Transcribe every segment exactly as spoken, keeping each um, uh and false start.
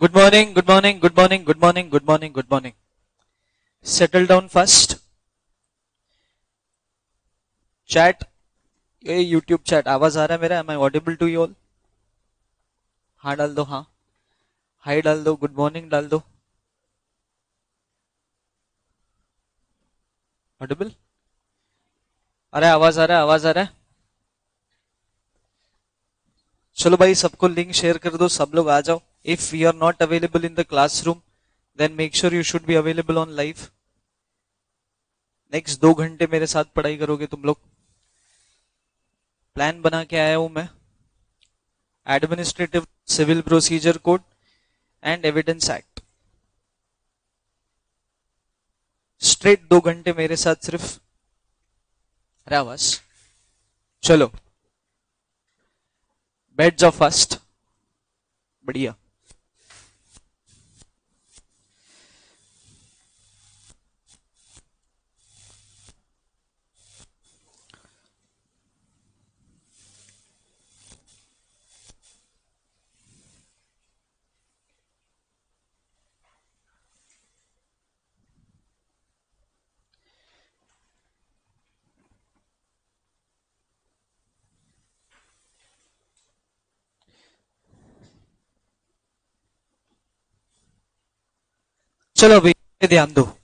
Good morning, good morning, good morning, good morning, good morning, good morning. Settle down first. Chat. ये YouTube chat आवाज आ रहा है मेरा? Am I audible to you all? हाँ डाल दो, हाँ. हाई डाल दो, गुड मॉर्निंग डाल दो. ऑडिबल? अरे आवाज आ रहा है, आवाज आ रहा है. चलो भाई सबको लिंक शेयर कर दो, सब लोग आ जाओ. If you are not available in the classroom then make sure you should be available on live. Next दो घंटे मेरे साथ पढ़ाई करोगे तुम लोग. प्लान बना के आया हूं मैं. Administrative civil procedure code and evidence act. Straight दो घंटे मेरे साथ सिर्फ. अरे आवाज. चलो बैठ जाओ फर्स्ट. बढ़िया. चलो अभी ध्यान दो.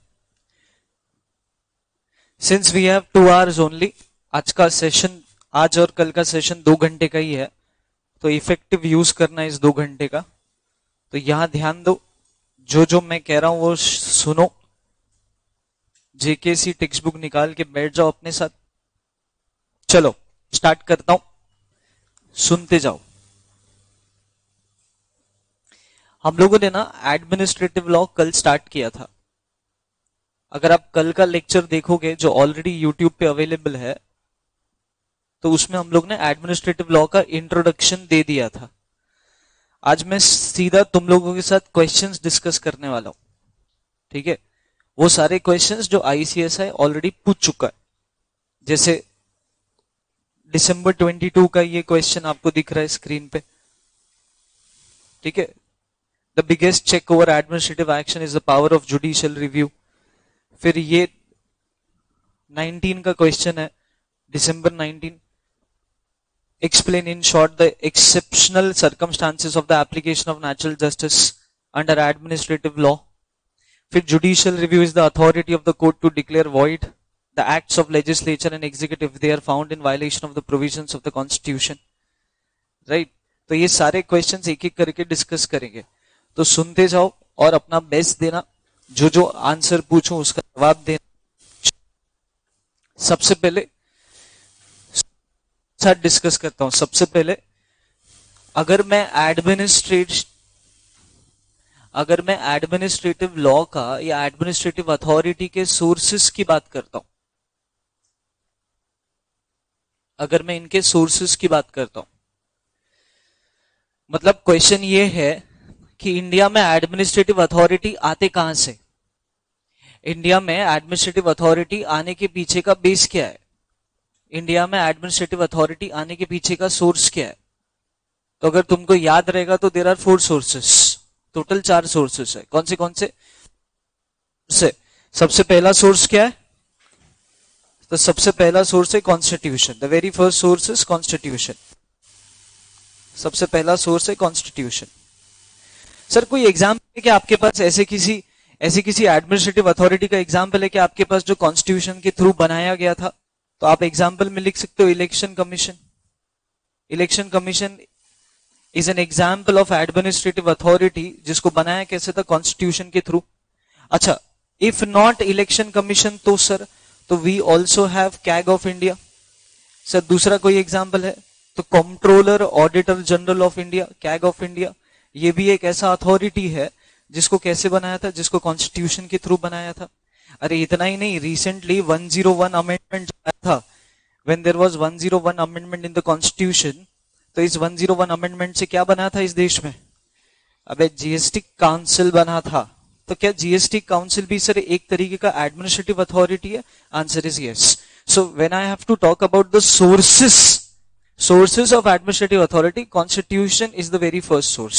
Since we have two hours only, आज का सेशन, आज और कल का सेशन दो घंटे का ही है, तो इफेक्टिव यूज करना है इस दो घंटे का. तो यहां ध्यान दो, जो जो मैं कह रहा हूं वो सुनो. जेकेसी टेक्स्ट बुक निकाल के बैठ जाओ अपने साथ. चलो स्टार्ट करता हूं, सुनते जाओ. हम लोगों ने ना एडमिनिस्ट्रेटिव लॉ कल स्टार्ट किया था. अगर आप कल का लेक्चर देखोगे जो ऑलरेडी यूट्यूब पे अवेलेबल है, तो उसमें हम लोग ने एडमिनिस्ट्रेटिव लॉ का इंट्रोडक्शन दे दिया था. आज मैं सीधा तुम लोगों के साथ क्वेश्चंस डिस्कस करने वाला हूं. ठीक है, वो सारे क्वेश्चंस जो आईसीएसआई ऑलरेडी पूछ चुका है. जैसे दिसंबर बाईस का ये क्वेश्चन आपको दिख रहा है स्क्रीन पे. ठीक है, The biggest check over administrative action is the power of judicial review. फिर ये उन्नीस का क्वेश्चन है, December nineteen. Explain in short the exceptional circumstances of the application of natural justice under administrative law. फिर judicial review is the authority of the court to declare void the acts of legislature and executive if they are found in violation of the provisions of the constitution. Right? तो ये सारे questions एक एक करके discuss करेंगे. तो सुनते जाओ और अपना बेस्ट देना. जो जो आंसर पूछूं उसका जवाब देना. सबसे पहले साथ डिस्कस करता हूं. सबसे पहले अगर मैं एडमिनिस्ट्रेट अगर मैं एडमिनिस्ट्रेटिव लॉ का या एडमिनिस्ट्रेटिव अथॉरिटी के सोर्सेस की बात करता हूं, अगर मैं इनके सोर्सेस की बात करता हूं, मतलब क्वेश्चन ये है कि इंडिया में एडमिनिस्ट्रेटिव अथॉरिटी आते कहां से. इंडिया में एडमिनिस्ट्रेटिव अथॉरिटी आने के पीछे का बेस क्या है. इंडिया में एडमिनिस्ट्रेटिव अथॉरिटी आने के पीछे का सोर्स क्या है. तो अगर तुमको याद रहेगा तो there are four sources. Total चार सोर्सेस है. कौन से कौन से से सबसे पहला सोर्स क्या है. तो सबसे पहला सोर्स है constitution. The very first source is constitution. सबसे पहला सोर्स है कॉन्स्टिट्यूशन. सर कोई एग्जाम्पल है कि आपके पास ऐसे किसी ऐसी किसी एडमिनिस्ट्रेटिव अथॉरिटी का एग्जाम्पल है कि आपके पास जो कॉन्स्टिट्यूशन के थ्रू बनाया गया था. तो आप एग्जाम्पल में लिख सकते हो election commission. Election commission is an example of administrative authority जिसको बनाया कैसे था, कॉन्स्टिट्यूशन के थ्रू. अच्छा, इफ नॉट इलेक्शन कमीशन तो सर तो we also have CAG of India. Sir दूसरा कोई एग्जाम्पल है तो controller auditor general of India, CAG of India. ये भी एक ऐसा अथॉरिटी है जिसको कैसे बनाया था, जिसको कॉन्स्टिट्यूशन के थ्रू बनाया था. अरे इतना ही नहीं, रिसेंटली एक सौ एक अमेंडमेंट आया था. व्हेन देयर वाज एक सौ एक अमेंडमेंट इन द कॉन्स्टिट्यूशन, तो इस एक सौ एक अमेंडमेंट से क्या बना था इस देश में. अबे जीएसटी काउंसिल बना था. तो क्या जीएसटी काउंसिल भी सर एक तरीके का एडमिनिस्ट्रेटिव अथॉरिटी है. Answer is yes. So when I have to talk about the sources sources of administrative authority, constitution is the very first source.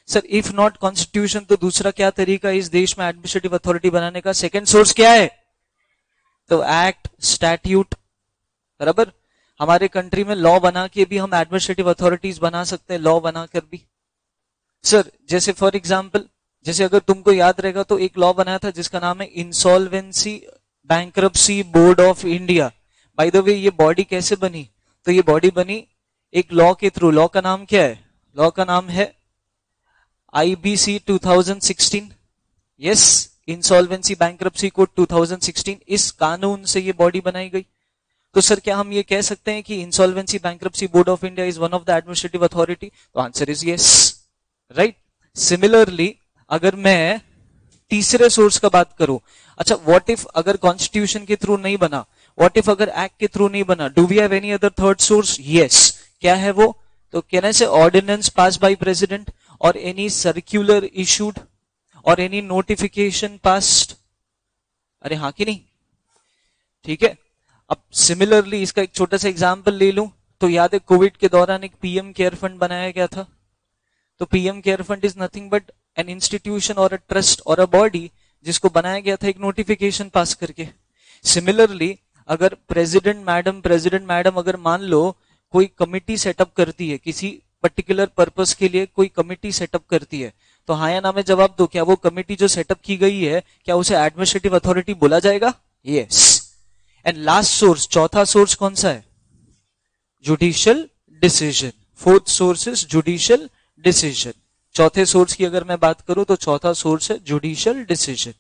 Sir if not constitution तो दूसरा क्या तरीका है इस देश में एडमिनिस्ट्रेटिव अथॉरिटी बनाने का? सेकंड सोर्स क्या है? तो एक्ट, स्टैट्यूट, बराबर। हमारे कंट्री में लॉ बना के भी हम एडमिनिस्ट्रेटिव अथॉरिटीज बना सकते हैं, लॉ बनाकर भी। सर जैसे फॉर एग्जांपल, जैसे अगर तुमको याद रहेगा तो एक लॉ बनाया था जिसका नाम है insolvency bankruptcy board of India. By the way ये बॉडी कैसे बनी? तो ये बॉडी बनी एक लॉ के थ्रू। लॉ का नाम क्या है? लॉ का नाम है IBC two thousand sixteen. Yes, insolvency bankruptcy code two thousand sixteen. इस कानून से ये बॉडी बनाई गई। तो सर क्या हम ये कह सकते हैं कि insolvency bankruptcy board of India is one of the administrative authority? तो answer is yes, right. Similarly अगर मैं तीसरे सोर्स का बात करूं, अच्छा व्हाट इफ अगर कॉन्स्टिट्यूशन के थ्रू नहीं बना, व्हाट इफ अगर एक्ट के थ्रू नहीं बना, do we have any other third source? Yes. क्या है वो? तो can I say ordinance pass by president और एनी सर्क्यूलर इशूड और एनी नोटिफिकेशन पास्ड। अरे हाँ कि नहीं? ठीक है। अब सिमिलरली इसका एक छोटा सा एग्जांपल ले लूं तो याद है कोविड के दौरान एक पीएम केयर फंड बनाया गया था। तो PM care fund is nothing but an institution और अ ट्रस्ट और अ बॉडी जिसको बनाया गया था एक नोटिफिकेशन पास करके। सिमिलरली अगर प्रेसिडेंट मैडम प्रेसिडेंट मैडम अगर मान लो कोई कमिटी सेटअप करती है, किसी पर्टिकुलर पर्पस के लिए कोई कमिटी सेटअप करती है, तो हाँ या ना में जवाब दो, क्या वो कमिटी जो सेटअप की गई है क्या उसे एडमिनिस्ट्रेटिव अथॉरिटी बोला जाएगा? यस। एंड लास्ट सोर्स, चौथा सोर्स कौन सा है? Judicial decision. Fourth source is judicial decision. चौथे सोर्स की अगर मैं बात करूं तो चौथा सोर्स है जुडिशियल डिसीजन।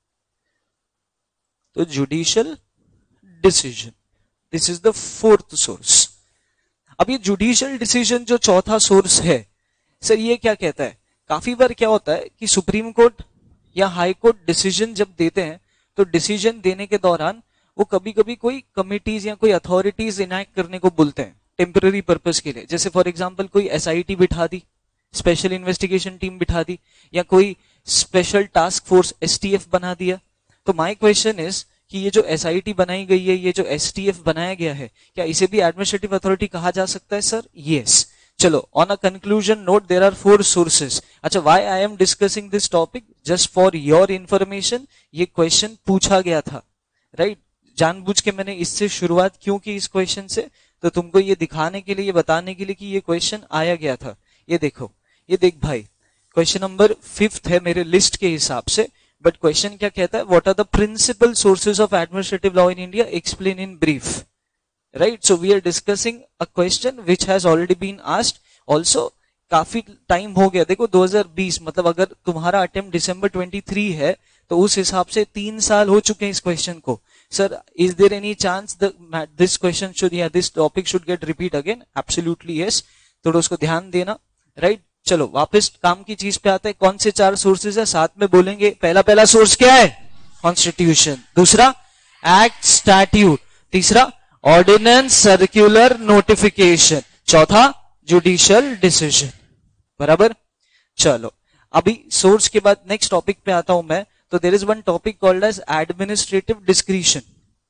तो judicial decision, this is the fourth source. अब ये जुडिशियल डिसीजन जो चौथा सोर्स है, सर ये क्या कहता है? काफी बार क्या होता है कि सुप्रीम कोर्ट या हाई कोर्ट डिसीजन जब देते हैं तो डिसीजन देने के दौरान वो कभी कभी कोई कमिटीज या कोई अथॉरिटीज इनैक्ट करने को बोलते हैं टेम्पररी पर्पस के लिए। जैसे फॉर एग्जांपल कोई एसआईटी बिठा दी, स्पेशल इन्वेस्टिगेशन टीम बिठा दी, या कोई स्पेशल टास्क फोर्स एसटीएफ बना दिया। तो माय क्वेश्चन इज कि ये जो एसआईटी बनाई गई है, ये जो एसटीएफ बनाया गया है, क्या इसे भी एडमिनिस्ट्रेटिव अथॉरिटी कहा जा सकता है? Sir yes. चलो, on a conclusion note there are four sources. अच्छा, why I am discussing this topic? Just for your information, ये क्वेश्चन पूछा गया था, राइट right? जानबूझ के मैंने इससे शुरुआत क्यों की इस क्वेश्चन से? तो तुमको ये दिखाने के लिए, ये बताने के लिए कि ये क्वेश्चन आया गया था। ये देखो, ये देख भाई, क्वेश्चन नंबर फिफ्थ है मेरे लिस्ट के हिसाब से, बट क्वेश्चन क्या कहता है? What are the principal sources of administrative law in India, explain in brief, right? So we are discussing a question which has already been asked also. काफी time हो गया, देखो दो हज़ार बीस, मतलब अगर तुम्हारा अटेम्प्ट दिसंबर तेईस है तो उस हिसाब से तीन साल हो चुके हैं इस क्वेश्चन को। Sir is there any chance this question should या this topic should get repeat again? Absolutely yes. थोड़ा उसको ध्यान देना, राइट? चलो वापस काम की चीज पे आते हैं। कौन से चार सोर्सेज है साथ में बोलेंगे? पहला पहला सोर्स क्या है? कॉन्स्टिट्यूशन। दूसरा एक्ट, स्टैट्यूट। तीसरा ऑर्डिनेंस, सर्क्यूलर, नोटिफिकेशन। चौथा जुडिशियल डिसीजन, बराबर। चलो अभी सोर्स के बाद नेक्स्ट टॉपिक पे आता हूं मैं। तो there is one topic called as administrative discretion.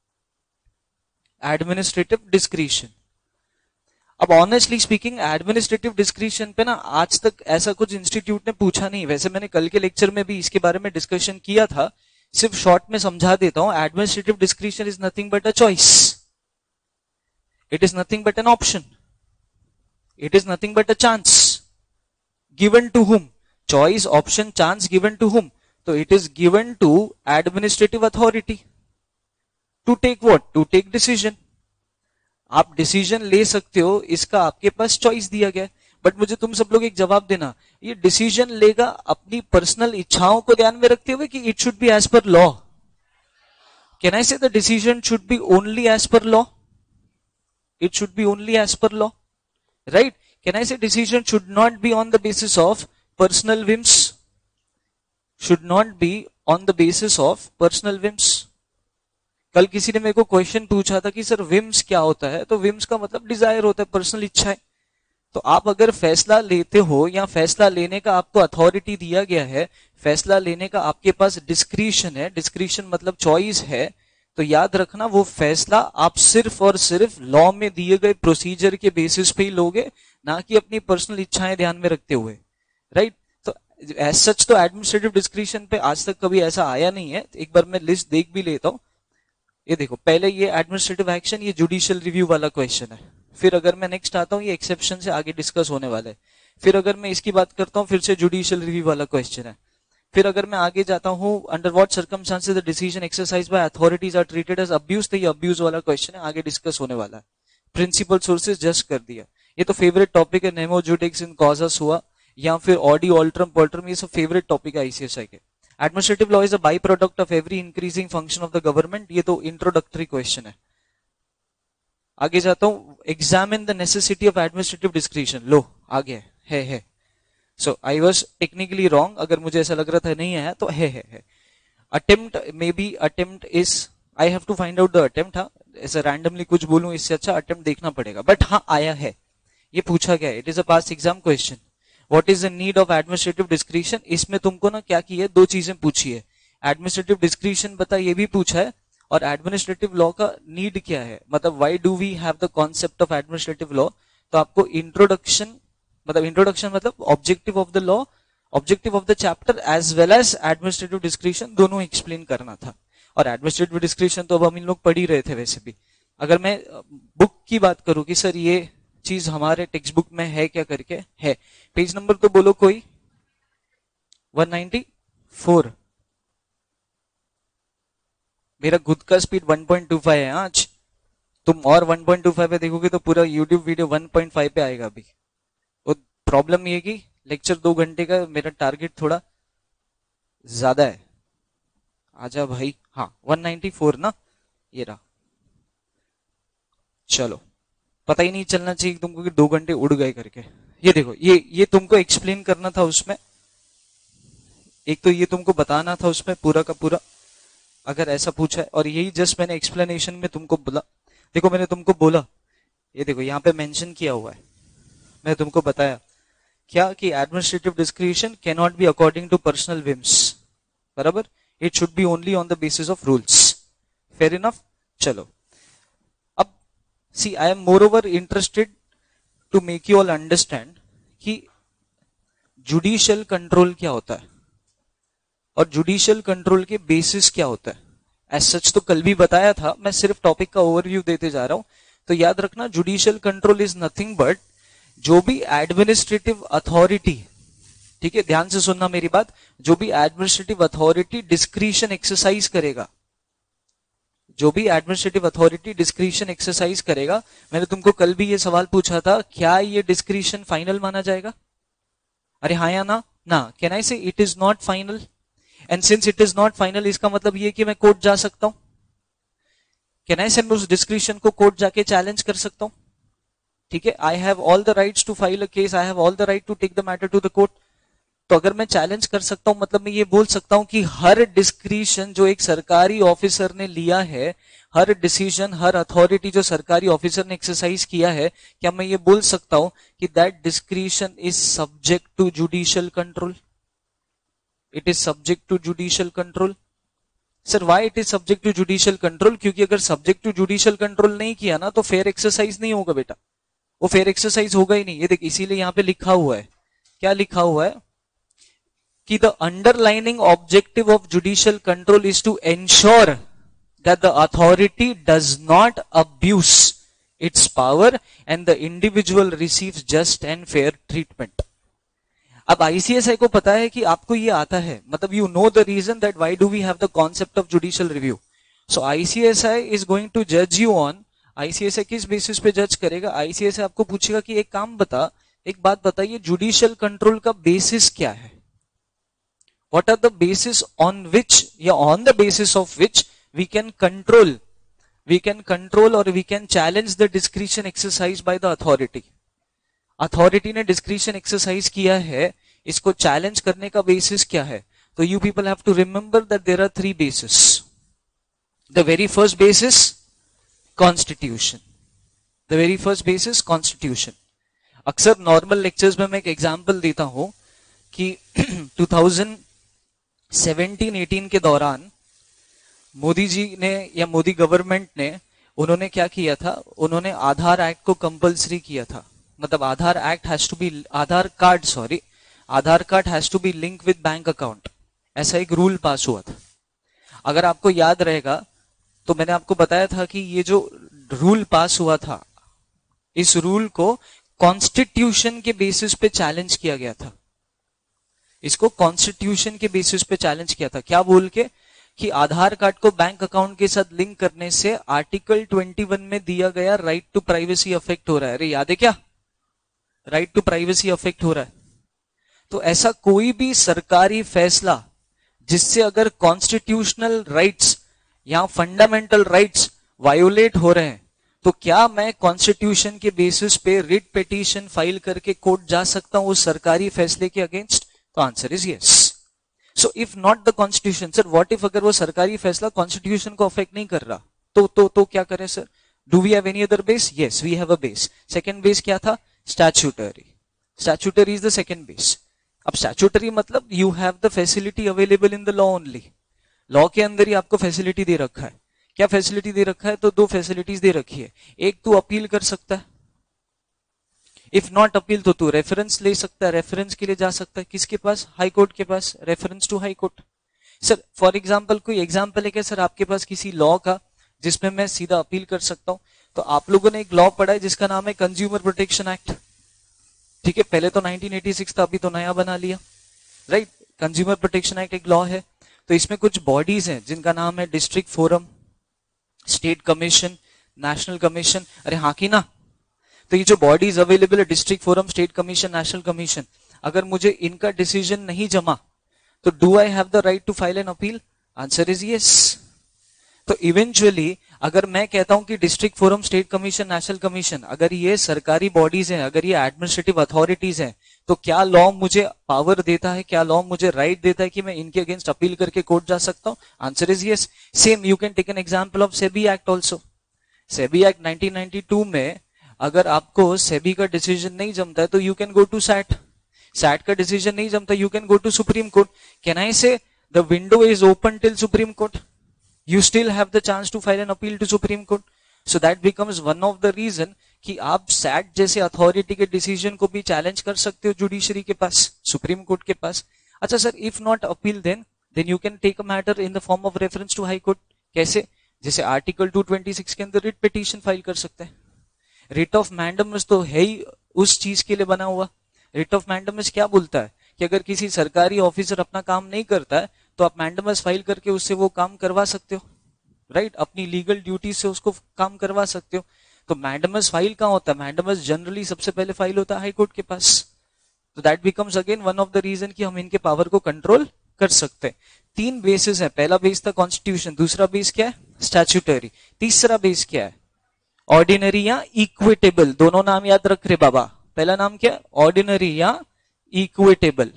Administrative discretion. अब ऑनेस्टली स्पीकिंग एडमिनिस्ट्रेटिव डिस्क्रिशन पे ना आज तक ऐसा कुछ इंस्टीट्यूट ने पूछा नहीं। वैसे मैंने कल के लेक्चर में भी इसके बारे में डिस्कशन किया था, सिर्फ शॉर्ट में समझा देता हूं। Administrative discretion is nothing but a choice, it is nothing but an option, it is nothing but a chance given to whom. Choice, option, chance given to whom? तो it is given to administrative authority to take what? To take decision. आप decision ले सकते हो, इसका आपके पास choice दिया गया। But मुझे तुम सब लोग एक जवाब देना, ये डिसीजन लेगा अपनी पर्सनल इच्छाओं को ध्यान में रखते हुए कि it should be as per law? Can I say the decision should be only as per law? It should be only as per law, right? Can I say decision should not be on the basis of personal whims? Should not be on the basis of personal whims. कल किसी ने मेरे को question पूछा था कि sir whims क्या होता है? तो विम्स का मतलब डिजायर होता है, पर्सनल इच्छा है। तो आप अगर फैसला लेते हो या फैसला लेने का आपको अथॉरिटी दिया गया है, फैसला लेने का आपके पास डिस्क्रिशन है, डिस्क्रिशन मतलब चॉइस है, तो याद रखना वो फैसला आप सिर्फ और सिर्फ लॉ में दिए गए प्रोसीजर के बेसिस पे ही लोगे, ना कि अपनी पर्सनल इच्छाएं ध्यान में रखते हुए, राइट? तो एज सच तो एडमिनिस्ट्रेटिव डिस्क्रिशन पे आज तक कभी ऐसा आया नहीं है, एक बार मैं लिस्ट देख भी लेता हूं। ये देखो, पहले ये एडमिनिस्ट्रेटिव एक्शन, ये जुडिशियल रिव्यू वाला क्वेश्चन है। फिर अगर मैं नेक्स्ट आता हूं, ये एक्सेप्शन से आगे डिस्कस होने वाला है। फिर अगर मैं इसकी बात करता हूं, फिर से जुडिशियल रिव्यू वाला क्वेश्चन है। फिर अगर मैं आगे जाता हूं, under what circumstances the decision exercise by authorities are treated as abuse, तो ये अब्यूज वाला क्वेश्चन है, आगे डिस्कस होने वाला है। प्रिंसिपल सोर्सेज जस्ट कर दिया, ये तो फेवरेट टॉपिक है, नेमो जुडिक्स इन कॉजस हुआ, या फिर ऑडी ऑल्ट्रम पोल्ट्रम, ये सब फेवरेट टॉपिक है आईसीएसआई के। Administrative law is a by product of every increasing function of the government, ये तो इंट्रोडक्टरी क्वेश्चन है। आगे जाता हूं, examine the necessity of administrative discretion, लो आगे है है so I was technically wrong, अगर मुझे ऐसा लग रहा था नहीं है तो है है है attempt, may be attempt is, I have to find out the attempt. हाँ, ऐसा रैंडमली कुछ बोलूं इससे अच्छा अटेम्प्ट देखना पड़ेगा, बट हाँ आया है, ये पूछा गया है, it is a past exam question. What is the need of administrative discretion, इसमें तुमको ना क्या की है, दो चीजें पूछी है, एडमिनिस्ट्रेटिव डिस्क्रिशन बता ये भी पूछा है, और एडमिनिस्ट्रेटिव लॉ का नीड क्या है, मतलब why do we have the concept of administrative law. तो आपको इंट्रोडक्शन, मतलब इंट्रोडक्शन मतलब objective of the law, objective of the chapter as well as administrative discretion, दोनों एक्सप्लेन करना था। और एडमिनिस्ट्रेटिव डिस्क्रिशन तो अब हम इन लोग पढ़ ही रहे थे वैसे भी। अगर मैं बुक की बात करूं कि सर ये चीज हमारे टेक्स्ट बुक में है क्या करके, है, पेज नंबर तो बोलो कोई, वन नाइंटी फोर। मेरा खुद का speed one point two five है आज, तुम और वन पॉइंट टू फाइव पे देखोगे तो पूरा YouTube video one point five पे आएगा अभी। प्रॉब्लम ये कि लेक्चर दो घंटे का, मेरा टारगेट थोड़ा ज्यादा है। आजा भाई, हाँ वन नाइंटी फोर ना, ये रहा। चलो, पता ही नहीं चलना चाहिए तुमको कि दो घंटे उड़ गए करके। ये देखो, ये ये तुमको एक्सप्लेन करना था उसमें, एक तो ये तुमको बताना था उसमें पूरा का पूरा, अगर ऐसा पूछा है, और यही जस्ट मैंने एक्सप्लेनेशन में तुमको बोला। देखो मैंने तुमको बोला, ये देखो यहाँ पे मेंशन किया हुआ है, मैंने तुमको बताया क्या कि administrative discretion can not be according to personal whims, बराबर, it should be only on the basis of rules, fair enough. चलो अब see, I am moreover interested to make you all understand कि judicial control क्या होता है और judicial control के basis क्या होता है। एज सच तो कल भी बताया था, मैं सिर्फ टॉपिक का ओवरव्यू देते जा रहा हूं। तो याद रखना, judicial control is nothing but जो भी एडमिनिस्ट्रेटिव अथॉरिटी, ठीक है ध्यान से सुनना मेरी बात, जो भी एडमिनिस्ट्रेटिव अथॉरिटी डिस्क्रिशन एक्सरसाइज करेगा, जो भी एडमिनिस्ट्रेटिव अथॉरिटी डिस्क्रिशन एक्सरसाइज करेगा, मैंने तुमको कल भी ये सवाल पूछा था, क्या ये डिस्क्रिशन फाइनल माना जाएगा? अरे हाँ या ना? ना, can I say it is not final, and since it is not final, इसका मतलब ये कि मैं कोर्ट जा सकता हूं। कैन आई से मैं उस डिस्क्रिशन को कोर्ट जाके चैलेंज कर सकता हूं, ठीक है, I have all the rights to file a case, I have all the right to take the matter to the court. तो अगर मैं चैलेंज कर सकता हूं, मतलब मैं ये बोल सकता हूं कि हर डिस्क्रिशन जो एक सरकारी ऑफिसर ने लिया है, हर डिसीजन, हर अथॉरिटी जो सरकारी ऑफिसर ने एक्सरसाइज किया है, क्या मैं ये बोल सकता हूं कि that discretion is subject to judicial control? It is subject to judicial control. Sir why it is subject to judicial control? क्योंकि अगर सब्जेक्ट टू जुडिशियल कंट्रोल नहीं किया ना, तो फेयर एक्सरसाइज नहीं होगा बेटा, वो फेयर एक्सरसाइज होगा ही नहीं। ये देख, इसीलिए यहां पे लिखा हुआ है, क्या लिखा हुआ है कि the underlining objective of judicial control is to ensure that the authority does not abuse its power and the individual receives just and fair treatment. अब आईसीएसआई को पता है कि आपको ये आता है, मतलब you know the reason that why do we have the concept of judicial review. So ICSI is going to जज यू ऑन, आईसीएसआई किस बेसिस पे जज करेगा? आईसीएसआई आपको पूछेगा कि एक काम बता, एक बात बताइए, जुडिशियल कंट्रोल का बेसिस क्या है? What are the basis on which, या on the basis of which we can control, we can control और we can challenge the discretion exercise by the authority. Authority ने डिस्क्रिशन एक्सरसाइज किया है, इसको challenge करने का बेसिस क्या है? तो you people have to remember that there are three basis. The very first basis, constitution, the very first basis constitution. अक्सर नॉर्मल लेक्चर्स में मैं एक एग्जांपल देता हूं कि टू थाउजेंड सेवेंटीन एटीन के दौरान मोदी जी ने या मोदी गवर्नमेंट ने, उन्होंने क्या किया था, उन्होंने आधार एक्ट को कंपलसरी किया था, मतलब Aadhaar act has to be, Aadhaar card sorry Aadhaar card has to be link with bank account, ऐसा एक रूल पास हुआ था। अगर आपको याद रहेगा तो मैंने आपको बताया था कि ये जो रूल पास हुआ था, इस रूल को कॉन्स्टिट्यूशन के बेसिस पे चैलेंज किया गया था। इसको कॉन्स्टिट्यूशन के बेसिस पे चैलेंज किया था, क्या बोल के कि आधार कार्ड को बैंक अकाउंट के साथ लिंक करने से आर्टिकल इक्कीस में दिया गया राइट टू प्राइवेसी अफेक्ट हो रहा है। अरे याद है क्या, राइट टू प्राइवेसी अफेक्ट हो रहा है। तो ऐसा कोई भी सरकारी फैसला जिससे अगर कॉन्स्टिट्यूशनल राइट्स या फंडामेंटल राइट्स वायोलेट हो रहे हैं, तो क्या मैं कॉन्स्टिट्यूशन के बेसिस पे रिट पिटीशन फाइल करके कोर्ट जा सकता हूं उस सरकारी फैसले के अगेंस्ट? तो answer is yes. So if not the constitution, sir what if अगर वो सरकारी फैसला कॉन्स्टिट्यूशन को अफेक्ट नहीं कर रहा, तो तो तो क्या करें sir? Do we have any other base? Yes, we have a base. Second base क्या था? Statutory. Statutory is the second base. अब स्टैट्यूटरी मतलब you have the facility available in the law only. Law के अंदर ही आपको facility दे रखा है। क्या फैसिलिटी दे रखा है? तो दो फैसिलिटीज दे रखी है। एक, तू अपील कर सकता है, इफ नॉट अपील तो तू रेफरेंस ले सकता है, रेफरेंस के लिए जा सकता है किसके पास? हाई कोर्ट के पास, reference to high court. Sir for example कोई एग्जांपल है क्या सर आपके पास किसी लॉ का जिसमें मैं सीधा अपील कर सकता हूं? तो आप लोगों ने एक लॉ पढ़ा है जिसका नाम है कंज्यूमर प्रोटेक्शन एक्ट, ठीक है? पहले तो नाइनटीन एटी सिक्स था, अभी तो नया बना लिया, राइट? कंज्यूमर प्रोटेक्शन एक्ट एक लॉ है। तो इसमें कुछ बॉडीज हैं जिनका नाम है district forum, state commission, national commission. अरे हाँ की ना? तो ये जो बॉडीज अवेलेबल है, district forum, state commission, national commission, अगर मुझे इनका डिसीजन नहीं जमा तो do I have the right to file an appeal? Answer is yes. तो इवेंचुअली अगर मैं कहता हूं कि district forum, state commission, national commission अगर ये सरकारी बॉडीज हैं, अगर ये एडमिनिस्ट्रेटिव अथॉरिटीज हैं, तो क्या लॉ मुझे पावर देता है, क्या लॉ मुझे राइट देता है कि मैं इनके अगेंस्ट अपील करके कोर्ट जा सकता हूं? Answer is yes. Same you can take an example of SEBI act also. SEBI act nineteen ninety two में अगर आपको सेबी का डिसीजन नहीं जमता है तो you can go to SAT. SAT का डिसीजन नहीं जमता, you can go to supreme court. Can I say the window is open till supreme court? You still have the chance to file an appeal to Supreme Court. So that becomes one of the reason कि आप set जैसे authority के decision को भी challenge कर सकते हो judiciary के पास, सुप्रीम कोर्ट के पास। अच्छा sir, if not appeal then then you can take a matter in the form of reference to high court. कैसे? जैसे आर्टिकल टू ट्वेंटी सिक्स के अंदर रिट पिटीशन फाइल कर सकते हैं। रिट ऑफ मैंडमस तो है ही उस चीज के लिए बना हुआ। रिट ऑफ मैंडमस क्या बोलता है कि अगर किसी सरकारी ऑफिसर अपना काम नहीं करता है तो आप मैंडमस फाइल करके उससे वो काम करवा सकते हो, राइट? अपनी लीगल ड्यूटी से उसको काम करवा सकते हो। तो मैंडमस फाइल कहां होता है? मैंडमस जनरली सबसे पहले फाइल होता है हाई कोर्ट के पास। तो that becomes again one of the reason कि हम इनके पावर को कंट्रोल कर सकते हैं। तीन बेसिस है। पहला बेस था कॉन्स्टिट्यूशन, दूसरा बेस क्या है? स्टैट्यूटरी, तीसरा बेस क्या है? ऑर्डिनरी या इक्विटेबल। दोनों नाम याद रख रहे बाबा। पहला नाम क्या है? ऑर्डिनरी या इक्विटेबल।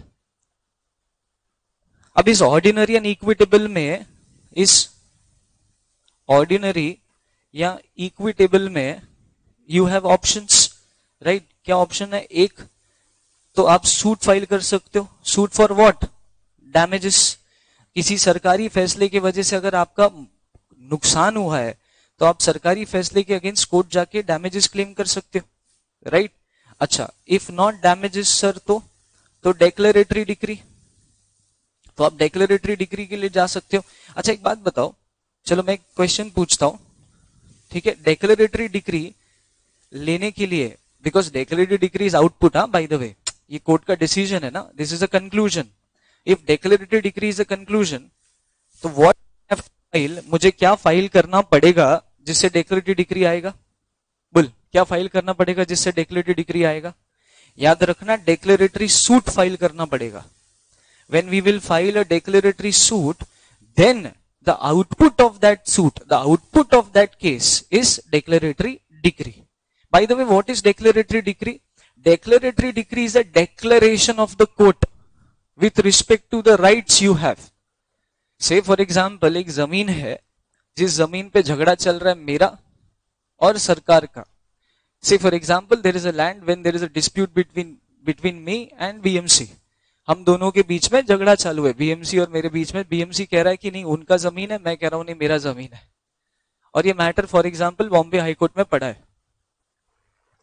अब इस ऑर्डिनरी एंड इक्विटेबल में, इस ऑर्डिनरी या इक्विटेबल में यू हैव ऑप्शंस, राइट? क्या ऑप्शन है? एक तो आप सूट फाइल कर सकते हो। Suit for what? डैमेजेस। किसी सरकारी फैसले की वजह से अगर आपका नुकसान हुआ है तो आप सरकारी फैसले के अगेंस्ट कोर्ट जाके डैमेजेस क्लेम कर सकते हो, राइट? अच्छा, इफ नॉट डैमेजेस सर तो तो डेक्लेरेटरी डिक्री, तो आप डेक्लेरेटरी डिक्री के लिए जा सकते हो। अच्छा एक बात बताओ, चलो मैं एक क्वेश्चन पूछता हूं, ठीक है? डेक्लेरेटरी डिक्री लेने के लिए, because declaratory decree is output, हाँ बाय द वे, ये कोर्ट का डिसीजन है ना, this is a conclusion. If declaratory decree is a conclusion, तो व्हाट फाइल, मुझे क्या फाइल करना पड़ेगा जिससे डेक्लेरेटरी डिक्री आएगा? बोल, क्या फाइल करना पड़ेगा जिससे डेक्लेरेटरी डिक्री आएगा? याद रखना, डेक्लेरेटरी सूट फाइल करना पड़ेगा। When we will file a declaratory suit, then the output of that suit, the output of that case is declaratory decree. By the way, what is declaratory decree? Declaratory decree is a declaration of the court with respect to the rights you have. Say for example, एक जमीन है जिस जमीन पे झगड़ा चल रहा है मेरा और सरकार का। Say for example, there is a land when there is a dispute between between me and B M C. हम दोनों के बीच में झगड़ा चालू है, बीएमसी और मेरे बीच में। बीएमसी कह रहा है कि नहीं उनका जमीन है, मैं कह रहा हूं नहीं मेरा जमीन है, और ये matter for example Bombay high court में पड़ा है।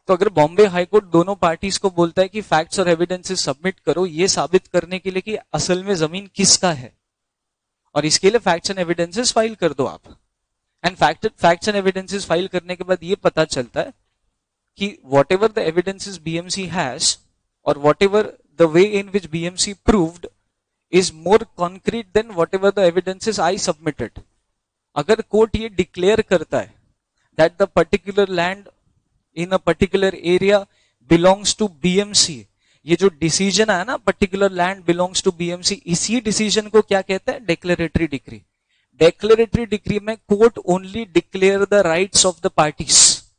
तो अगर बॉम्बे हाईकोर्ट दोनों पार्टीज को बोलता है कि फैक्ट्स और एविडेंसेस सबमिट करो ये साबित करने के लिए कि असल में जमीन किसका है, और इसके लिए फैक्ट्स एंड एविडेंसेस फाइल कर दो आप, and fact facts and evidences file करने के बाद ये पता चलता है कि whatever the evidences BMC has और whatever the way in which BMC proved is more concrete than whatever the evidences I submitted. अगर कोर्ट ये डिक्लेयर करता है that the particular land in a particular area belongs to BMC, ये जो decision है ना particular land belongs to BMC, इसी decision को क्या कहते हैं, डिक्लेरेटरी डिक्री। डिक्लेरेटरी डिक्री में court only declare the rights of the parties,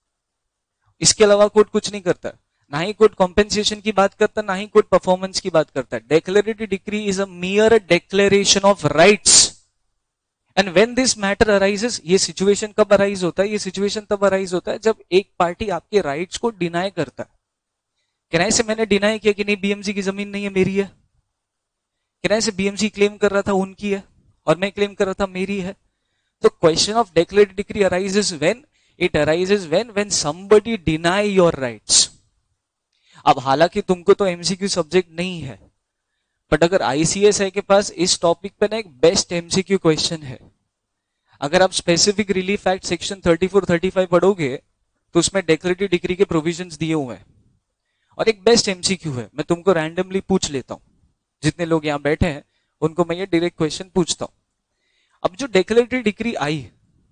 इसके अलावा कोर्ट कुछ नहीं करता, ना ही कोर्ट कॉम्पेंसेशन की बात करता, ना ही कोर्ट परफॉर्मेंस की बात करता है। Declaratory decree is a mere declaration of rights, and when this matter arises, ये सिचुएशन कब अराइज होता है, ये सिचुएशन तब अराइज होता है जब एक पार्टी आपके राइट्स को डिनाई करता है। कहना से मैंने डिनाई किया कि नहीं बीएमसी की जमीन नहीं है, मेरी है। कहना से बीएमसी क्लेम कर रहा था उनकी है और मैं क्लेम कर रहा था मेरी है। तो question of declaratory decree arises when it arises when when somebody deny your rights. अब हालांकि तुमको तो एमसीक्यू सब्जेक्ट नहीं है, बट अगर आईसीएस है के पास इस टॉपिक पे ना एक बेस्ट एमसीक्यू क्वेश्चन है। अगर आप specific relief act section thirty four thirty five पढ़ोगे तो उसमें डिक्लेरेटरी डिक्री के प्रोविजंस दिए हुए हैं और एक बेस्ट एमसीक्यू है। मैं तुमको रैंडमली पूछ लेता हूं, जितने लोग यहां बैठे हैं उनको मैं ये डायरेक्ट क्वेश्चन पूछता हूं। अब जो डिक्लेरेटरी डिक्री आई,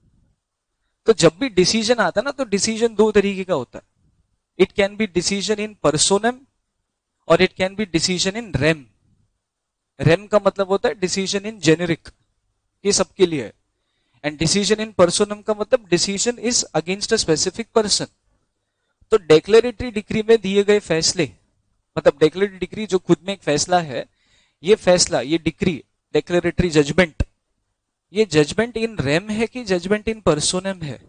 तो जब भी डिसीजन आता है ना, तो डिसीजन दो तरीके का होता है। इट कैन बी डिसीजन इन पर्सोनम और इट कैन बी डिसीजन इन रेम। रेम का मतलब होता है डिसीजन इन जेनेरिक, ये सबके लिए है, एंड डिसीजन इन पर्सोनम का मतलब decision is against a specific person. तो डिक्लेरेटरी डिक्री में दिए गए फैसले, मतलब डिक्लेरेटरी डिक्री जो खुद में एक फैसला है, ये फैसला, ये डिक्री, डिक्लेरेटरी जजमेंट, ये जजमेंट इन रेम है कि जजमेंट इन पर्सोनम है?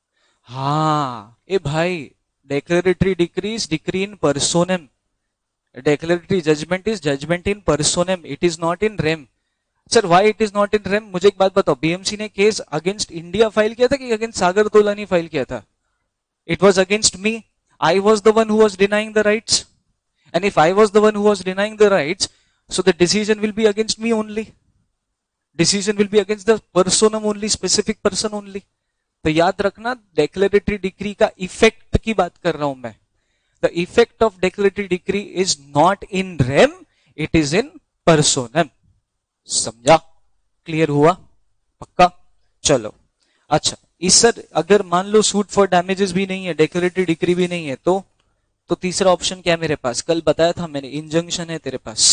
हाँ ए भाई, डिक्लेरेटरी डिक्री इज डिक्री इन पर्सोनम, डिक्लेरेटरी जजमेंट इज जजमेंट इन पर्सोनम, इट इज नॉट इन रेम। Sir why it is not इन रेम? मुझे एक बात बताओ, बीएमसी ने केस अगेंस्ट इंडिया फाइल किया था कि अगेंस्ट सागर तोलानी फाइल किया था? It was against me, I was the one who was denying the rights, and if I was the one who was denying the rights, so the decision will be against me only, decision will be against the personam only, specific person only। तो याद रखना, declaratory decree का effect की बात कर रहा हूं मैं। The effect of declaratory decree is not इन रेम, इट इज इन पर्सोनम। समझा? क्लियर हुआ? पक्का? चलो अच्छा, इस सर अगर मान लो सूट फॉर डैमेजेस भी नहीं है, डिक्लेरेटरी डिक्री भी नहीं है, तो तो तीसरा ऑप्शन क्या है मेरे पास? कल बताया था मैंने, इंजंक्शन है तेरे पास।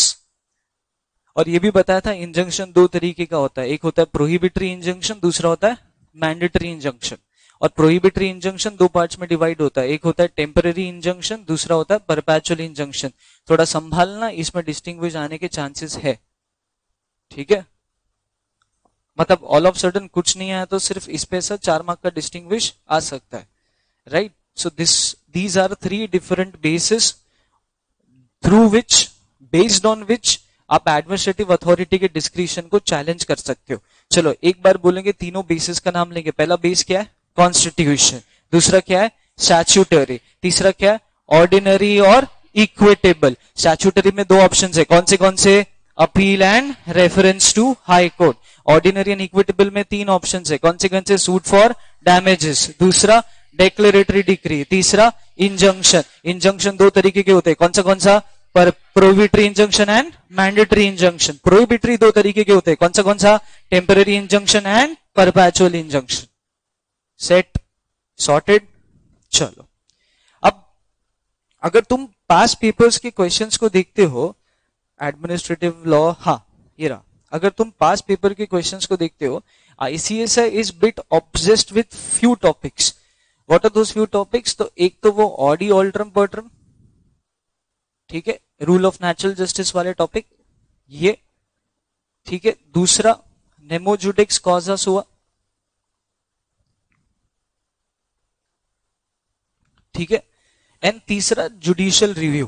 और ये भी बताया था इंजंक्शन दो तरीके का होता है, एक होता है प्रोहिबिटरी इंजंक्शन, दूसरा होता है मैंडेटरी इंजंक्शन। और प्रोहिबिटरी इंजंक्शन दो पार्ट्स में डिवाइड होता है, एक होता है टेम्पररी इंजंक्शन, दूसरा होता है परपेचुअल इंजंक्शन। थोड़ा संभालना, इसमें डिस्टिंग्विश आने के चांसेस है, ठीक है? मतलब ऑल ऑफ सडन कुछ नहीं आया तो सिर्फ इस पे से चार मार्क का डिस्टिंग्विश आ सकता है, right? So this these are three different basis through which, based on which आप एडमिनिस्ट्रेटिव अथॉरिटी के डिस्क्रिशन को चैलेंज कर सकते हो। चलो एक बार बोलेंगे, तीनों बेसिस का नाम लेंगे। पहला बेस क्या है? कॉन्स्टिट्यूशन। दूसरा क्या है? स्टैट्यूटरी। तीसरा क्या है? ऑर्डिनरी और इक्विटेबल। स्टैट्यूटरी में दो ऑप्शन है, कौन से कौन से? Appeal and reference to high court. Ordinary and equitable में तीन ऑप्शन है, कौन से कौन से? सूट फॉर डैमेजेस, दूसरा डिक्लेरेटरी डिक्री, तीसरा इंजंक्शन। इंजंक्शन दो तरीके के होते हैं, कौन सा कौन सा? पर prohibitory injunction and mandatory injunction. Prohibitory दो तरीके के होते हैं, कौन सा कौन सा? Temporary injunction and perpetual injunction. Set? Sorted? चलो अब अगर तुम पास पेपर्स के क्वेश्चंस को देखते हो, एडमिनिस्ट्रेटिव लॉ, हाँ ये रहा, अगर तुम पास पेपर के क्वेश्चंस को देखते हो, ICSI is bit obsessed with few topics. What are those few topics? तो एक तो वो ऑडी ऑल्ट्रम पर्ट्रम, ठीक है, रूल ऑफ नेचुरल जस्टिस वाले टॉपिक ये, ठीक है। दूसरा नेमो जुडिक्स कॉजस हुआ, ठीक है, एंड तीसरा जुडिशियल रिव्यू,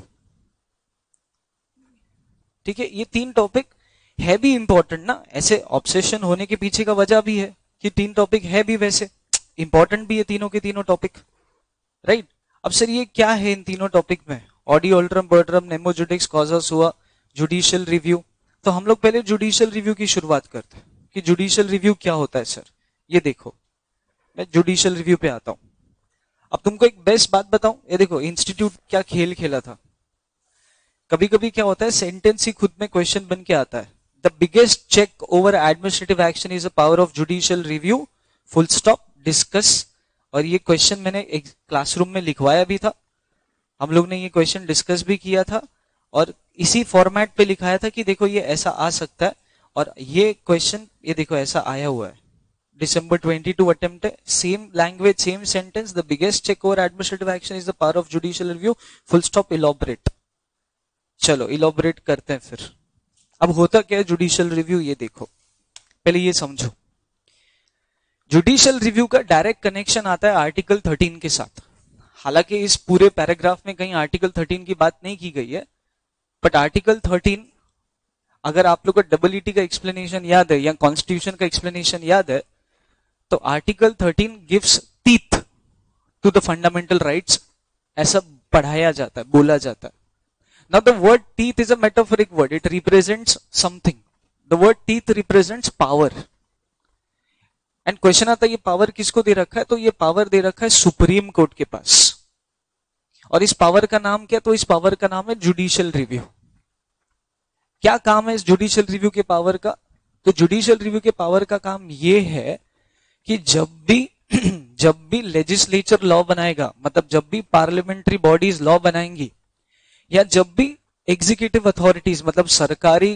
ठीक है। ये तीन टॉपिक है भी इंपॉर्टेंट ना, ऐसे ऑब्सेशन होने के पीछे का वजह भी है कि तीन टॉपिक है भी वैसे इंपॉर्टेंट भी है, तीनों के तीनों टॉपिक, राइट। अब सर ये क्या है इन तीनों टॉपिक में, ऑडी ऑल्ट्रम बर्ट्रम नेमोजुडिक्स कॉजस हुआ, जुडिशियल रिव्यू। तो हम लोग पहले जुडिशियल रिव्यू की शुरुआत करते हैं कि जुडिशियल रिव्यू क्या होता है सर। ये देखो मैं जुडिशियल रिव्यू पे आता हूं। अब तुमको एक बेस्ट बात बताऊं, ये देखो इंस्टीट्यूट क्या खेल खेला था। कभी कभी क्या होता है सेंटेंस ही खुद में क्वेश्चन बन के आता है। The biggest check over administrative action is the power of judicial review, full stop, discuss. और ये क्वेश्चन मैंने एक क्लासरूम में लिखवाया भी था, हम लोग ने ये क्वेश्चन डिस्कस भी किया था और इसी फॉर्मेट पे लिखाया था कि देखो ये ऐसा आ सकता है। और ये क्वेश्चन ये देखो ऐसा आया हुआ है, December twenty-two attempt है, same language, same sentence, the biggest check over administrative action is the power of judicial review, full stop, elaborate। चलो elaborate करते हैं फिर। अब होता क्या है जुडिशियल रिव्यू, ये देखो पहले ये समझो। जुडिशियल रिव्यू का डायरेक्ट कनेक्शन आता है आर्टिकल थर्टीन के साथ। हालांकि इस पूरे पैराग्राफ में कहीं आर्टिकल थर्टीन की बात नहीं की गई है, बट आर्टिकल थर्टीन अगर आप लोग को डब्ल्यूटी का एक्सप्लेनेशन याद है या कॉन्स्टिट्यूशन का एक्सप्लेनेशन याद है, तो article thirteen gives teeth to the fundamental rights, ऐसा पढ़ाया जाता है, बोला जाता है। Now the word teeth is a metaphoric word, it represents something. The word teeth represents power. And question आता है ये पावर किसको दे रखा है, तो ये पावर दे रखा है सुप्रीम कोर्ट के पास। और इस पावर का नाम क्या, तो इस पावर का नाम है जुडिशियल रिव्यू। क्या काम है इस जुडिशियल रिव्यू के पावर का, तो जुडिशियल रिव्यू के पावर का काम ये है कि जब भी जब भी लेजिस्लेचर लॉ बनाएगा, मतलब जब भी पार्लियामेंट्री बॉडीज लॉ बनाएंगी, या जब भी एग्जीक्यूटिव अथॉरिटीज मतलब सरकारी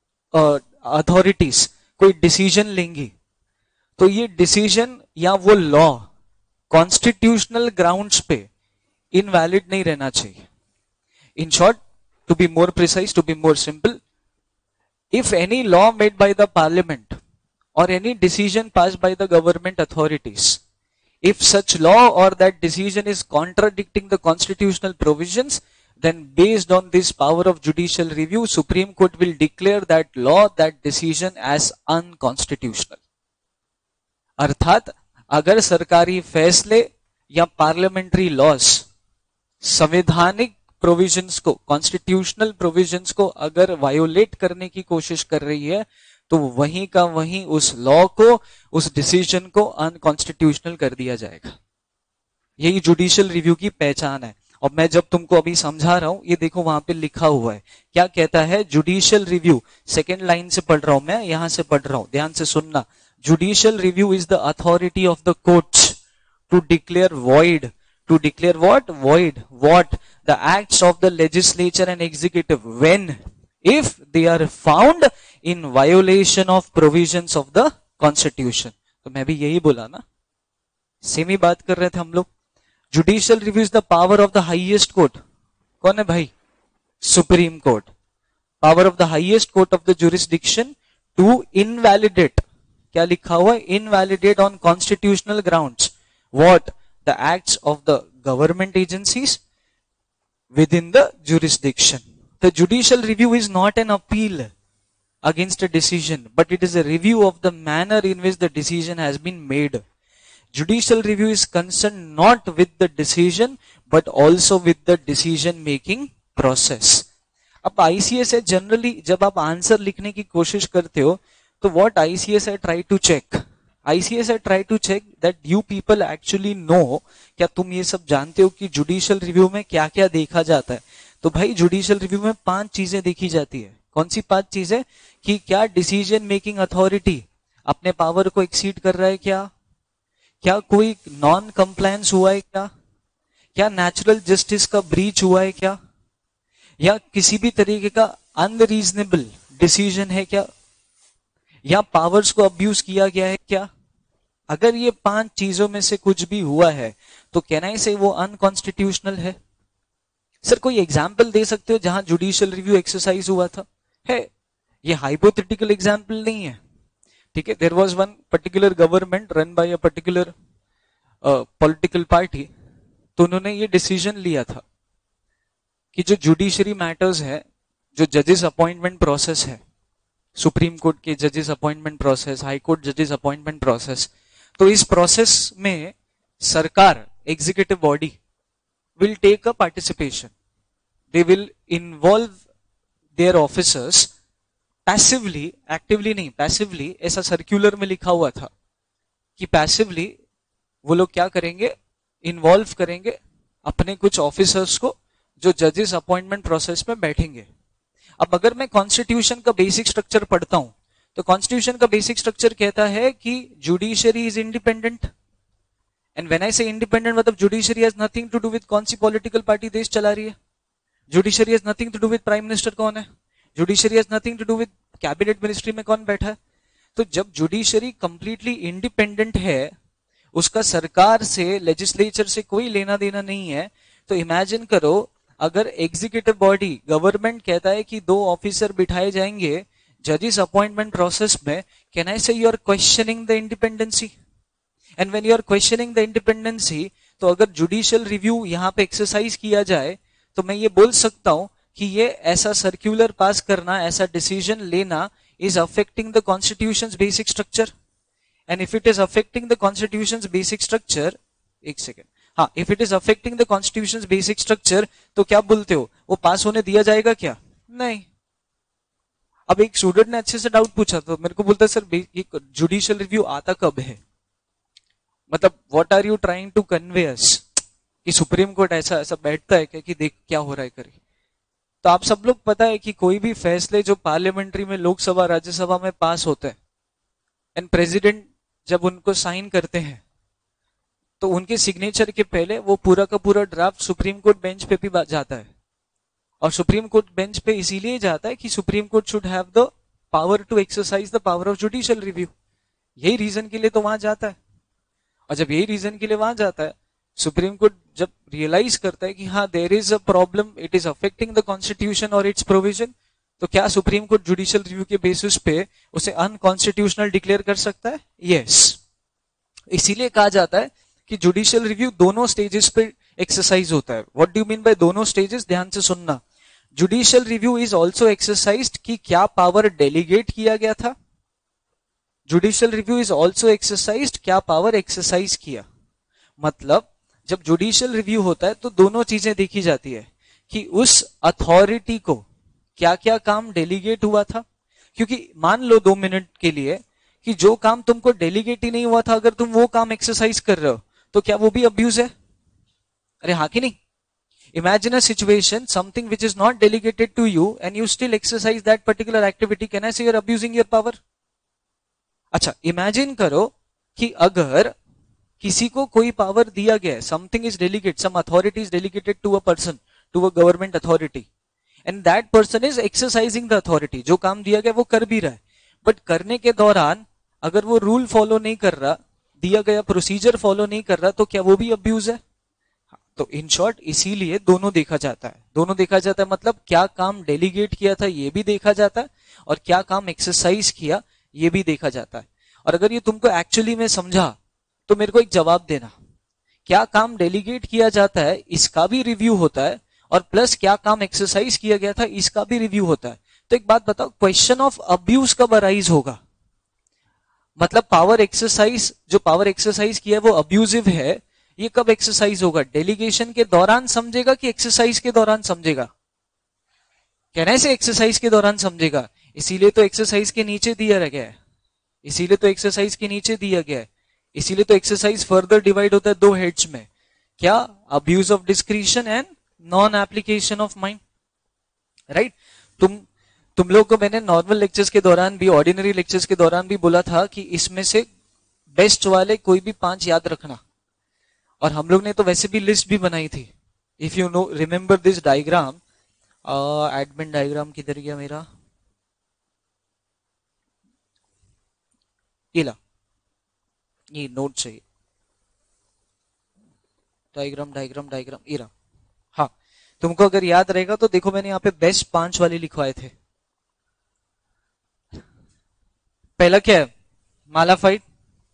अथॉरिटीज कोई डिसीजन लेंगी, तो ये डिसीजन या वो लॉ कॉन्स्टिट्यूशनल ग्राउंड्स पे इनवैलिड नहीं रहना चाहिए। In short, to be more precise, to be more simple, if any law made by the parliament or any decision passed by the government authorities, if such law or that decision is contradicting the constitutional provisions, then based on this power of judicial review, Supreme Court will declare that law, that decision as unconstitutional। अर्थात अगर सरकारी फैसले या parliamentary laws संवैधानिक provisions को, constitutional provisions को अगर violet करने की कोशिश कर रही है, तो वहीं का वहीं उस लॉ को, उस डिसीजन को अनकॉन्स्टिट्यूशनल कर दिया जाएगा। यही जुडिशियल रिव्यू की पहचान है। और मैं जब तुमको अभी समझा रहा हूं, ये देखो वहां पे लिखा हुआ है, क्या कहता है जुडिशियल रिव्यू। सेकेंड लाइन से पढ़ रहा हूं मैं, यहां से पढ़ रहा हूं, ध्यान से सुनना। Judicial review is the authority of the courts to declare void, to declare what, void what the acts of the legislature and executive when if they are found in violation of provisions of the constitution। तो मैं भी यही बोला ना, same ही बात कर रहे थे हम लोग। Judicial review is the power of the highest court. कौन है भाई, supreme court. Power of the highest court of the jurisdiction to invalidate, क्या लिखा हुआ है, invalidate on constitutional grounds what, the acts of the government agencies within the jurisdiction। The judicial review is not an appeal against a decision, but it is a review of the manner in which the decision has been made। Judicial review is concerned not with the decision but also with the decision making process। अब ICS है, generally जब आप answer लिखने की कोशिश करते हो, तो what I C S I try to check, I C S I try to check that you people actually know, क्या तुम ये सब जानते हो कि जुडिशियल रिव्यू में क्या क्या देखा जाता है। तो भाई जुडिशियल रिव्यू में पांच चीजें देखी जाती है। कौन सी पांच चीजें, कि क्या डिसीजन मेकिंग अथॉरिटी अपने पावर को एक्सीड कर रहा है, क्या क्या कोई नॉन कंप्लायंस हुआ है, क्या क्या नेचुरल जस्टिस का ब्रीच हुआ है, क्या या किसी भी तरीके का अनरीजनेबल डिसीजन है क्या, या पावर्स को अब्यूज किया गया है क्या। अगर ये पांच चीजों में से कुछ भी हुआ है, तो कहना ही से वो अनकॉन्स्टिट्यूशनल है। सर कोई एग्जाम्पल दे सकते हो जहां जुडिशियल रिव्यू एक्सरसाइज हुआ था? है, ये हाइपोथेटिकल एग्जाम्पल नहीं है, ठीक है। There was one particular government run by a particular political party, तो उन्होंने ये डिसीजन लिया था कि जो जुडिशरी मैटर्स है, जो जजेस अपॉइंटमेंट प्रोसेस है, सुप्रीम कोर्ट के जजेस अपॉइंटमेंट प्रोसेस, हाई कोर्ट जजेस अपॉइंटमेंट प्रोसेस, तो इस प्रोसेस में सरकार, executive body will take a participation. They will involve their officers passively, actively नहीं, passively. ऐसा सर्कुलर में लिखा हुआ था कि passively वो लोग क्या करेंगे, इन्वॉल्व करेंगे अपने कुछ ऑफिसर्स को जो जजेस अपॉइंटमेंट प्रोसेस में बैठेंगे. अब अगर मैं कॉन्स्टिट्यूशन का बेसिक स्ट्रक्चर पढ़ता हूं तो कॉन्स्टिट्यूशन का बेसिक स्ट्रक्चर कहता है कि judiciary is independent. And when I say independent मतलब judiciary has nothing to do with कौन सी पॉलिटिकल पार्टी देश चला रही है. Judiciary has nothing to do with prime minister कौन है. Judiciary has nothing to do with cabinet ministry में कौन बैठा है. तो जब जुडिशरी कंप्लीटली इंडिपेंडेंट है, उसका सरकार से, लेजिस्लेचर से कोई लेना देना नहीं है, तो इमेजिन करो अगर एग्जीक्यूटिव बॉडी गवर्नमेंट कहता है कि दो ऑफिसर बिठाए जाएंगे जजेस अपॉइंटमेंट प्रोसेस में, can I say you are questioning the independency. And when you are questioning the independency, तो अगर जुडिशियल रिव्यू यहां पे एक्सरसाइज किया जाए तो मैं ये बोल सकता हूं कि ये ऐसा सर्कुलर पास करना, ऐसा डिसीजन लेना is affecting the constitution's basic structure. And if it is affecting the constitution's basic structure, एक सेकेंड, हाँ, if it is affecting the constitution's basic structure, तो क्या बोलते हो, वो पास होने दिया जाएगा क्या? नहीं. अब एक स्टूडेंट ने अच्छे से डाउट पूछा तो मेरे को बोलता है सर जुडिशियल रिव्यू आता कब है, मतलब what are you trying to convey us कि सुप्रीम कोर्ट ऐसा ऐसा बैठता है क्या कि देख क्या हो रहा है करे. तो आप सब लोग पता है कि कोई भी फैसले जो पार्लियामेंट्री में, लोकसभा राज्यसभा में पास होते हैं एंड प्रेसिडेंट जब उनको साइन करते हैं तो उनके सिग्नेचर के पहले वो पूरा का पूरा ड्राफ्ट सुप्रीम कोर्ट बेंच पे भी जाता है. और सुप्रीम कोर्ट बेंच पे इसीलिए जाता है कि supreme court should have the power to exercise the power of judicial review. यही रीजन के लिए तो वहां जाता है. और जब यही रीजन के लिए वहां जाता है, सुप्रीम कोर्ट जब रियलाइज करता है कि हाँ there is a problem, it is affecting the constitution और इट्स प्रोविजन, तो क्या सुप्रीम कोर्ट जुडिशियल रिव्यू के बेसिस पे उसे अनकॉन्स्टिट्यूशनल डिक्लेयर कर सकता है? यस. इसीलिए कहा जाता है कि जुडिशियल रिव्यू दोनों स्टेजेस पे एक्सरसाइज होता है. What do you mean by दोनों स्टेजेस? ध्यान से सुनना. Judicial review is also exercised कि क्या पावर डेलीगेट किया गया था. Judicial review is also exercised क्या पावर एक्सरसाइज किया. मतलब जब जुडिशियल रिव्यू होता है तो दोनों चीजें देखी जाती है कि उस अथॉरिटी को क्या क्या काम डेलीगेट हुआ था. क्योंकि मान लो दो मिनट के लिए कि जो काम तुमको डेलीगेट ही नहीं हुआ था, अगर तुम वो काम एक्सरसाइज कर रहे हो तो क्या वो भी अब्यूज है? अरे हाँ कि नहीं? Imagine a situation, something which is not delegated to you and you still exercise that particular activity. Can I say you're abusing your power? अच्छा, imagine करो कि अगर किसी को कोई पावर दिया गया है, something is delegated, some authority is delegated to a person, to a government authority, and that person is exercising the authority. जो काम दिया गया वो कर भी रहा है, बट करने के दौरान अगर वो रूल फॉलो नहीं कर रहा, दिया गया प्रोसीजर फॉलो नहीं कर रहा, तो क्या वो भी अब्यूज है? तो इन शॉर्ट इसीलिए दोनों देखा जाता है. दोनों देखा जाता है मतलब क्या काम डेलीगेट किया था ये भी देखा जाता है और क्या काम एक्सरसाइज किया ये भी देखा जाता है. और अगर ये तुमको एक्चुअली में समझा तो मेरे को एक जवाब देना. क्या काम डेलीगेट किया जाता है इसका भी रिव्यू होता है और प्लस क्या काम एक्सरसाइज किया गया था इसका भी रिव्यू होता है. तो एक बात बताओ, क्वेश्चन ऑफ अब्यूज कब अराइज होगा? मतलब पावर एक्सरसाइज, जो पावर एक्सरसाइज किया है वो अब्यूजिव है, ये कब एक्सरसाइज होगा? डेलीगेशन के दौरान समझेगा कि एक्सरसाइज के दौरान समझेगा? कहने से एक्सरसाइज के दौरान समझेगा. इसीलिए तो एक्सरसाइज के नीचे दिया गया है, इसीलिए तो एक्सरसाइज के नीचे दिया गया है, इसीलिए तो एक्सरसाइज फर्दर डिवाइड होता है दो हेड्स में. क्या? Abuse of discretion and non application of mind. Right? तुम तुम लोग को मैंने नॉर्मल लेक्चर्स के दौरान भी, ऑर्डिनरी लेक्चर्स के दौरान भी बोला था कि इसमें से बेस्ट वाले कोई भी पांच याद रखना. और हम लोग ने तो वैसे भी लिस्ट भी बनाई थी. If you know remember this diagram, admin diagram किधर गया मेरा? ये ला, ये नोट चाहिए. डायग्राम डायग्राम डायग्राम ये रहा. हाँ, तुमको अगर याद रहेगा तो देखो मैंने यहाँ पे बेस्ट पांच वाले लिखवाए थे. पहला क्या है? Malafide.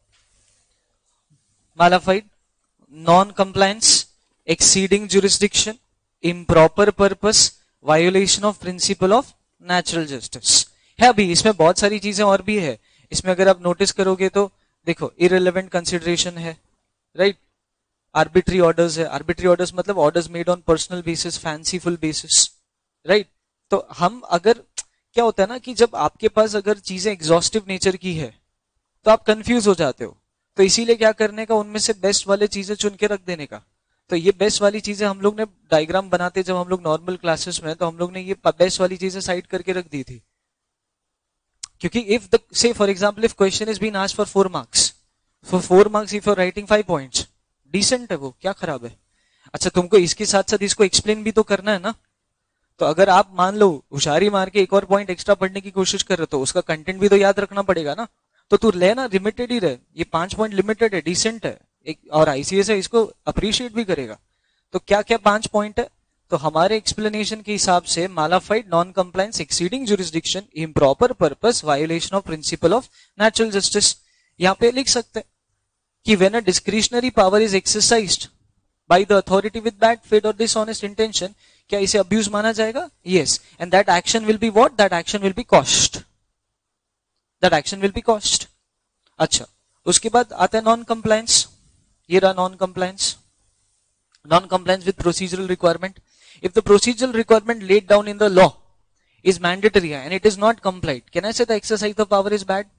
Malafide, non compliance, exceeding jurisdiction, improper purpose, violation of principle of natural justice है. अभी इसमें बहुत सारी चीजें और भी है. इसमें अगर आप नोटिस करोगे तो देखो इररिलेवेंट कंसिडरेशन है, राइट? आर्बिट्री ऑर्डर्स है. आर्बिट्री ऑर्डर्स मतलब orders made on personal basis, fanciful basis, right. तो हम अगर क्या होता है ना कि जब आपके पास अगर चीजें एग्जॉस्टिव नेचर की है तो आप कंफ्यूज हो जाते हो. तो इसीलिए क्या करने का, उनमें से बेस्ट वाले चीजें चुन के रख देने का. तो ये बेस्ट वाली चीजें हम लोग ने डायग्राम बनाते जब हम लोग नॉर्मल क्लासेस में, तो हम लोग ने ये बेस्ट वाली चीजें साइड करके रख दी थी. क्योंकि if the say for example if question is been asked for four marks, for four marks if you are writing five points, decent है वो, क्या खराब है. अच्छा तुमको इसके साथ साथ इसको एक्सप्लेन भी तो करना है ना. तो अगर आप मान लो होशियारी मार के एक और पॉइंट एक्स्ट्रा पढ़ने की कोशिश कर रहे हो तो उसका कंटेंट भी तो याद रखना पड़ेगा ना. तो तू लेना, लिमिटेड ही रहे. ये पांच पॉइंट लिमिटेड है, डिसेंट है, एक और आईसीएस है, इसको अप्रिशिएट भी करेगा. तो क्या क्या पांच पॉइंट है, तो हमारे एक्सप्लेनेशन के हिसाब से malafide, non compliance, exceeding jurisdiction, improper purpose, violation of principle of natural justice. यहां पे लिख सकते हैं कि when a discretionary power is exercised by the authority with bad faith और डिसऑनेस्ट इंटेंशन, क्या इसे अब्यूज माना जाएगा? Yes. And that action will be what? That action will be quashed. That action will be quashed. अच्छा, उसके बाद आता है नॉन कंप्लायंस. ये रहा non compliance. Non compliance with procedural requirement. If the procedural requirement laid down in the law is mandatory and it is not complied, can I say the exercise of power is bad?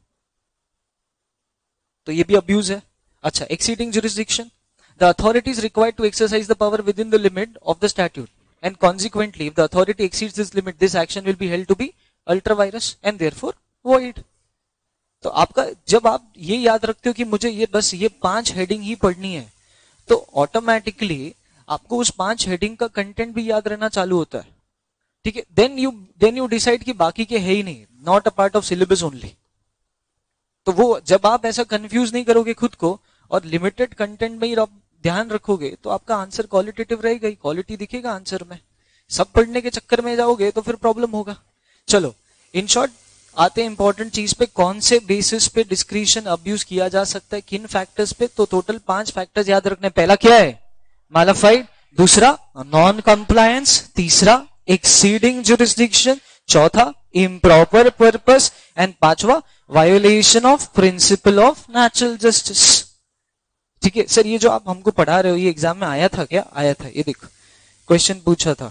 तो ये भी abuse है. अच्छा, exceeding jurisdiction. The authority is required to exercise the power within the limit of the statute, and consequently, if the authority exceeds this limit, this action will be held to be ultra virus and therefore void. तो आपका जब आप ये याद रखते हो कि मुझे ये बस ये पांच हेडिंग ही पढ़नी है, तो ऑटोमेटिकली आपको उस पांच हेडिंग का कंटेंट भी याद रहना चालू होता है. ठीक है. Then you then you decide कि बाकी के है ही नहीं, not a part of syllabus only. तो वो जब आप ऐसा कंफ्यूज नहीं करोगे खुद को और लिमिटेड कंटेंट में ही आप ध्यान रखोगे तो आपका आंसर क्वालिटेटिव रहेगा, क्वालिटी दिखेगा आंसर में. सब पढ़ने के चक्कर में जाओगे तो फिर प्रॉब्लम होगा. चलो इन शॉर्ट आते हैं इंपॉर्टेंट चीज पे, कौन से बेसिस पे डिस्क्रिशन अब्यूज किया जा सकता है, किन फैक्टर्स पे. तो टोटल पांच फैक्टर्स याद रखने. पहला क्या है? मालाफाइड. दूसरा नॉन कंप्लायंस. तीसरा एक्सीडिंग जुरिस्डिक्शन. चौथा इम्प्रॉपर पर्पस. एंड पांचवा violation of principle of natural justice. ठीक है सर, ये जो आप हमको पढ़ा रहे हो ये एग्जाम में आया था क्या? आया था. ये देखो क्वेश्चन पूछा था,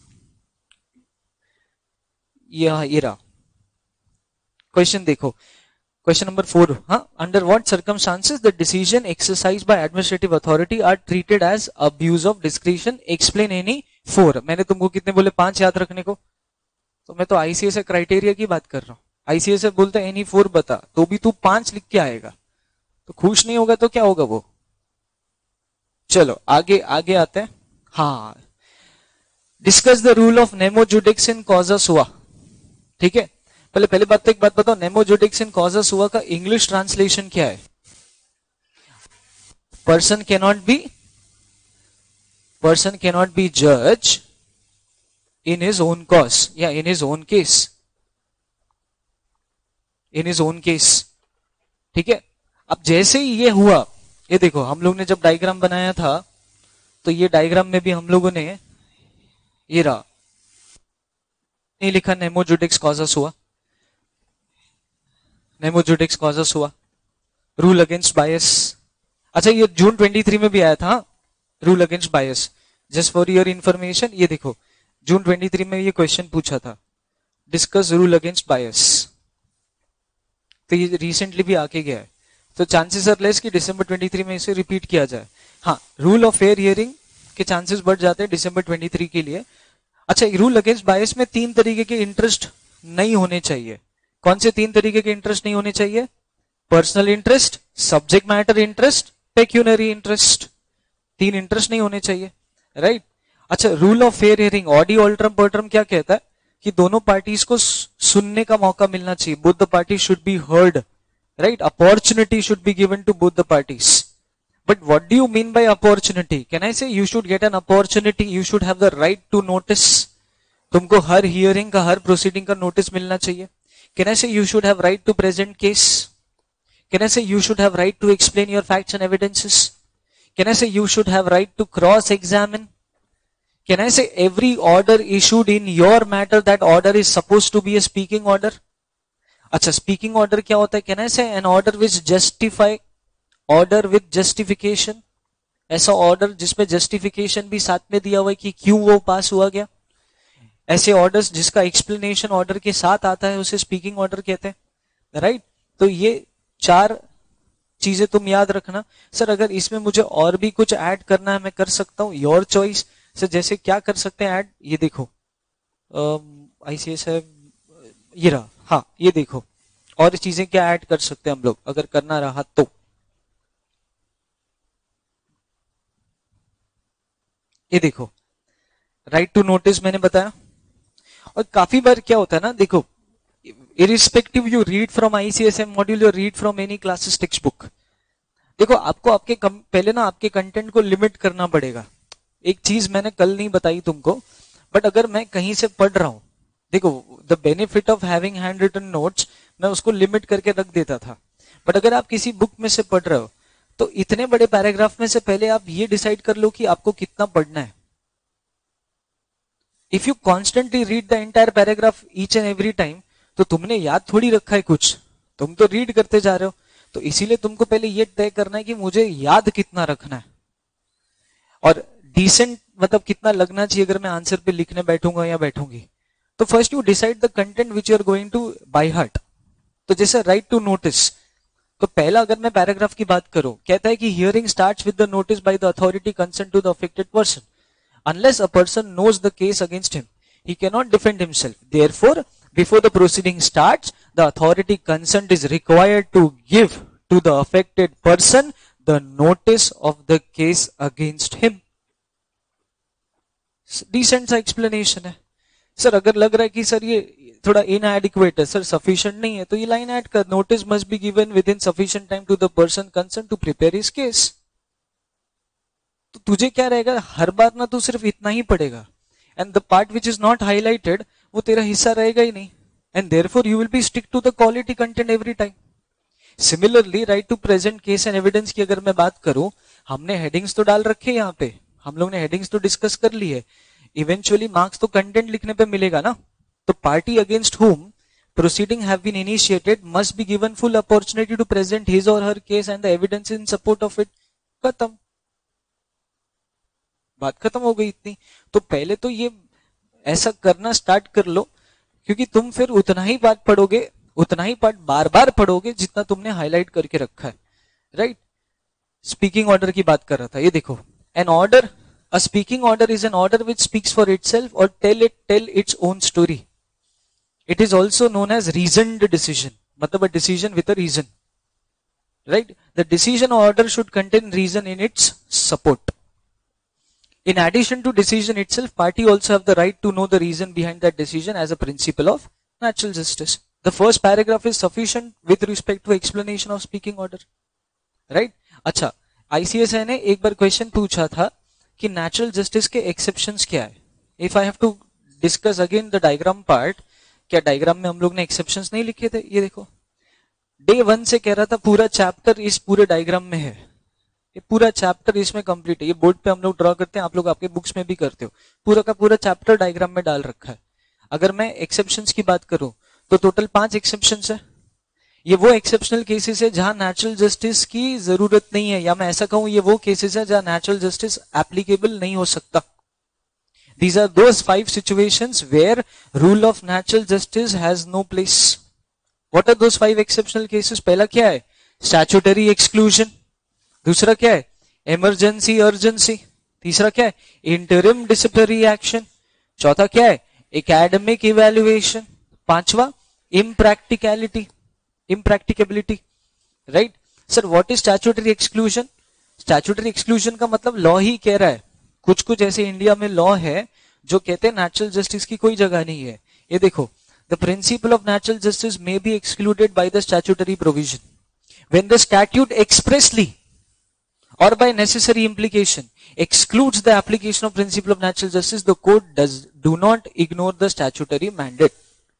ये ये रहा क्वेश्चन. देखो क्वेश्चन नंबर फोर. हाँ, under what circumstances the decision exercise by administrative authority are treated as abuse of discretion, explain any four. मैंने तुमको कितने बोले? पांच याद रखने को. तो मैं तो आईसीएस क्राइटेरिया की बात कर रहा हूं. आईसीएस बोलते एनी फोर बता, तो भी तू पांच लिख के आएगा. तो खुश नहीं होगा तो क्या होगा वो. चलो आगे आगे आते हैं. हाँ, discuss the rule of nemo जुडिक्स in causa sua. ठीक है, पहले पहले बात तो एक बात बताओ, नेमो जुडिक्स इन कॉजा सुआ का इंग्लिश ट्रांसलेशन क्या है? Person can not be person can not be जज इन हिज ओन कॉज या in his own case. In his own case. ठीक है. अब जैसे ही ये हुआ, ये देखो हम लोग ने जब डायग्राम बनाया था तो ये डायग्राम में भी हम लोगों ने ये रहा नहीं लिखा nemo judex causa sua. Nemo judex causa sua, rule against bias. अच्छा, ये जून तेईस में भी आया था rule against bias. Just for your information, ये देखो जून तेईस में ये क्वेश्चन पूछा था, डिस्कस रूल अगेंस्ट बायस. तो ये रिसेंटली भी आके गया है, तो चांसेस आर लेस कि दिसंबर तेईस में इसे रिपीट किया जाए. हाँ, रूल ऑफ फेयर हियरिंग के चांसेस बढ़ जाते हैं दिसंबर तेईस के लिए. अच्छा, रूल अगेंस्ट बायस में तीन तरीके के इंटरेस्ट नहीं होने चाहिए. कौन से तीन तरीके के इंटरेस्ट नहीं होने चाहिए? Personal interest, subject matter interest, pecuniary interest. तीन इंटरेस्ट नहीं होने चाहिए, राइट. अच्छा, rule of fair hearing audi alteram partem क्या कहता है कि दोनों पार्टीज को सुनने का मौका मिलना चाहिए. Both the party should be heard, right? Opportunity should be given to both the parties. But what do you mean by opportunity? Can I say you should get an opportunity? You should have the right to notice. तुमको हर hearing का, हर proceeding का notice मिलना चाहिए. Can I say you should have right to present case? Can I say you should have right to explain your facts and evidences? Can I say you should have right to cross examine? Can I say every order issued in your matter, that order is supposed to be a speaking order? अच्छा, speaking order क्या होता है? Can I say an order which justify, order with justification. ऐसा order जिसमें justification भी साथ में दिया हुआ है कि क्यों वो पास हुआ गया। ऐसे ऑर्डर्स जिसका एक्सप्लेनेशन ऑर्डर के साथ आता है उसे स्पीकिंग ऑर्डर कहते हैं, राइट। तो ये चार चीजें तुम याद रखना। सर अगर इसमें मुझे और भी कुछ ऐड करना है मैं कर सकता हूँ, योर चॉइस। सर जैसे क्या कर सकते हैं ऐड, ये देखो आईसीएस है, ये रहा, हाँ ये देखो और चीजें क्या ऐड कर सकते हैं हम लोग अगर करना रहा तो। ये देखो राइट टू नोटिस मैंने बताया। और काफी बार क्या होता है ना, देखो irrespective you read from I C S M module or read from any classes textbook, देखो आपको आपके कम, पहले ना आपके कंटेंट को लिमिट करना पड़ेगा। एक चीज मैंने कल नहीं बताई तुमको, बट अगर मैं कहीं से पढ़ रहा हूं, देखो the benefit of having hand written notes, मैं उसको लिमिट करके रख देता था। बट अगर आप किसी बुक में से पढ़ रहे हो तो इतने बड़े पैराग्राफ में से पहले आप ये डिसाइड कर लो कि आपको कितना पढ़ना है। If you constantly read the entire paragraph each and every time, तो तुमने याद थोड़ी रखा है कुछ, तुम तो रीड करते जा रहे हो। तो इसीलिए तुमको पहले ये तय करना है कि मुझे याद कितना रखना है और डिसेंट मतलब कितना लगना चाहिए अगर मैं आंसर पे लिखने बैठूंगा या बैठूंगी। तो first you decide the content which you are going to by heart. तो जैसे राइट टू नोटिस, तो पहला अगर मैं पैराग्राफ की बात करूं, कहता है कि hearing starts with the notice by the authority concern to the affected person unless a person knows the case against him, he cannot defend himself. Therefore, before the proceeding starts, the authority concerned is required to give to the affected person the notice of the case against him. Decent सा explanation है। Sir अगर लग रहा है कि sir ये थोड़ा inadequate है, सर sufficient नहीं है, तो ये लाइन ऐड कर, notice must be given within sufficient time to the person concerned to prepare his case. तो तुझे क्या रहेगा, हर बार ना तू सिर्फ इतना ही पढ़ेगा, and the part which is not highlighted वो तेरा हिस्सा रहेगा ही नहीं, and therefore you will be stick to the quality content every time. Similarly right to present case and evidence की अगर मैं बात करूं, हमने हेडिंग्स तो डाल रखे यहाँ पे, हम लोग ने हेडिंग्स तो डिस्कस कर ली है, इवेंचुअली मार्क्स तो कंटेंट लिखने पे मिलेगा ना। तो party against whom proceeding have been initiated must be given full opportunity to present his or her case and the evidence in support of it। खत्म, बात खत्म हो गई इतनी। तो पहले तो ये ऐसा करना स्टार्ट कर लो, क्योंकि तुम फिर उतना ही पार्ट पढ़ोगे, उतना ही पार्ट बार बार पढ़ोगे जितना तुमने हाईलाइट करके रखा है, राइट। स्पीकिंग ऑर्डर की बात कर रहा था, ये देखो, an order, a speaking order is an order which speaks for itself और tell it tell its own story. It is also known as reasoned decision, मतलब a decision with a reason, right. The decision order should contain reason in its support. In addition to decision itself, party also have the right to know the reason behind that decision as a principle of natural justice. The first paragraph is sufficient with respect to explanation of speaking order, right? अच्छा, I C S I ने एक बार question पूछा था कि natural justice के exceptions क्या है। If I have to discuss again the diagram part, क्या डायग्राम में हम लोग ने exceptions नहीं लिखे थे? ये देखो, डे वन से कह रहा था पूरा चैप्टर इस पूरे डायग्राम में है, ये पूरा चैप्टर इसमें कंप्लीट है। ये बोर्ड पे हम लोग ड्रॉ करते हैं, आप लोग आपके बुक्स में भी करते हो, पूरा का पूरा चैप्टर डायग्राम में डाल रखा है। अगर मैं एक्सेप्शंस की बात करूं तो टोटल पांच एक्सेप्शंस है। ये वो एक्सेप्शनल केसेस है जहां नेचुरल जस्टिस की जरूरत नहीं है, या मैं ऐसा कहूं ये वो केसेस है जहां नेचुरल जस्टिस एप्लीकेबल नहीं हो सकता। These are those five situations where rule of natural justice has no place. What are those five exceptional cases? पहला क्या है? Statutory exclusion. दूसरा क्या है? Emergency urgency. तीसरा क्या है? Interim disciplinary action. चौथा क्या है? Academic evaluation. पांचवा impracticality, impracticability, right. Sir what is statutory exclusion? Statutory exclusion का मतलब लॉ ही कह रहा है, कुछ कुछ ऐसे इंडिया में लॉ है जो कहते हैं नेचुरल जस्टिस की कोई जगह नहीं है। ये देखो, the principle of natural justice may be excluded by the statutory provision when the statute expressly or by necessary implication excludes the application of principle of natural justice, the court does do not ignore the statutory mandate।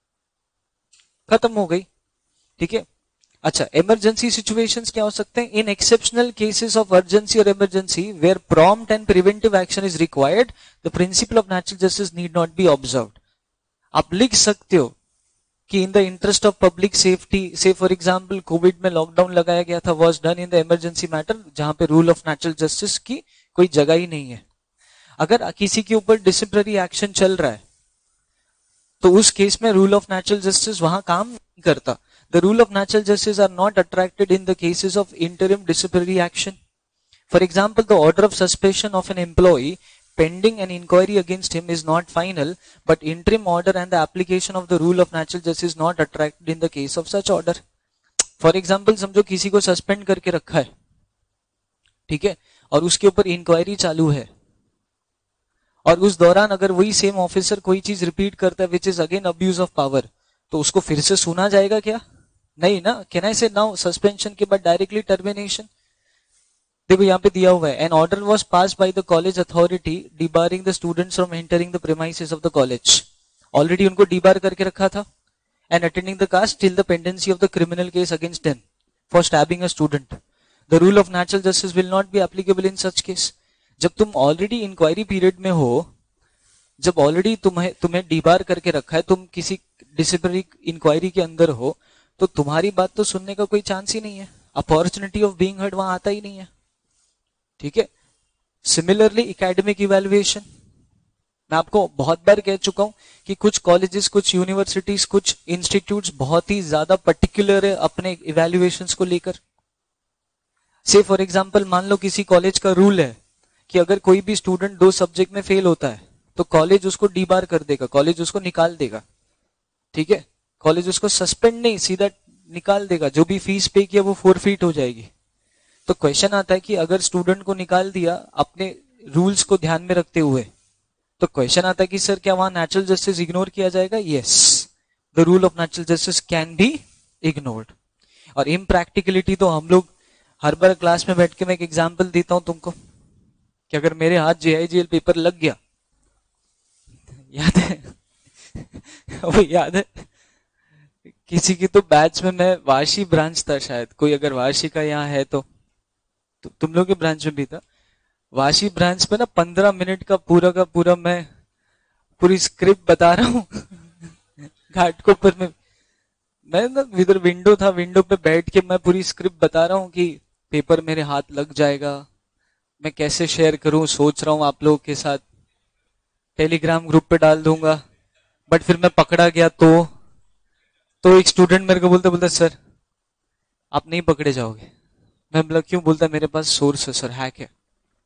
खत्म हो गई, ठीक है। अच्छा, emergency situations क्या हो सकते हैं? In exceptional cases of urgency और emergency where prompt and preventive action is required, the principle of natural justice need not be observed. आप लिख सकते हो कि in the interest of public safety, say for example covid में lockdown लगाया गया था, was done in the emergency matter, जहां पे रूल ऑफ नेचुरल जस्टिस की कोई जगह ही नहीं है। अगर किसी के ऊपर डिसिप्लिनरी एक्शन चल रहा है तो उस केस में रूल ऑफ नेचुरल जस्टिस वहां काम नहीं करता। The rule of natural justice are not attracted in the cases of interim disciplinary action. For example, the order of suspension of an employee pending an inquiry against him is not final, but interim order and the application of the rule of natural justice is not attracted in the case of such order. For example, समझो किसी को suspend करके रखा है, ठीक है, और उसके ऊपर इंक्वायरी चालू है, और उस दौरान अगर वही सेम ऑफिसर कोई चीज रिपीट करता है which is again abuse of power, तो उसको फिर से सुना जाएगा क्या? नहीं ना। कैन आई से नाउ सस्पेंशन के बाद डायरेक्टली टर्मिनेशन? देखो यहाँ पे दिया हुआ है, an order was pass by the college authority debarring the students from entering the premises of the college. Already उनको डिबार करके रखा था, एंड अटेंडिंग द कास्ट till the pendency of the criminal case against them for stabbing a student. The rule of natural justice will not be applicable in such case. जब तुम already inquiry period में हो, जब already तुम्हें तुम्हें debar करके रखा है, तुम किसी डिसिप्लिनरी इंक्वायरी के अंदर हो, तो तुम्हारी बात तो सुनने का कोई चांस ही नहीं है। अपॉर्चुनिटी ऑफ बीइंग हर्ड वहां आता ही नहीं है, ठीक है। सिमिलरली एकेडमिक इवैल्यूएशन, मैं आपको बहुत बार कह चुका हूं कि कुछ कॉलेजेस, कुछ यूनिवर्सिटीज, कुछ इंस्टीट्यूट्स बहुत ही ज्यादा पर्टिकुलर है अपने इवैल्यूएशंस को लेकर। से फॉर एग्जांपल, मान लो किसी कॉलेज का रूल है कि अगर कोई भी स्टूडेंट दो सब्जेक्ट में फेल होता है तो कॉलेज उसको डीबार कर देगा, कॉलेज उसको निकाल देगा, ठीक है। कॉलेज उसको सस्पेंड नहीं, सीधा निकाल देगा, जो भी फीस पे किया वो फोरफीट हो जाएगी। तो क्वेश्चन आता है कि अगर स्टूडेंट को निकाल दिया अपने रूल्स को ध्यान में रखते हुए, तो क्वेश्चन आता है कि सर क्या वहां नेचुरल जस्टिस इग्नोर किया जाएगा? Yes, the rule of natural justice can be ignored. और इम्प्रैक्टिकलिटी तो हम लोग हर बार क्लास में बैठ के मैं एक एग्जाम्पल देता हूं तुमको कि अगर मेरे हाथ जेआईजीएल पेपर लग गया, याद है वो याद है किसी की तो बैच में, मैं वाशी ब्रांच था शायद, कोई अगर वाशी का यहाँ है तो, तो तुम लोग के ब्रांच में भी था। वाशी ब्रांच में ना पंद्रह मिनट का पूरा का पूरा मैं पूरी स्क्रिप्ट बता रहा हूँ घाट को ऊपर में, मैं ना इधर विंडो था, विंडो पे बैठ के मैं पूरी स्क्रिप्ट बता रहा हूँ कि पेपर मेरे हाथ लग जाएगा, मैं कैसे शेयर करूं, सोच रहा हूं आप लोगों के साथ, टेलीग्राम ग्रुप पे डाल दूंगा। बट फिर मैं पकड़ा गया तो तो एक स्टूडेंट मेरे को बोलता बोलता सर आप नहीं पकड़े जाओगे। मैं बोला क्यों? बोलता मेरे पास सोर्स है सर, हैक है,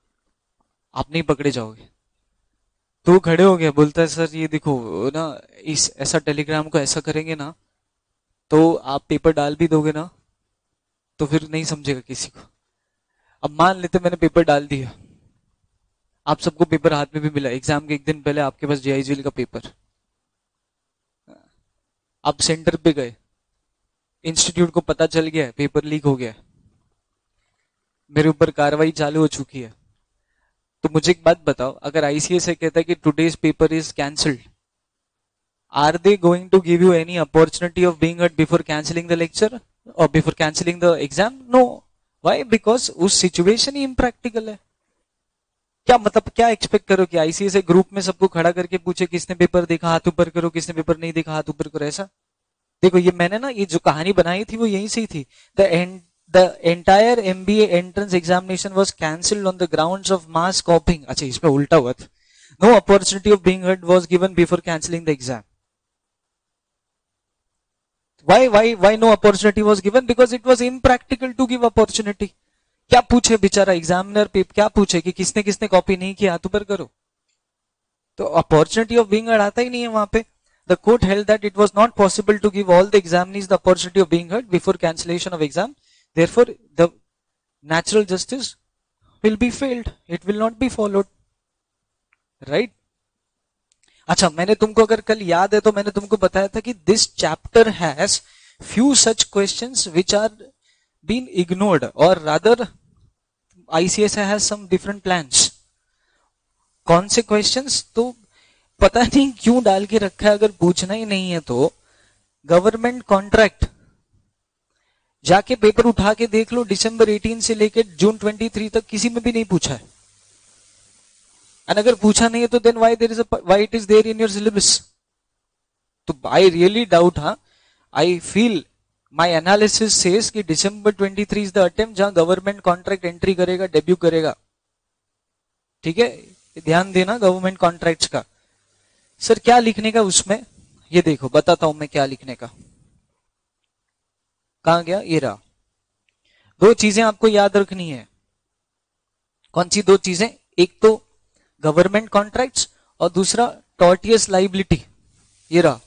आप नहीं पकड़े जाओगे। तो वो खड़े हो गया, बोलता है सर ये देखो ना, इस ऐसा टेलीग्राम को ऐसा करेंगे ना तो आप पेपर डाल भी दोगे ना तो फिर नहीं समझेगा किसी को। अब मान लेते मैंने पेपर डाल दिया, आप सबको पेपर हाथ में भी मिला, एग्जाम के एक दिन पहले आपके पास जेआईजीएल का पेपर, आप सेंटर पे गए, इंस्टीट्यूट को पता चल गया है पेपर लीक हो गया, मेरे ऊपर कार्रवाई चालू हो चुकी है। तो मुझे एक बात बताओ, अगर आईसीएस से कहता है कि today's paper is cancelled, are they going to give you any opportunity of being heard before cancelling the lecture और before cancelling the exam? No. Why? Because उस सिचुएशन ही इम्प्रैक्टिकल है। क्या मतलब, क्या एक्सपेक्ट करो कि आईसीएस ग्रुप में सबको खड़ा करके पूछे किसने पेपर देखा हाथ ऊपर करो, किसने पेपर नहीं देखा हाथ ऊपर करो, ऐसा? देखो ये मैंने ना ये जो कहानी बनाई थी वो यहीं से ही थी। The end the entire MBA entrance examination was cancelled on the grounds of mass copying. अच्छा, इसमें उल्टा हुआ था। No opportunity of being heard was given before cancelling the exam. Why, why, why no opportunity was given? Because it was impractical to give opportunity. क्या पूछे बेचारा examiner पे, क्या पूछे कि किसने किसने कॉपी नहीं किया हाथ ऊपर करो? तो अपॉर्चुनिटी ऑफ बीइंग हर्ड आता ही नहीं है वहां पे। The court held that it was not possible to give all the examinees the opportunity of being heard before cancellation of exam. Therefore, the natural justice will be failed. It will not be followed. Right? अच्छा, मैंने तुमको अगर कल याद है तो मैंने तुमको बताया था कि this chapter has few such questions which are been ignored, और rather ICS has some different plans. कौन से क्वेश्चंस? तो पता नहीं क्यों डाल के रखा है, अगर पूछना ही नहीं है तो। गवर्नमेंट कॉन्ट्रैक्ट, जाके पेपर उठा के देख लो, दिसंबर अठारह से लेकर जून तेईस तक किसी में भी नहीं पूछा है। एंड अगर पूछा नहीं है तो then why there is a why it is there in your syllabus? तो आई रियली डाउट, हाँ, I feel my analysis says कि दिसंबर तेईस इज द अटेम्प्ट जहां गवर्नमेंट कॉन्ट्रैक्ट एंट्री करेगा, डेब्यू करेगा। ठीक है, ध्यान देना गवर्नमेंट कॉन्ट्रैक्ट्स का। सर क्या लिखने का उसमें, ये देखो बताता हूं मैं क्या लिखने का। कहां गया, ये रहा। दो चीजें आपको याद रखनी है। कौन सी दो चीजें, एक तो गवर्नमेंट कॉन्ट्रैक्ट्स और दूसरा टॉर्टियस लाइबिलिटी। ये रहा,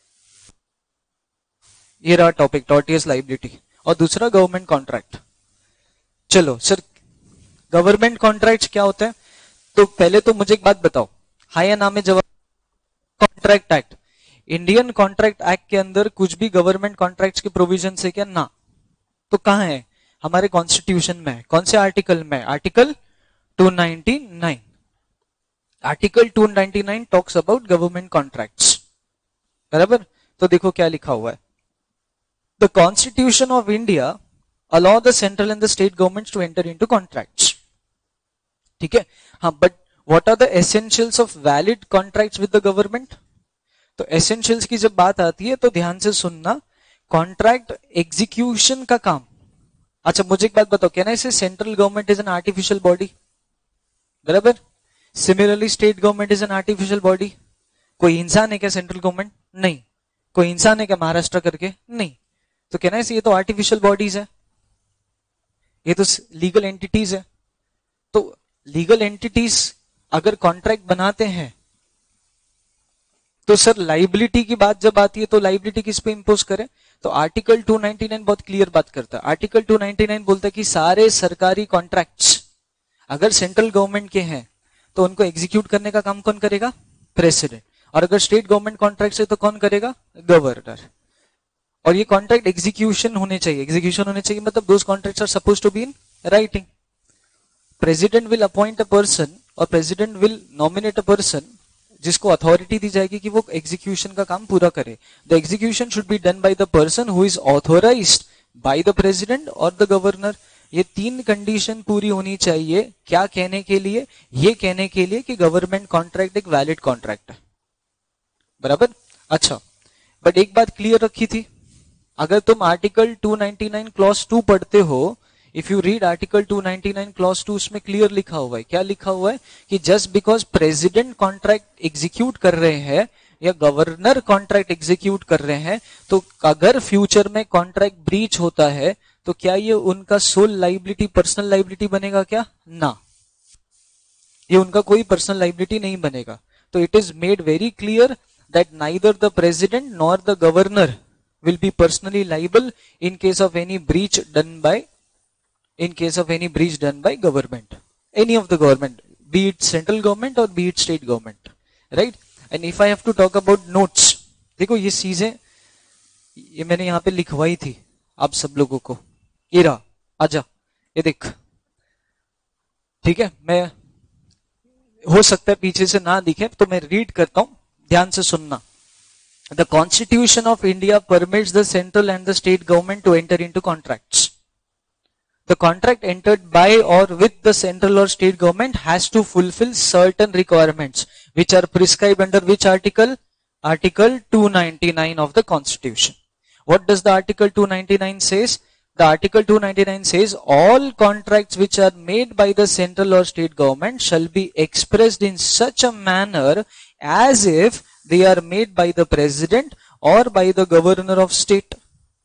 ये रहा टॉपिक, टॉर्टियस लाइबिलिटी, और दूसरा गवर्नमेंट कॉन्ट्रैक्ट। चलो सर, गवर्नमेंट कॉन्ट्रैक्ट क्या होता है, तो पहले तो मुझे एक बात बताओ, हाँ या ना में जवाब। Contract act, Indian contract act के अंदर कुछ भी गवर्नमेंट कॉन्ट्रैक्ट्स के प्रोविजन है क्या, ना। तो कहां है, हमारे कॉन्स्टिट्यूशन में है। कौन से आर्टिकल में, article two ninety nine. Article two ninety nine talks about government contracts, बराबर। तो देखो क्या लिखा हुआ है, the constitution of India allow the central and the state governments to enter into contracts, ठीक है। हाँ, but what are the essentials of valid contracts with the government? तो essentials की जब बात आती है तो ध्यान से सुनना, कॉन्ट्रैक्ट एग्जीक्यूशन का काम। अच्छा मुझे एक बात बताओ, क्या ना इसे central government is an artificial body, बराबर। Similarly state government is an artificial body. कोई इंसान है क्या सेंट्रल गवर्नमेंट, नहीं। कोई इंसान है क्या महाराष्ट्र करके, नहीं। तो कहना है ये तो आर्टिफिशियल बॉडीज है, ये तो लीगल एंटिटीज है। तो लीगल एंटिटीज अगर कॉन्ट्रैक्ट बनाते हैं तो सर लाइबिलिटी की बात जब आती है तो लाइबिलिटी किस पे इंपोज करें, तो आर्टिकल टू नाइंटी नाइन बहुत क्लियर बात करता है। आर्टिकल टू नाइंटी नाइन बोलता है कि सारे सरकारी कॉन्ट्रैक्ट्स अगर सेंट्रल गवर्नमेंट के हैं तो उनको एग्जीक्यूट करने का काम कौन करेगा, प्रेसिडेंट। और अगर स्टेट गवर्नमेंट कॉन्ट्रैक्ट है तो कौन करेगा, गवर्नर। और ये कॉन्ट्रैक्ट एग्जीक्यूशन होने चाहिए, एग्जीक्यूशन होने चाहिए मतलब those contracts are suppose to be in writing. President will appoint a person और president will nominate a person जिसको अथॉरिटी दी जाएगी कि वो एग्जीक्यूशन का काम पूरा करे। The execution should be done by the person who is authorized by the president और द गवर्नर। ये तीन कंडीशन पूरी होनी चाहिए, क्या कहने के लिए, ये कहने के लिए कि गवर्नमेंट कॉन्ट्रैक्ट एक वैलिड कॉन्ट्रैक्ट है, बराबर। अच्छा, बट एक बात क्लियर रखी थी, अगर तुम article two ninety nine clause two पढ़ते हो, if you read article two ninety nine clause two, उसमें क्लियर लिखा हुआ है, क्या लिखा हुआ है कि just because president contract execute कर रहे हैं या गवर्नर कॉन्ट्रैक्ट एग्जीक्यूट कर रहे हैं, तो अगर फ्यूचर में कॉन्ट्रैक्ट ब्रीच होता है तो क्या ये उनका सोल लाइबिलिटी, पर्सनल लाइबिलिटी बनेगा क्या, ना, ये उनका कोई पर्सनल लाइबिलिटी नहीं बनेगा। तो it is made very clear that neither the president nor the governor will be personally liable in case of any breach done by in case of any breach done by government, any of the government, be it central government or be it state government, right? And if I have to talk about notes, देखो ये चीजें ये मैंने यहां पे लिखवाई थी आप सब लोगों को, ये रहा, आजा ये देख, ठीक है। मैं हो सकता है पीछे से ना दिखे तो मैं रीड करता हूं, ध्यान से सुनना। The Constitution of India permits the central and the state government to enter into contracts. The contract entered by or with the central or state government has to fulfill certain requirements which are prescribed under which article? Article two ninety-nine of the Constitution. What does the Article two ninety-nine says? The Article two ninety-nine says all contracts which are made by the central or state government shall be expressed in such a manner as if they are made by the president or by the governor of state,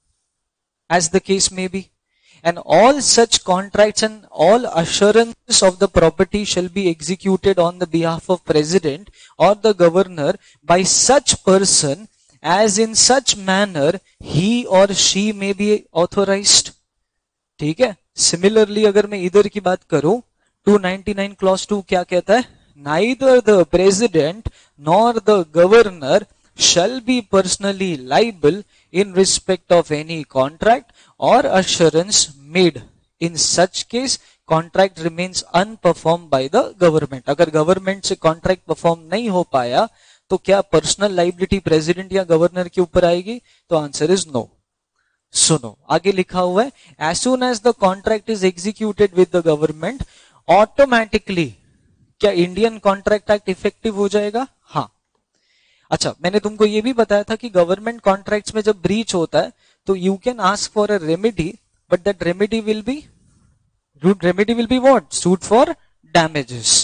as the case may be. And all such contracts and all assurances of the property shall be executed on the behalf of president or the governor by such person as in such manner he or she may be authorized. ठीक है। Similarly अगर मैं इधर की बात करूं, two ninety nine clause two क्या कहता है, neither the president nor the governor shall be personally liable in respect of any contract or assurance made. In such case, contract remains unperformed by the government. अगर government से contract perform नहीं हो पाया तो क्या पर्सनल लाइबिलिटी प्रेसिडेंट या governor के ऊपर आएगी, तो आंसर इज नो। सुनो आगे लिखा हुआ है, as soon as the contract is executed with the government, automatically क्या इंडियन कॉन्ट्रैक्ट एक्ट इफेक्टिव हो जाएगा, हाँ। अच्छा, मैंने तुमको ये भी बताया था कि गवर्नमेंट कॉन्ट्रैक्ट्स में जब ब्रीच होता है तो you can ask for a remedy, but that remedy will be remedy will be what, suit for damages.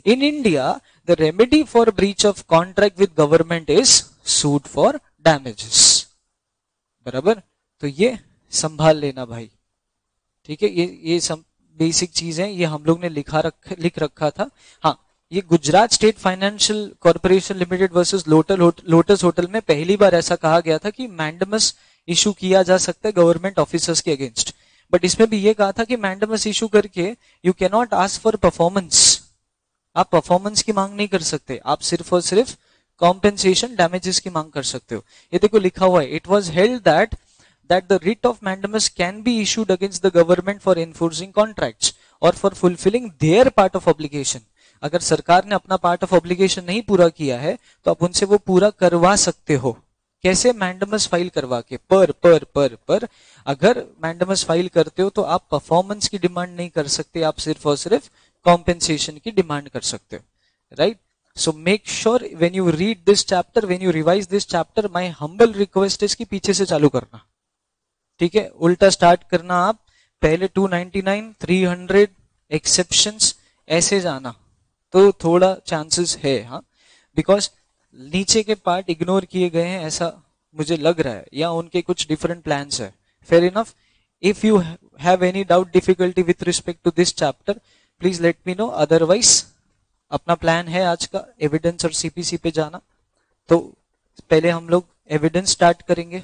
In India, the remedy for breach of contract with government is suit for damages. बराबर, तो ये संभाल लेना भाई, ठीक है। ये ये सब बेसिक चीज है, ये हम लोग ने लिखा रख लिख रखा था। हाँ, ये Gujarat state financial corporation limited versus लोटल लोटस होटल में पहली बार ऐसा कहा गया था कि मैंडमस इशू किया जा सकता है गवर्नमेंट ऑफिसर्स के अगेंस्ट, बट इसमें भी ये कहा था कि मैंडमस इशू करके you can not ask for performance, आप परफॉर्मेंस की मांग नहीं कर सकते, आप सिर्फ और सिर्फ कॉम्पेंसेशन डैमेजेस की मांग कर सकते हो। ये देखो लिखा हुआ है, it was held that that the writ of mandamus can be issued against the government for enforcing contracts or for fulfilling their part of obligation. अगर सरकार ने अपना पार्ट ऑफ ऑब्लिगेशन नहीं पूरा किया है तो आप उनसे वो पूरा करवा सकते हो। कैसे? मैंडमस फाइल करवा के, पर पर पर पर अगर मैंडमस फाइल करते हो तो आप परफॉर्मेंस की डिमांड नहीं कर सकते, आप सिर्फ और सिर्फ कॉम्पेंसेशन की डिमांड कर सकते हो, right. So make sure when you read this chapter, when you revise this chapter, my humble request है इसकी पीछे से चालू करना, ठीक है। उल्टा स्टार्ट करना, आप पहले two ninety nine, three hundred, exceptions ऐसे जाना तो थोड़ा चांसेस है, हाँ, बिकॉज नीचे के पार्ट इग्नोर किए गए हैं ऐसा मुझे लग रहा है, या उनके कुछ डिफरेंट प्लान्स है। Fair enough, if you have any doubt difficulty with respect to this chapter please let me know, otherwise अपना प्लान है आज का एविडेंस और सीपीसी पे जाना। तो पहले हम लोग एविडेंस स्टार्ट करेंगे।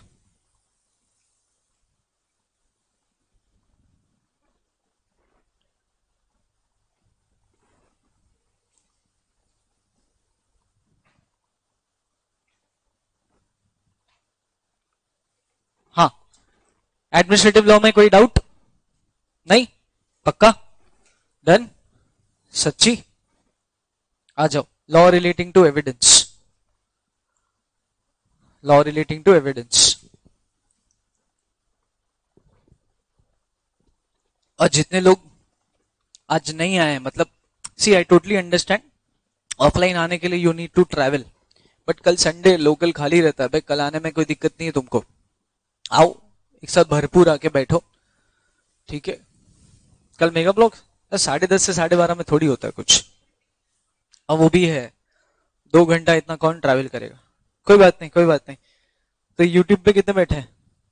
हाँ, एडमिनिस्ट्रेटिव लॉ में कोई डाउट नहीं? पक्का? डन? सच्ची? आ जाओ। Law relating to evidence, law relating to evidence. और जितने लोग आज नहीं आए, मतलब see I totally understand, offline आने के लिए you need to travel, but कल संडे लोकल खाली रहता है भाई, कल आने में कोई दिक्कत नहीं है तुमको, आओ एक साथ भरपूर आके बैठो, ठीक है। कल मेगा ब्लॉक साढ़े दस से साढ़े बारह में थोड़ी होता है कुछ, और वो भी है दो घंटा, इतना कौन ट्रैवल करेगा। कोई बात नहीं, कोई बात नहीं। तो यूट्यूब पे कितने बैठे हैं?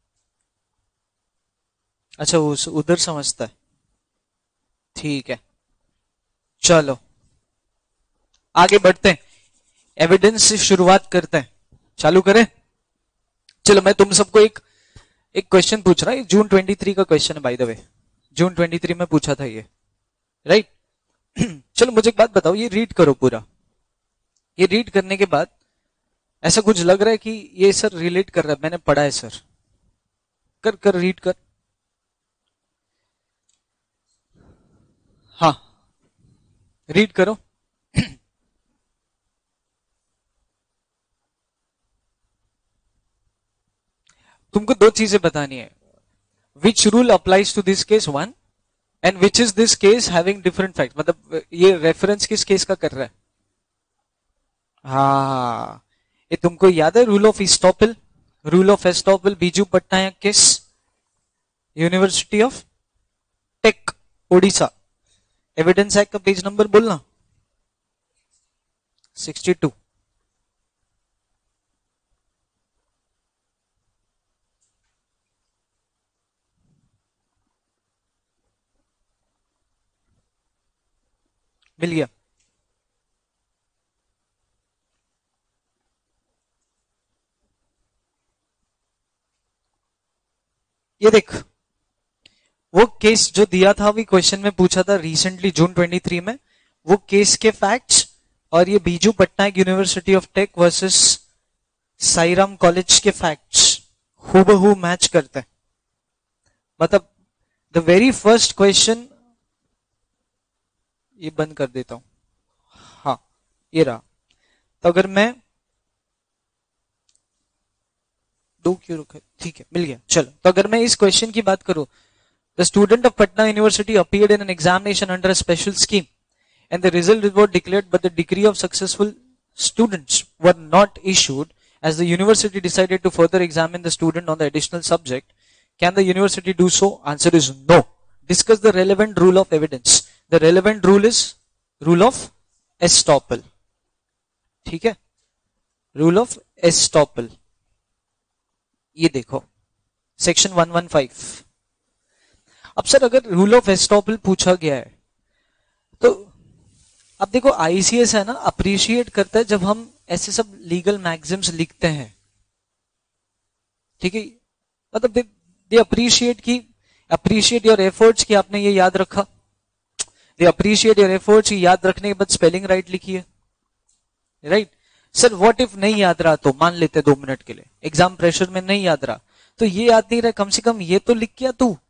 अच्छा, वो उधर समझता है, ठीक है। चलो आगे बढ़ते हैं, एविडेंस से शुरुआत करते हैं, चालू करें। चलो मैं तुम सबको एक एक क्वेश्चन पूछ रहा है, जून तेईस का क्वेश्चन है बाय द वे, जून तेईस में पूछा था ये, राइट। चलो मुझे एक बात बताओ, ये रीड करो पूरा। ये रीड करने के बाद ऐसा कुछ लग रहा है कि ये सर रिलेट कर रहा है, मैंने पढ़ा है सर, कर कर रीड कर। हाँ रीड करो। तुमको दो चीजें बतानी है, which rule applies to this case one, and which is this case having different fact, मतलब ये रेफरेंस किस केस का कर रहा है। हाँ, ये तुमको याद है, rule of estoppel, rule of estoppel, Biju Pattnaik case, university of tech Odisha. Evidence act का पेज नंबर बोलना, सिक्सटी टू। मिल गया? ये देख, वो केस जो दिया था, अभी क्वेश्चन में पूछा था रिसेंटली जून तेईस में, वो केस के फैक्ट्स और ये Biju Pattnaik university of tech versus Sairam college के फैक्ट्स हूबहू मैच करते हैं। मतलब द वेरी फर्स्ट क्वेश्चन, ये बंद कर देता हूं, हाँ ये रहा। तो अगर मैं दो क्यों रखा, ठीक है मिल गया। चलो, तो अगर मैं इस क्वेश्चन की बात करूं, the student of Patna university appeared in an examination under a special scheme and the result was declared, but the degree of successful students were not issued as the university decided to further examine the student on the additional subject. Can the university do so? Answer is no. Discuss the relevant rule of evidence. The relevant rule is rule of estoppel, ठीक है, rule of estoppel, ये देखो section one one five. अब sir अगर rule of estoppel पूछा गया है तो अब देखो आईसीएस है ना, अप्रिशिएट करता है जब हम ऐसे सब लीगल मैक्सिम्स लिखते हैं, ठीक है, मतलब दे, दे अप्रिशिएट की अप्रिशिएट योर एफर्ट्स कि आपने ये याद रखा, दे अप्रिशिएट योर एफर्ट्स याद रखने के बाद स्पेलिंग राइट लिखी है, राइट। सर व्हाट इफ नहीं याद रहा तो मान लेते दो मिनट के लिए, एग्जाम प्रेशर में नहीं याद रहा तो ये याद नहीं रहा, कम से कम ये तो लिख किया तू।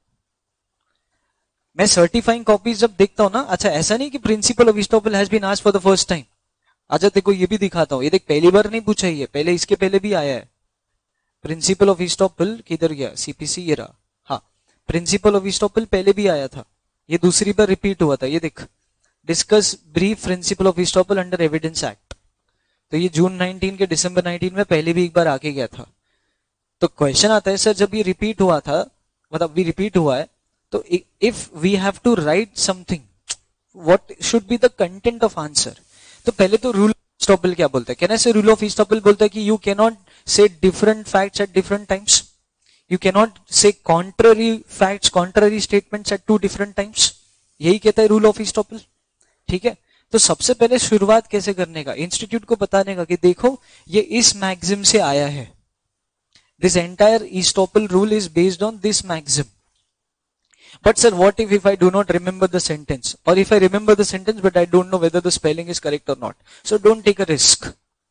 मैं सर्टिफाइंग कॉपीज जब देखता हूं ना, अच्छा ऐसा नहीं कि principle of estoppel has been asked for the first time, अच्छा देखो ये भी दिखाता हूं, ये देख पहली बार नहीं पूछा, ये पहले इसके पहले भी आया है। प्रिंसिपल ऑफ एस्टॉपल किधर गया, सीपीसी ये रहा, हाँ प्रिंसिपल ऑफ एस्टॉपल पहले भी आया था, ये दूसरी बार रिपीट हुआ था, ये देख discuss brief principle of estoppel under evidence act, तो ये जून नाइनटीन के दिसंबर नाइनटीन में पहले भी एक बार आके गया था। तो क्वेश्चन आता है सर जब ये रिपीट हुआ था, मतलब भी रिपीट हुआ है, तो if we have to write something what should be the content of answer. तो पहले तो रूल एस्टॉपल क्या बोलता है, कैन आई से रूल ऑफ एस्टॉपल बोलता है कि you can not say different facts at different times, you can not say contrary facts contrary statements at two different times, यही कहता है रूल ऑफ एस्टॉपल, ठीक है। तो सबसे पहले शुरुआत कैसे करने का, इंस्टीट्यूट को बताने का कि देखो ये इस मैक्सिम से आया है, this entire estoppel rule is based on this maxim. But sir, what if if I do not remember the sentence, or if I remember the sentence but I don't know whether the spelling is correct or not? So don't take a risk.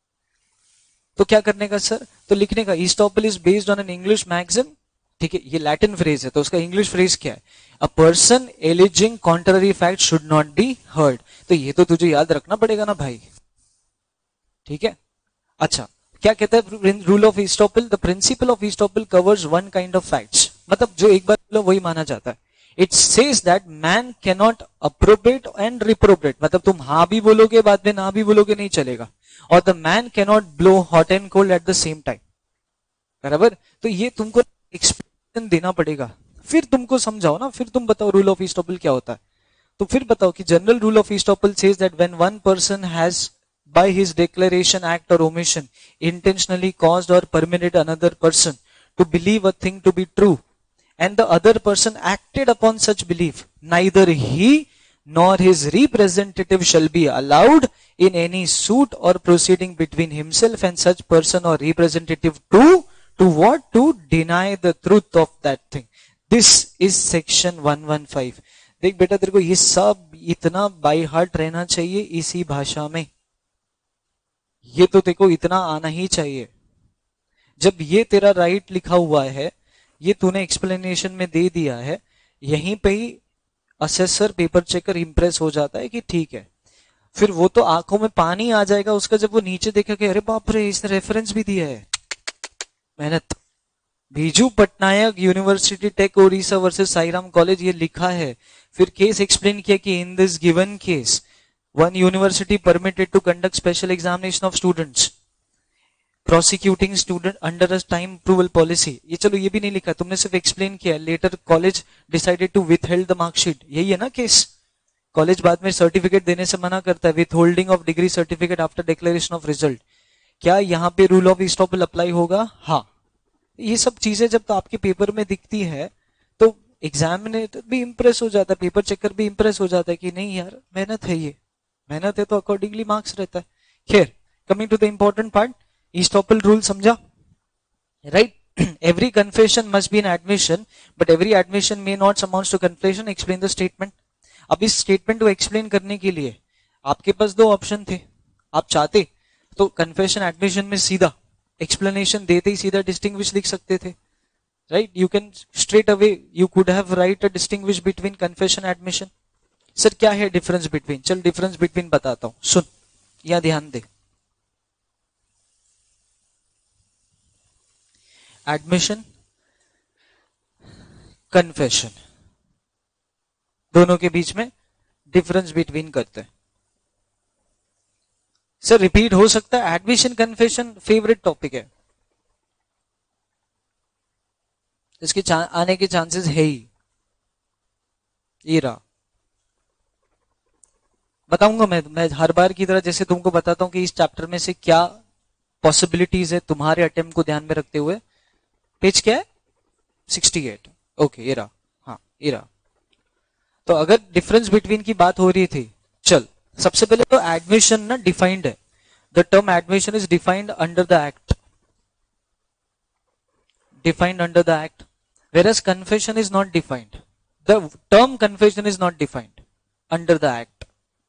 तो क्या करने का sir, तो लिखने का estoppel is based on an English maxim, ठीक है, ये लैटिन फ्रेज है तो उसका इंग्लिश फ्रेज क्या है, a person alleging contrary fact should not be heard. तो ये तो तुझे याद रखना पड़ेगा ना भाई, ठीक है। अच्छा क्या कहता है rule of estoppel, the principle of estoppel covers one kind of facts, मतलब जो एक बार बोलो वही माना जाता है। It says that man can not appropriate and reprobate, मतलब तुम हाँ भी बोलोगे बाद में ना भी बोलोगे नहीं चलेगा, और the man can not blow hot and cold at the same time, बराबर। तो ये तुमको एक्सप्लेनेशन देना पड़ेगा, फिर तुमको समझाओ ना, फिर तुम बताओ रूल ऑफ एस्टॉपल क्या होता है। तो फिर बताओ कि general rule of estoppel says that when one person has by his declaration, act or omission intentionally caused or permitted another person to believe a thing to be true, and the other person acted upon such belief, neither he nor his representative shall be allowed in any suit or proceeding between himself and such person or representative to to what to deny the truth of that thing. This is section one one five. देख बेटा तेरे को ये सब इतना by heart रहना चाहिए इसी भाषा में, ये तो देखो इतना आना ही चाहिए। जब ये तेरा राइट लिखा हुआ है, ये तूने एक्सप्लेनेशन में दे दिया है, यहीं पे ही असेसर पेपर चेकर इंप्रेस हो जाता है कि ठीक है, फिर वो तो आंखों में पानी आ जाएगा उसका जब वो नीचे देखा कि अरे बाप रे इसने रेफरेंस भी दिया है। मेहनत, Biju Patnaik university tech Odisha versus Sairam college, ये लिखा है, फिर केस एक्सप्लेन किया कि in this given case one university permitted to conduct special examination of students prosecuting student under a time approval policy। ये चलो ये भी नहीं लिखा, तुमने सिर्फ एक्सप्लेन किया, later college decided to withheld the marksheet, यही है ना केस। कॉलेज बाद में सर्टिफिकेट देने से मना करता है, withholding of degree certificate after declaration of result. क्या यहाँ पे रूल ऑफ एस्टॉपल अप्लाई होगा? हाँ। ये सब चीजें जब तो आपके पेपर में दिखती है तो एग्जामिनेटर भी इंप्रेस हो जाता है, पेपर चेकर भी इंप्रेस हो जाता है कि नहीं यार मेहनत है, ये मेहनत है तो अकॉर्डिंगली मार्क्स रहता है। खैर, coming to the important part, estoppel rule समझा, right. Every confession must be an admission but every admission may not amounts to confession, explain the statement. अब इस स्टेटमेंट को एक्सप्लेन करने के लिए आपके पास दो ऑप्शन थे, आप चाहते तो कन्फेशन एडमिशन में सीधा एक्सप्लेनेशन देते ही सीधा डिस्टिंग्विश लिख सकते थे, right. You can straight away you could have write a distinguish between confession admission. Sir क्या है डिफरेंस बिटवीन, चल डिफरेंस बिटवीन बताता हूं, सुन या ध्यान दे। एडमिशन, कन्फेशन, दोनों के बीच में डिफरेंस बिटवीन करते हैं। सर रिपीट हो सकता है, एडमिशन कन्फेशन फेवरेट टॉपिक है, इसके आने के चांसेस है ही, ये रहा। बताऊंगा मैं मैं हर बार की तरह जैसे तुमको बताता हूं कि इस चैप्टर में से क्या पॉसिबिलिटीज है तुम्हारे अटेम्प्ट को ध्यान में रखते हुए। पेज क्या है? Sixty eight. ओके ये रहा, हाँ ये रहा। तो अगर डिफरेंस बिटवीन की बात हो रही थी, चल सबसे पहले तो एडमिशन ना डिफाइंड है। The term admission is defined under the act, defined under the act, whereas confession is not defined. The term confession is not defined under the act.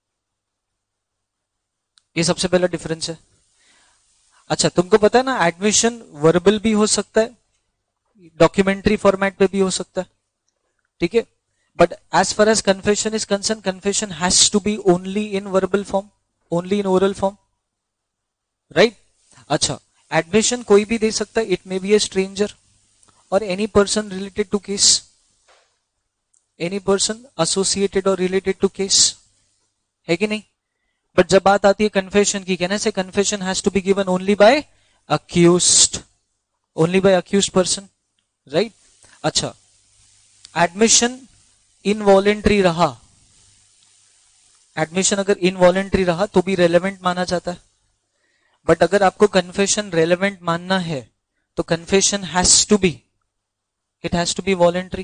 ये सबसे पहला डिफरेंस है। अच्छा तुमको पता है ना एडमिशन वर्बल भी हो सकता है, डॉक्यूमेंट्री फॉर्मेट पे भी हो सकता है, ठीक है। But as far as confession is concern, confession has to be only in verbal form, only in oral form, right. अच्छा एडमिशन कोई भी दे सकता है, it may be a stranger or any person related to case, any person associated or related to case, है कि नहीं। But जब बात आती है कन्फेशन की, कहने से confession has to be given only by accused, only by accused person, right. अच्छा एडमिशन इनवॉलेंट्री रहा, एडमिशन अगर इनवॉलेंट्री रहा तो भी रेलेवेंट माना जाता है। बट अगर आपको कन्फेशन रेलेवेंट मानना है तो confession has to be, it has to be voluntary,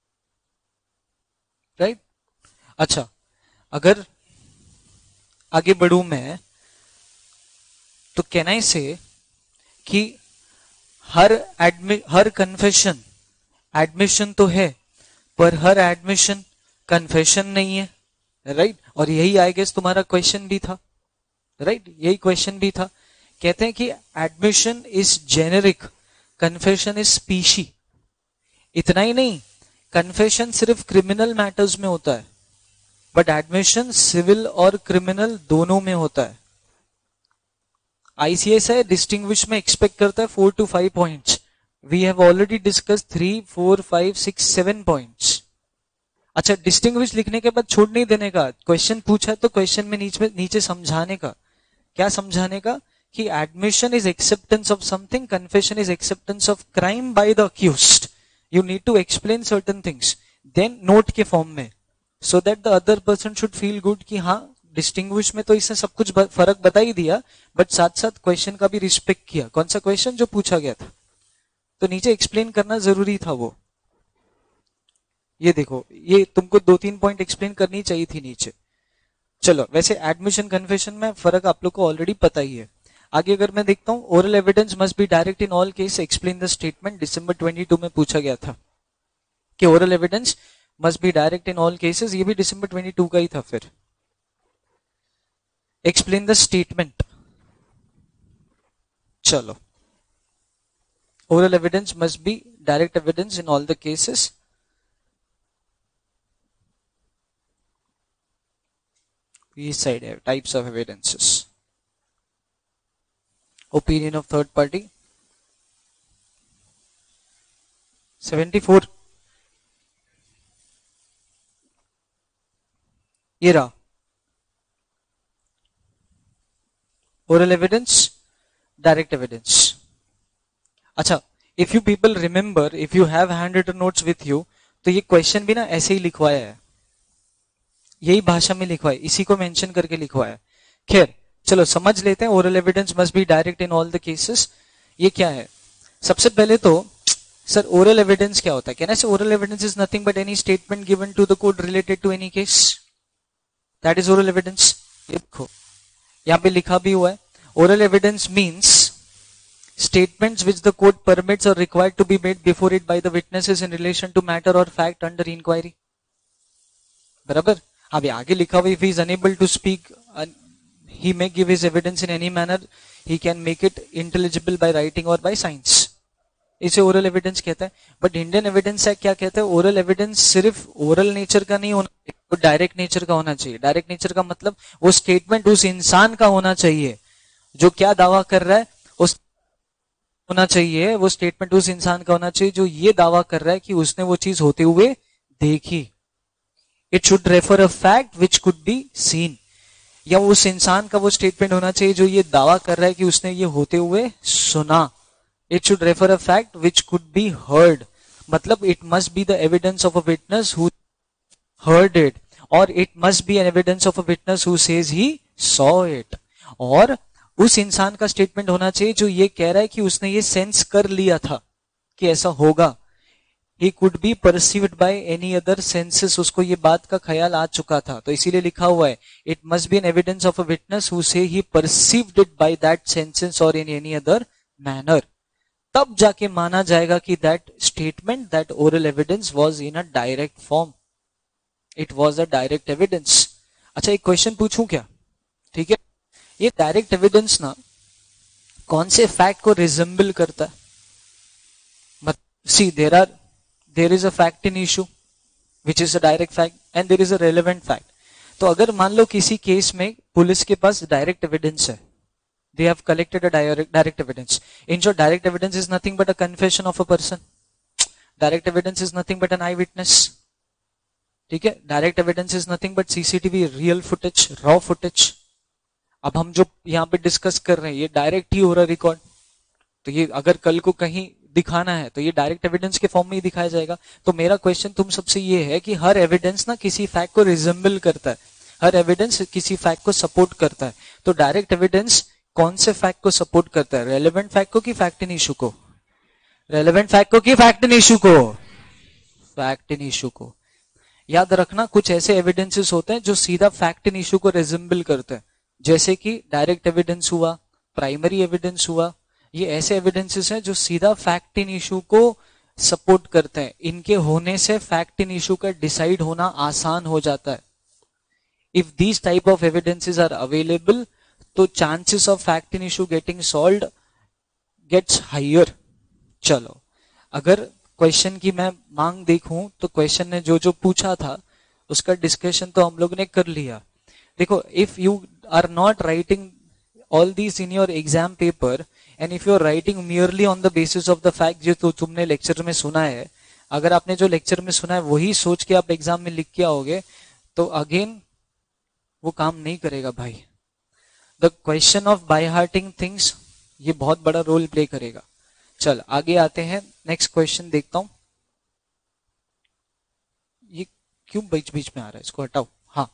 right? अच्छा अगर आगे बढ़ू मैं तो कहना ही से कि हर एडमि हर कन्फेशन एडमिशन तो है पर हर एडमिशन कन्फेशन नहीं है, राइट। और यही आई गेस तुम्हारा क्वेश्चन भी था, राइट, यही क्वेश्चन भी था। कहते हैं कि admission is generic, confession is species. इतना ही नहीं, कन्फेशन सिर्फ क्रिमिनल मैटर्स में होता है बट एडमिशन सिविल और क्रिमिनल दोनों में होता है। आईसीएस है डिस्टिंग्विश में एक्सपेक्ट करता है four to five points, we have already discuss three four five six seven points. अच्छा डिस्टिंग्विश लिखने के बाद छोड़ नहीं देने का, क्वेश्चन पूछा तो क्वेश्चन में नीचे नीचे समझाने का। क्या समझाने का? कि admission is acceptance of something, confession is acceptance of crime by the accused. You need to explain certain things, then note के फॉर्म में, so that the other person should feel good कि हाँ डिस्टिंग्विश में तो इसने सब कुछ फर्क बता ही दिया बट साथ साथ क्वेश्चन का भी रिस्पेक्ट किया। कौन सा क्वेश्चन? जो पूछा गया था, तो नीचे एक्सप्लेन करना जरूरी था वो। ये देखो, ये तुमको दो तीन पॉइंट एक्सप्लेन करनी चाहिए थी नीचे। चलो वैसे एडमिशन कन्फेशन में फर्क आप लोग को ऑलरेडी पता ही है। आगे अगर मैं देखता हूं, oral evidence must be direct in all case, explain the statement. दिसंबर बाईस में पूछा गया था कि oral evidence must be direct in all cases, ये भी दिसंबर बाईस का ही था। फिर एक्सप्लेन द स्टेटमेंट। चलो oral evidence must be direct evidence in all the cases. ये साइड है types of evidences. Opinion of third party, seventy-four ये रहा ओरल एविडेंस, डायरेक्ट एविडेंस। अच्छा if you people remember, if you have hand written notes with you, तो ये question भी ना ऐसे ही लिखवाया है, यही भाषा में लिखवाया, इसी को मेंशन करके लिखवाया। खैर चलो समझ लेते हैं। Oral evidence must be direct in all the cases, ये क्या है? सबसे पहले तो सर ओरल एविडेंस क्या होता है? कहना से oral evidence is nothing but any statement given to the court related to any case, that is oral evidence. ये देखो यहां पे लिखा भी हुआ है, oral evidence means statements which the court permits और required to be made before it by the witnesses in relation to matter और फैक्ट अंडर इंक्वायरी। बराबर। अब आगे लिखा हुआ, if he is unable to speak he may give his evidence in any manner, he can make it intelligible by writing or by signs, इसे oral evidence कहता है। But Indian evidence act क्या कहता है? ओरल एविडेंस सिर्फ oral nature का नहीं होना, वो डायरेक्ट नेचर का होना चाहिए। डायरेक्ट नेचर का मतलब वो स्टेटमेंट उस इंसान का होना चाहिए जो क्या दावा कर रहा है, उस होना चाहिए वो स्टेटमेंट उस इंसान का होना चाहिए जो ये दावा कर रहा है कि उसने वो चीज होते हुए देखी। It should refer a fact which could be seen, या उस इंसान का वो स्टेटमेंट होना चाहिए जो ये दावा कर रहा है कि उसने ये होते हुए सुना। It should refer a fact which could be heard, मतलब it must be the evidence of a witness who heard it. और it must be an evidence of a witness who says he saw it, और उस इंसान का statement होना चाहिए जो ये कह रहा है कि उसने ये सेंस कर लिया था कि ऐसा होगा. He could be perceived by any other senses, उसको ये बात का ख्याल आ चुका था. तो इसीलिए लिखा हुआ है it must be an evidence of a witness who say he perceived it by that senses or in any other manner. तब जाके माना जाएगा कि that statement, that oral evidence was in a direct form. It was a direct evidence. अच्छा एक question पूछूं क्या? ठीक है, ये डायरेक्ट एविडेंस ना कौन से फैक्ट को रिजेंबल करता है? See there are there is a fact in issue which is a direct fact and there is a relevant fact. तो अगर मान लो किसी केस में पुलिस के पास डायरेक्ट एविडेंस है, they have collected a direct direct evidence. In short, direct evidence is nothing but a confession of a person. Direct evidence is nothing but an eyewitness. ठीक है, direct evidence is nothing but CCTV real footage, raw footage. अब हम जो यहाँ पे discuss कर रहे हैं ये डायरेक्ट ही हो रहा रिकॉर्ड, तो ये अगर कल को कहीं दिखाना है तो ये डायरेक्ट एविडेंस के फॉर्म में ही दिखाया जाएगा. तो मेरा क्वेश्चन तुम सबसे ये है कि हर एविडेंस ना किसी फैक्ट को रिजेंबल करता है, हर एविडेंस किसी फैक्ट को सपोर्ट करता है. तो डायरेक्ट एविडेंस कौन से फैक्ट को सपोर्ट करता है? रेलेवेंट फैक्ट को कि फैक्ट इन इशू को? रेलेवेंट फैक्ट को कि फैक्ट इन इशू को? फैक्ट इन इशू को. याद रखना कुछ ऐसे एविडेंसेस होते हैं जो सीधा फैक्ट इन इशू को रिजेंबल करते हैं, जैसे कि डायरेक्ट एविडेंस हुआ, प्राइमरी एविडेंस हुआ. ये ऐसे एविडेंसेस हैं जो सीधा फैक्ट इन इशू को सपोर्ट करते हैं. इनके होने से फैक्ट इन इशू का डिसाइड होना आसान हो जाता है. If these type of evidences are available तो chances of fact in issue getting solved gets higher. चलो अगर क्वेश्चन की मैं मांग देखूं तो क्वेश्चन ने जो जो पूछा था उसका डिस्कशन तो हम लोग ने कर लिया. देखो, if you are not writing all these in your exam paper and if you are writing merely on the basis of the fact जो तो तुमने लेक्चर में सुना है, अगर आपने जो लेक्चर में सुना है वही सोच के आप एग्जाम में लिख के आओगे तो अगेन वो काम नहीं करेगा भाई. The question of by hearting things ये बहुत बड़ा रोल प्ले करेगा. चल आगे आते हैं, नेक्स्ट क्वेश्चन देखता हूं. ये क्यों बीच बीच में आ रहा है, इसको हटाओ. हाँ,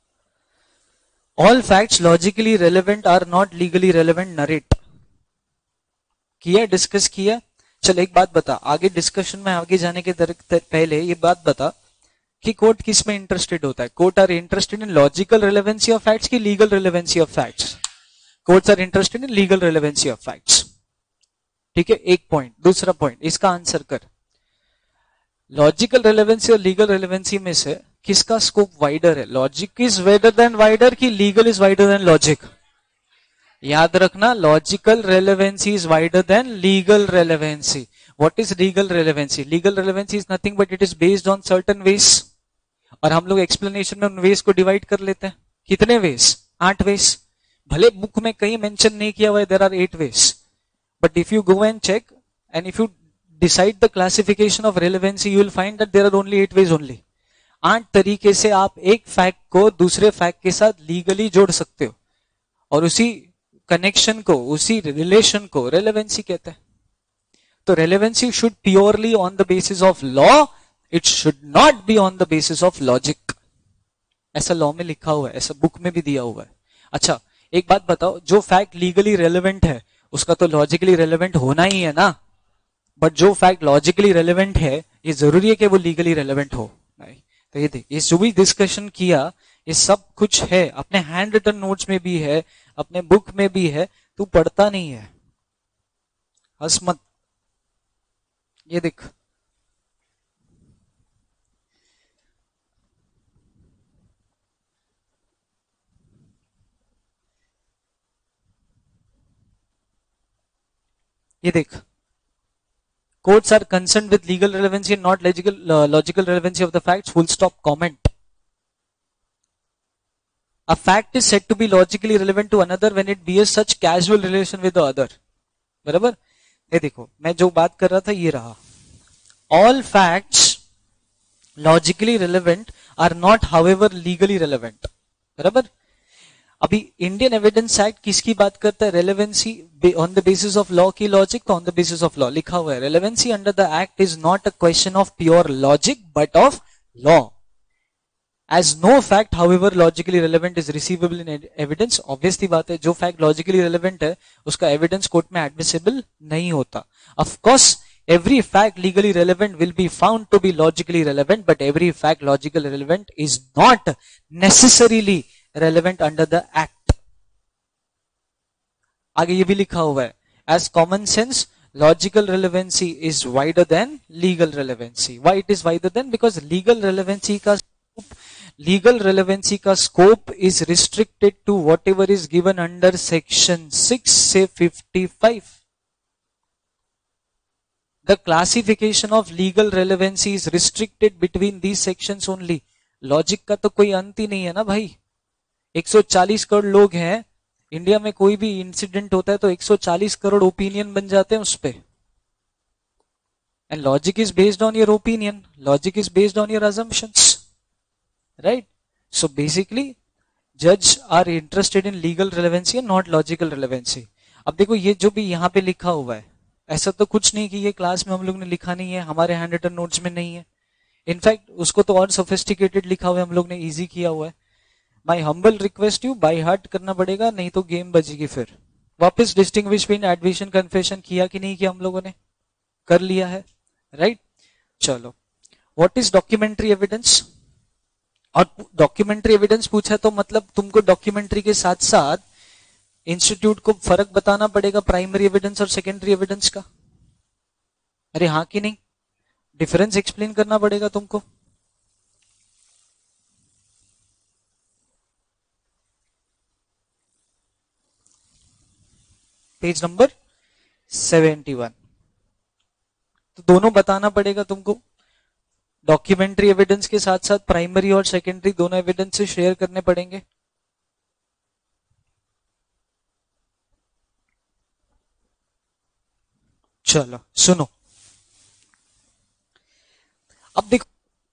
All facts logically relevant are not legally relevant narrate. किया, डिस्कस किया. चल एक बात बता, आगे डिस्कशन में आगे जाने के पहले ये बात बता कि कोर्ट किस में इंटरेस्टेड होता है? Court are interested in logical relevancy of facts की legal relevancy of facts? Courts are interested in legal relevancy of facts. ठीक है, एक पॉइंट. दूसरा पॉइंट इसका आंसर कर. लॉजिकल रिलेवेंसी और लीगल रिलेवेंसी में से किसका स्कोप वाइडर है? Logic is wider than wider की legal is wider than logic? याद रखना, logical relevancy is wider than legal relevancy. What is legal relevancy? Legal relevancy is nothing but it is based on certain ways, और हम लोग explanation में उन veg को divide कर लेते हैं. कितने वेज? आठ वेज. भले बुक में कहीं मेंशन नहीं किया हुआ है there are eight ways, but if you go and check and if you decide the classification of relevancy you will find that there are only eight ways only. आठ तरीके से आप एक फैक्ट को दूसरे फैक्ट के साथ लीगली जोड़ सकते हो, और उसी कनेक्शन को, उसी रिलेशन को रेलेवेंसी कहते हैं. तो relevancy should purely on the basis of law, it should not be on the basis of logic. ऐसा लॉ में लिखा हुआ है, ऐसा बुक में भी दिया हुआ है. अच्छा एक बात बताओ, जो फैक्ट लीगली रेलेवेंट है उसका तो लॉजिकली रेलेवेंट होना ही है ना, बट जो फैक्ट लॉजिकली रेलेवेंट है ये जरूरी है कि वो लीगली रेलेवेंट हो? नहीं. तो ये देख, ये जो भी डिस्कशन किया ये सब कुछ है, अपने हैंड रिटन नोट्स में भी है, अपने बुक में भी है, तू पढ़ता नहीं है, हंस मत. ये देख, ये देख, courts are concerned with legal relevancy and not logical uh, logical relevancy of the facts. Full stop. Comment. A fact is said to be logically relevant to another when it bears such casual relation with the other. बराबर? ये देखो, मैं जो बात कर रहा था ये रहा. All facts logically relevant are not, however, legally relevant. बराबर? अभी इंडियन एविडेंस एक्ट किसकी बात करता है? Relevancy on the basis of law की लॉजिक, तो on the basis of law लिखा हुआ है. Relevancy under the act is not a question of pure logic but of law. As no fact however logically relevant is receivable in evidence, obviously बात है, जो fact logically relevant है उसका evidence court में admissible नहीं होता. Of course every fact legally relevant will be found to be logically relevant, but every fact logically relevant is not necessarily relevant under the act. आगे ये भी लिखा हुआ है, as common sense logical relevancy is wider than legal relevancy. Why it is wider than? Because legal relevancy का legal relevancy का scope is restricted to whatever is given under section six से fifty-five. The classification of legal relevancy is restricted between these sections only. Logic का तो कोई अंत ही नहीं है ना भाई. एक सौ चालीस करोड़ लोग हैं इंडिया में, कोई भी इंसिडेंट होता है तो एक सौ चालीस करोड़ ओपिनियन बन जाते हैं उस पे. And logic is based on your opinion, logic is based on your assumptions, right? So basically जज are interested in legal relevancy and not logical relevancy. अब देखो ये जो भी यहाँ पे लिखा हुआ है, ऐसा तो कुछ नहीं कि ये क्लास में हम लोग ने लिखा नहीं है, हमारे हैंड रिटन नोट्स में नहीं है. इनफैक्ट उसको तो और सोफिस्टिकेटेड लिखा हुआ है, हम लोग ने इजी किया हुआ है. My humble request you, by heart करना पड़ेगा, नहीं तो गेम बजेगी. फिर वापस डिस्टिंग्विश बिटवीन एडमिशन कन्फेशन किया कि नहीं किया, हम लोगों ने कर लिया है, राइट? चलो, व्हाट इज डॉक्यूमेंट्री एविडेंस? और डॉक्यूमेंट्री एविडेंस पूछा तो मतलब तुमको डॉक्यूमेंट्री के साथ साथ इंस्टीट्यूट को फर्क बताना पड़ेगा प्राइमरी एविडेंस और सेकेंडरी एविडेंस का. अरे हाँ कि नहीं? डिफरेंस एक्सप्लेन करना पड़ेगा तुमको. Page number seventy one. तो दोनों बताना पड़ेगा तुमको. डॉक्यूमेंट्री एविडेंस के साथ साथ प्राइमरी और सेकेंडरी दोनों एविडेंस से शेयर करने पड़ेंगे. चलो सुनो, अब देखो,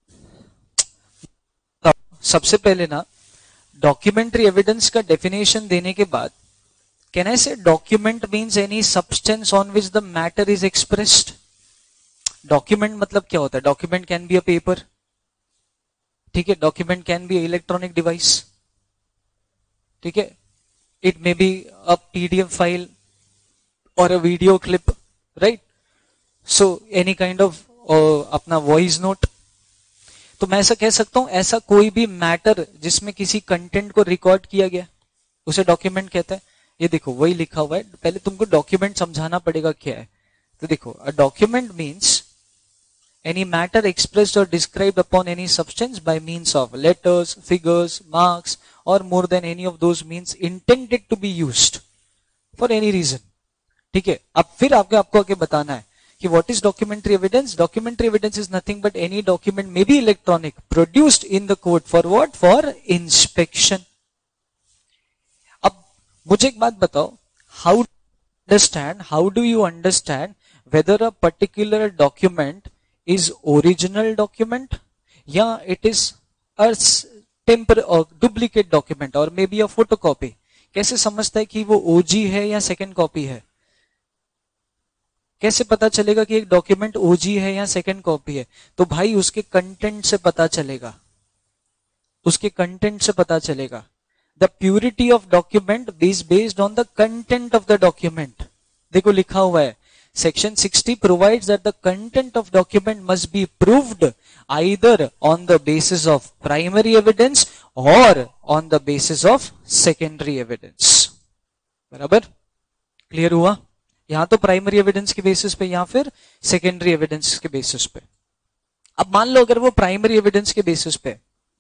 सबसे पहले ना डॉक्यूमेंट्री एविडेंस का डेफिनेशन देने के बाद, can I say document means any substance on which the matter is expressed. Document मतलब क्या होता है? Document can be a paper, ठीक है, document can be electronic device, ठीक है, it may be a PDF file और a video clip, right? So any kind of अपना वॉइस नोट. तो मैं ऐसा कह सकता हूं, ऐसा कोई भी मैटर जिसमें किसी कंटेंट को रिकॉर्ड किया गया उसे डॉक्यूमेंट कहते हैं. ये देखो वही लिखा हुआ है, पहले तुमको डॉक्यूमेंट समझाना पड़ेगा क्या है. तो देखो, a document means any matter expressed or described upon any substance by means of letters, figures, marks or more than any of those means intended to be used for any reason. ठीक है, अब फिर आपको आपको आगे बताना है कि what is documentary evidence? Documentary evidence is nothing but any document, may be electronic, produced in the court for what? For inspection. अब मुझे एक बात बताओ, how understand, how do you understand whether a particular document is original document या it is a temporary or duplicate document or maybe a photocopy? कैसे समझता है कि वो ओजी है या सेकेंड कॉपी है? कैसे पता चलेगा कि एक डॉक्यूमेंट ओजी है या सेकेंड कॉपी है? तो भाई उसके कंटेंट से पता चलेगा, उसके कंटेंट से पता चलेगा. The purity of document is based on the content of the document. देखो लिखा हुआ है, Section sixty provides that the content of document must be proved either on the basis of primary evidence or on the basis of secondary evidence. बराबर? Clear हुआ? यहां तो primary evidence के basis पे या फिर सेकेंडरी एविडेंस के basis पे. अब मान लो अगर वो प्राइमरी एविडेंस के बेसिस पे,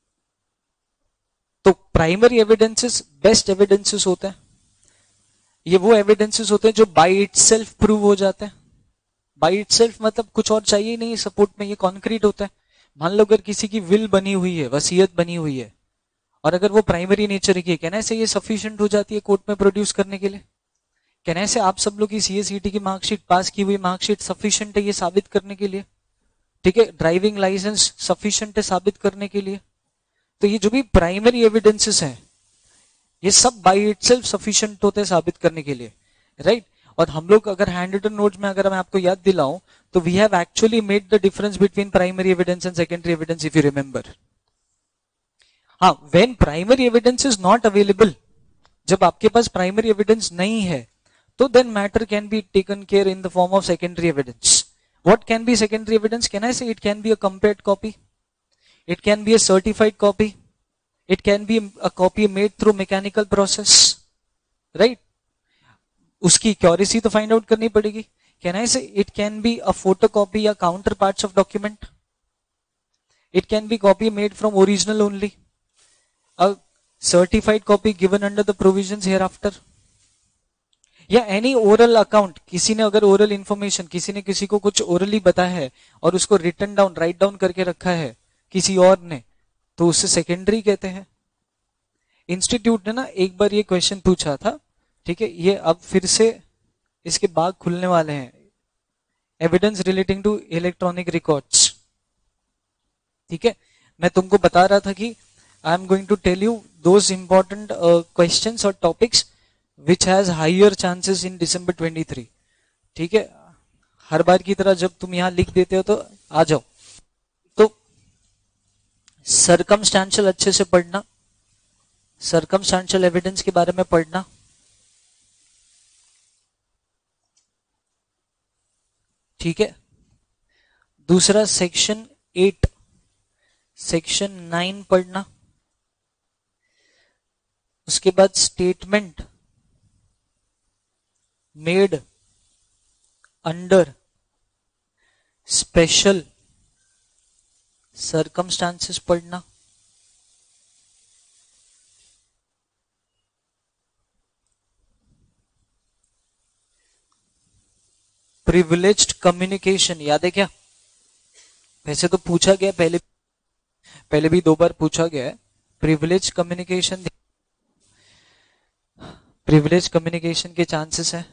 तो प्राइमरी एविडेंसेस बेस्ट एविडेंसेस होते हैं. ये वो एविडेंसेस होते हैं जो बाय इटसेल्फ प्रूव हो जाते हैं. बाय इटसेल्फ मतलब कुछ और चाहिए नहीं सपोर्ट में, ये कॉन्क्रीट होता है. मान लो अगर किसी की विल बनी हुई है, वसीयत बनी हुई है, और अगर वो प्राइमरी नेचर की है, कहने से ये सफिशिएंट हो जाती है कोर्ट में प्रोड्यूस करने के लिए. कहने से आप सब लोग की सीएसईटी की मार्कशीट, पास की हुई मार्कशीट सफिशिएंट है ये साबित करने के लिए. ठीक है, ड्राइविंग लाइसेंस सफिशिएंट है साबित करने के लिए. तो ये जो भी प्राइमरी एविडेंसेस हैं ये सब बाय इटसेल्फ सफिशिएंट होते हैं साबित करने के लिए, राइट? और हम लोग अगर हैंड रिटन नोट्स में अगर मैं आपको याद दिलाऊं तो we have actually made the difference between primary evidence and secondary evidence, if you remember. हाँ, when primary evidence is not available, जब आपके पास प्राइमरी एविडेंस नहीं है, तो then matter can be taken care in the form of secondary evidence. What can be secondary evidence? Can I say it can be a compared copy, it can be a certified copy, it can be a copy made through mechanical process, right? उसकी accuracy तो find out करनी पड़ेगी. Can I say it can be a photocopy या counterparts of document? It can be copy made from original only, a certified copy given under the provisions hereafter, या any oral account. किसी ने अगर oral information, किसी ने किसी को कुछ orally बताया है और उसको written down, write down करके रखा है किसी और ने, तो उससे सेकेंडरी कहते हैं. इंस्टीट्यूट ने ना एक बार ये क्वेश्चन पूछा था, ठीक है, ये अब फिर से इसके बाग खुलने वाले हैं. Evidence relating to electronic records, ठीक है. मैं तुमको बता रहा था कि I am going to tell you those important questions और topics which has higher chances in December twenty three. ठीक है, हर बार की तरह जब तुम यहां लिख देते हो तो आ जाओ. सरकमस्टेंशियल अच्छे से पढ़ना, सरकमस्टेंशियल एविडेंस के बारे में पढ़ना. ठीक है. दूसरा सेक्शन एट, सेक्शन नाइन पढ़ना. उसके बाद statement made under special circumstances पढ़ना. प्रिविलेज्ड कम्युनिकेशन याद है क्या? वैसे तो पूछा गया पहले पहले भी दो बार पूछा गया है. प्रिविलेज कम्युनिकेशन, प्रिविलेज कम्युनिकेशन के चांसेस है.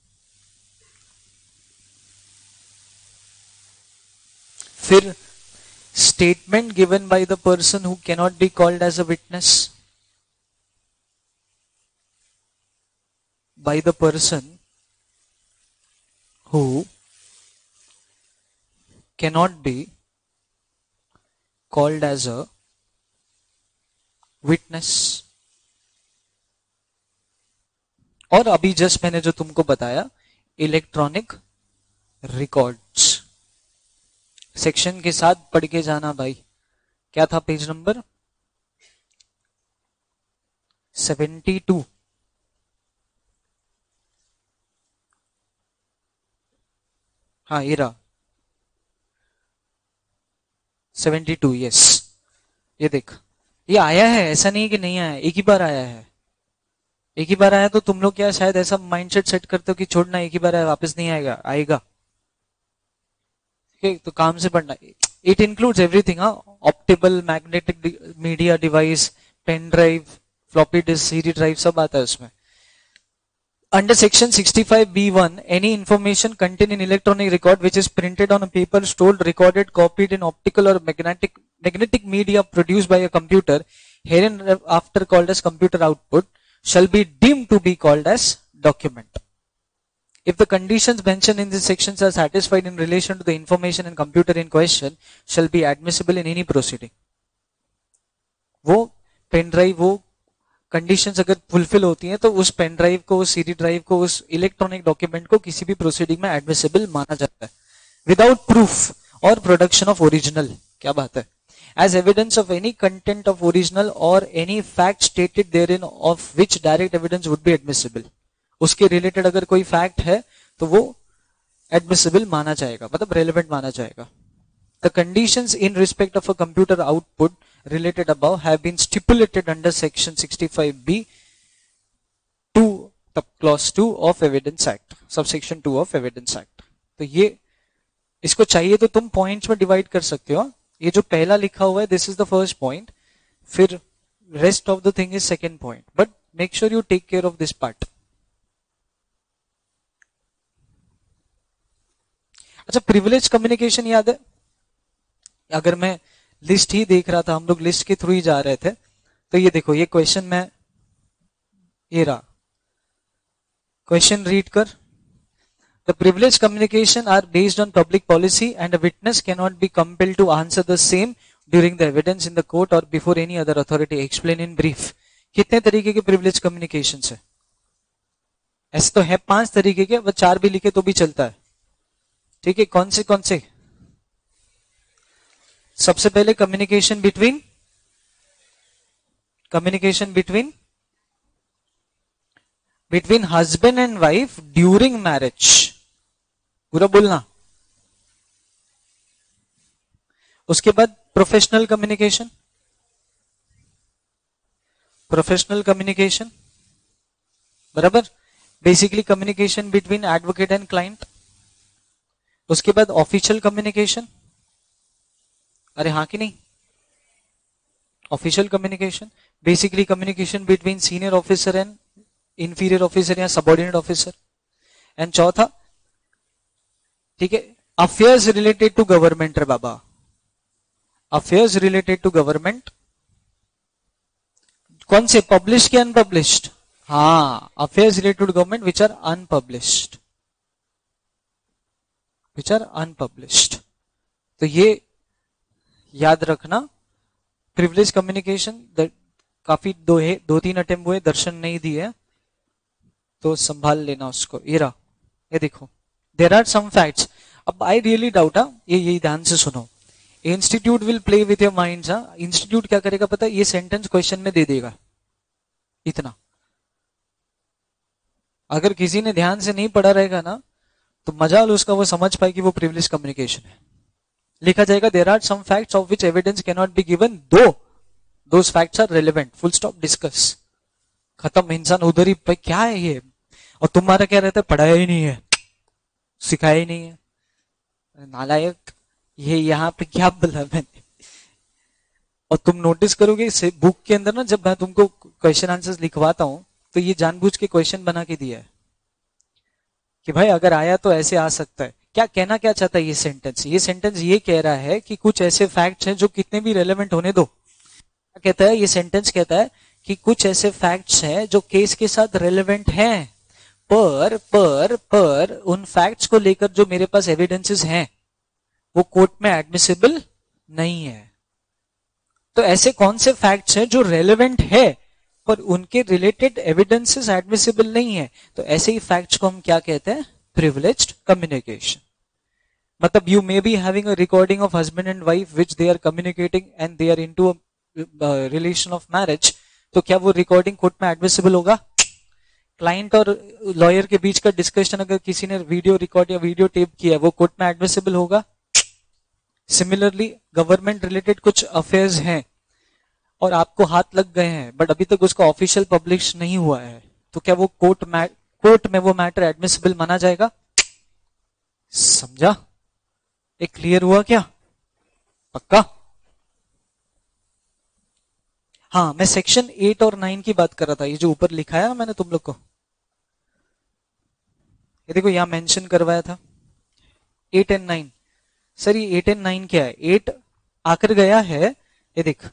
फिर statement given by the person who cannot be called as a witness, by the person who cannot be called as a witness. और अभी जस्ट मैंने जो तुमको बताया इलेक्ट्रॉनिक रिकॉर्ड्स, सेक्शन के साथ पढ़ के जाना भाई. क्या था पेज नंबर सेवेंटी टू. हाँ ये रहा सेवेंटी टू. यस, ये देख, ये आया है, ऐसा नहीं कि नहीं आया, एक ही बार आया है. एक ही बार आया तो तुम लोग क्या शायद ऐसा माइंडसेट सेट करते हो कि छोड़ना, एक ही बार आया वापस नहीं आएगा. आएगा, तो काम से पढ़ना. It includes everything. हाँ, optical magnetic media device, pen drive, floppy disk, CD drive, सब आता है उसमें. Under section sixty five B one, any information contain in electronic record which is printed on a paper, stored, recorded, copied in optical और magnetic magnetic media produced by a computer, hereinafter called as computer output, shall be deemed to be called as document. If the conditions mentioned in these sections are satisfied in relation to the information and computer in question, shall be admissible in any proceeding. वो pen drive, वो conditions अगर fulfil होती हैं तो उस pen drive को, उस CD drive को, उस इलेक्ट्रॉनिक डॉक्यूमेंट को किसी भी प्रोसीडिंग में एडमिसिबल माना जाता है विदाउट प्रूफ और प्रोडक्शन ऑफ ओरिजिनल. क्या बात है. As evidence of any content of original or any fact stated therein of which direct evidence would be admissible. उसके रिलेटेड अगर कोई फैक्ट है तो वो एडमिसिबल माना जाएगा, मतलब रेलेवेंट माना जाएगा. The conditions in respect of a computer output related above have been stipulated under section sixty-five B two, clause two of Evidence Act, subsection two of Evidence Act. तो ये इसको चाहिए तो तुम पॉइंट्स में डिवाइड कर सकते हो. ये जो पहला लिखा हुआ है this is the first point, फिर rest of the thing is second point, but make sure you take care of this part. अच्छा, प्रिविलेज कम्युनिकेशन याद है? अगर मैं लिस्ट ही देख रहा था, हम लोग लिस्ट के थ्रू ही जा रहे थे, तो ये देखो, ये क्वेश्चन में ये रहा. क्वेश्चन रीड कर. The privileged communication are based on public policy and a witness cannot be compelled to answer the same during the evidence in the court और before any other authority, explain in brief. कितने तरीके के privilege communication है? ऐसे तो है पांच तरीके के, बस चार भी लिखे तो भी चलता है। ठीक है, कौन से कौन से? सबसे पहले communication between communication between between husband and wife during marriage, पूरा बोलना। उसके बाद प्रोफेशनल कम्युनिकेशन, प्रोफेशनल कम्युनिकेशन बराबर, basically communication between advocate and client. उसके बाद ऑफिशियल कम्युनिकेशन, अरे हाँ कि नहीं, official communication basically communication between senior officer and inferior officer या सबऑर्डिनेट ऑफिसर। एंड चौथा, ठीक है, अफेयर्स रिलेटेड टू गवर्नमेंट रे बाबा, अफेयर्स रिलेटेड टू गवर्नमेंट। कौन से, पब्लिश के अनपब्लिश्ड? हाँ, affairs related to government which are unpublished, which are unpublished. तो ये याद रखना, प्रिविलेज कम्युनिकेशन काफी दो है, दो तीन अटेम्प्ट हुए, दर्शन नहीं दिए, तो संभाल लेना उसको। ये रहा, ये देखो, देर आर सम फैक्ट्स। अब आई रियली डाउट, ये यही ध्यान से सुनो, institute will play with your mind. Institute क्या करेगा पता है, ये सेंटेंस क्वेश्चन में दे देगा इतना। अगर किसी ने ध्यान से नहीं पढ़ा रहेगा ना, तो मजाल उसका वो समझ पाए कि वो प्रिविलेज कम्युनिकेशन है। लिखा जाएगा there are some facts of which evidence can not be given though those facts are relevant, full stop, discuss, खत्म। इंसान उधर ही पे, क्या है ये, और तुम्हारा क्या रहता है, पढ़ाया ही नहीं है, सिखाया ही नहीं है, नालायक, ये यहाँ पे क्या बोला मैंने। और तुम नोटिस करोगे बुक के अंदर ना, जब मैं तुमको क्वेश्चन आंसर्स लिखवाता हूं, तो ये जानबूझ के क्वेश्चन बना के दिया है कि भाई अगर आया तो ऐसे आ सकता है। क्या कहना क्या चाहता है ये सेंटेंस? ये सेंटेंस ये कह रहा है कि कुछ ऐसे फैक्ट्स हैं जो कितने भी रेलेवेंट होने दो। क्या कहता है ये सेंटेंस? कहता है कि कुछ ऐसे फैक्ट्स हैं जो केस के साथ रेलेवेंट हैं, पर पर पर उन फैक्ट्स को लेकर जो मेरे पास एविडेंसेस हैं वो कोर्ट में एडमिसिबल नहीं है। तो ऐसे कौन से फैक्ट्स हैं जो रेलेवेंट है पर उनके रिलेटेड एविडेंसेस एडमिसिबल नहीं है? तो ऐसे ही फैक्ट्स को हम क्या कहते हैं? Privileged communication. मतलब you may be having a recording of husband and wife which they are communicating and they are into a relation of marriage, तो क्या वो रिकॉर्डिंग कोर्ट में एडमिसिबल होगा? क्लाइंट और लॉयर के बीच का डिस्कशन अगर किसी ने वीडियो रिकॉर्ड या वीडियो टेप किया, वो कोर्ट में एडमिसिबल होगा? सिमिलरली गवर्नमेंट रिलेटेड कुछ अफेयर्स हैं और आपको हाथ लग गए हैं बट अभी तक उसका ऑफिशियल पब्लिश नहीं हुआ है, तो क्या वो कोर्ट में कोर्ट में वो मैटर एडमिसिबल माना जाएगा? समझा? एक क्लियर हुआ क्या? पक्का? हाँ, मैं सेक्शन एट और नाइन की बात कर रहा था। ये जो ऊपर लिखा है ना मैंने तुम लोग को, ये देखो यहां मेंशन करवाया था एट एंड नाइन। सर ये एट एंड नाइन क्या है? एट आकर गया है, ये देख,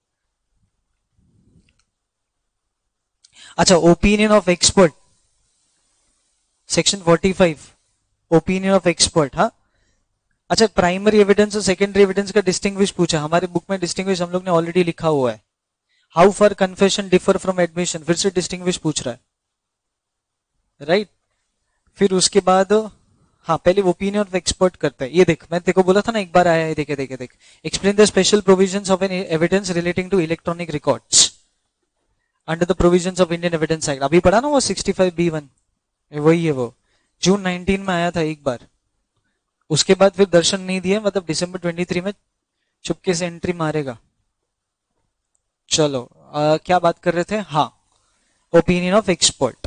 अच्छा, opinion of expert, section forty five, opinion of expert. हाँ, अच्छा, प्राइमरी एविडेंस और सेकेंडरी एविडेंस का डिस्टिंग्विश पूछा। हमारे बुक में डिस्टिंग्विश हम लोग ने ऑलरेडी लिखा हुआ है। How far confession differ from admission, फिर से डिस्टिंग्विश पूछ रहा है, राइट right? फिर उसके बाद हाँ, पहले ओपिनियन ऑफ एक्सपर्ट करता है। ये देख, मैं देखो बोला था ना एक बार आया है, देखे देखे देख, explain the special provisions of an evidence relating to electronic records under the provisions of Indian evidence Act. अभी पढ़ा ना वो सिक्सटी फाइव बी वन, वही है वो, जून नाइनटीन में आया था एक बार। उसके बाद फिर दर्शन नहीं दिए, मतलब दिसंबर ट्वेंटी थ्री में चुपके से एंट्री मारेगा। चलो आ, क्या बात कर रहे थे? हाँ, ओपिनियन ऑफ एक्सपर्ट।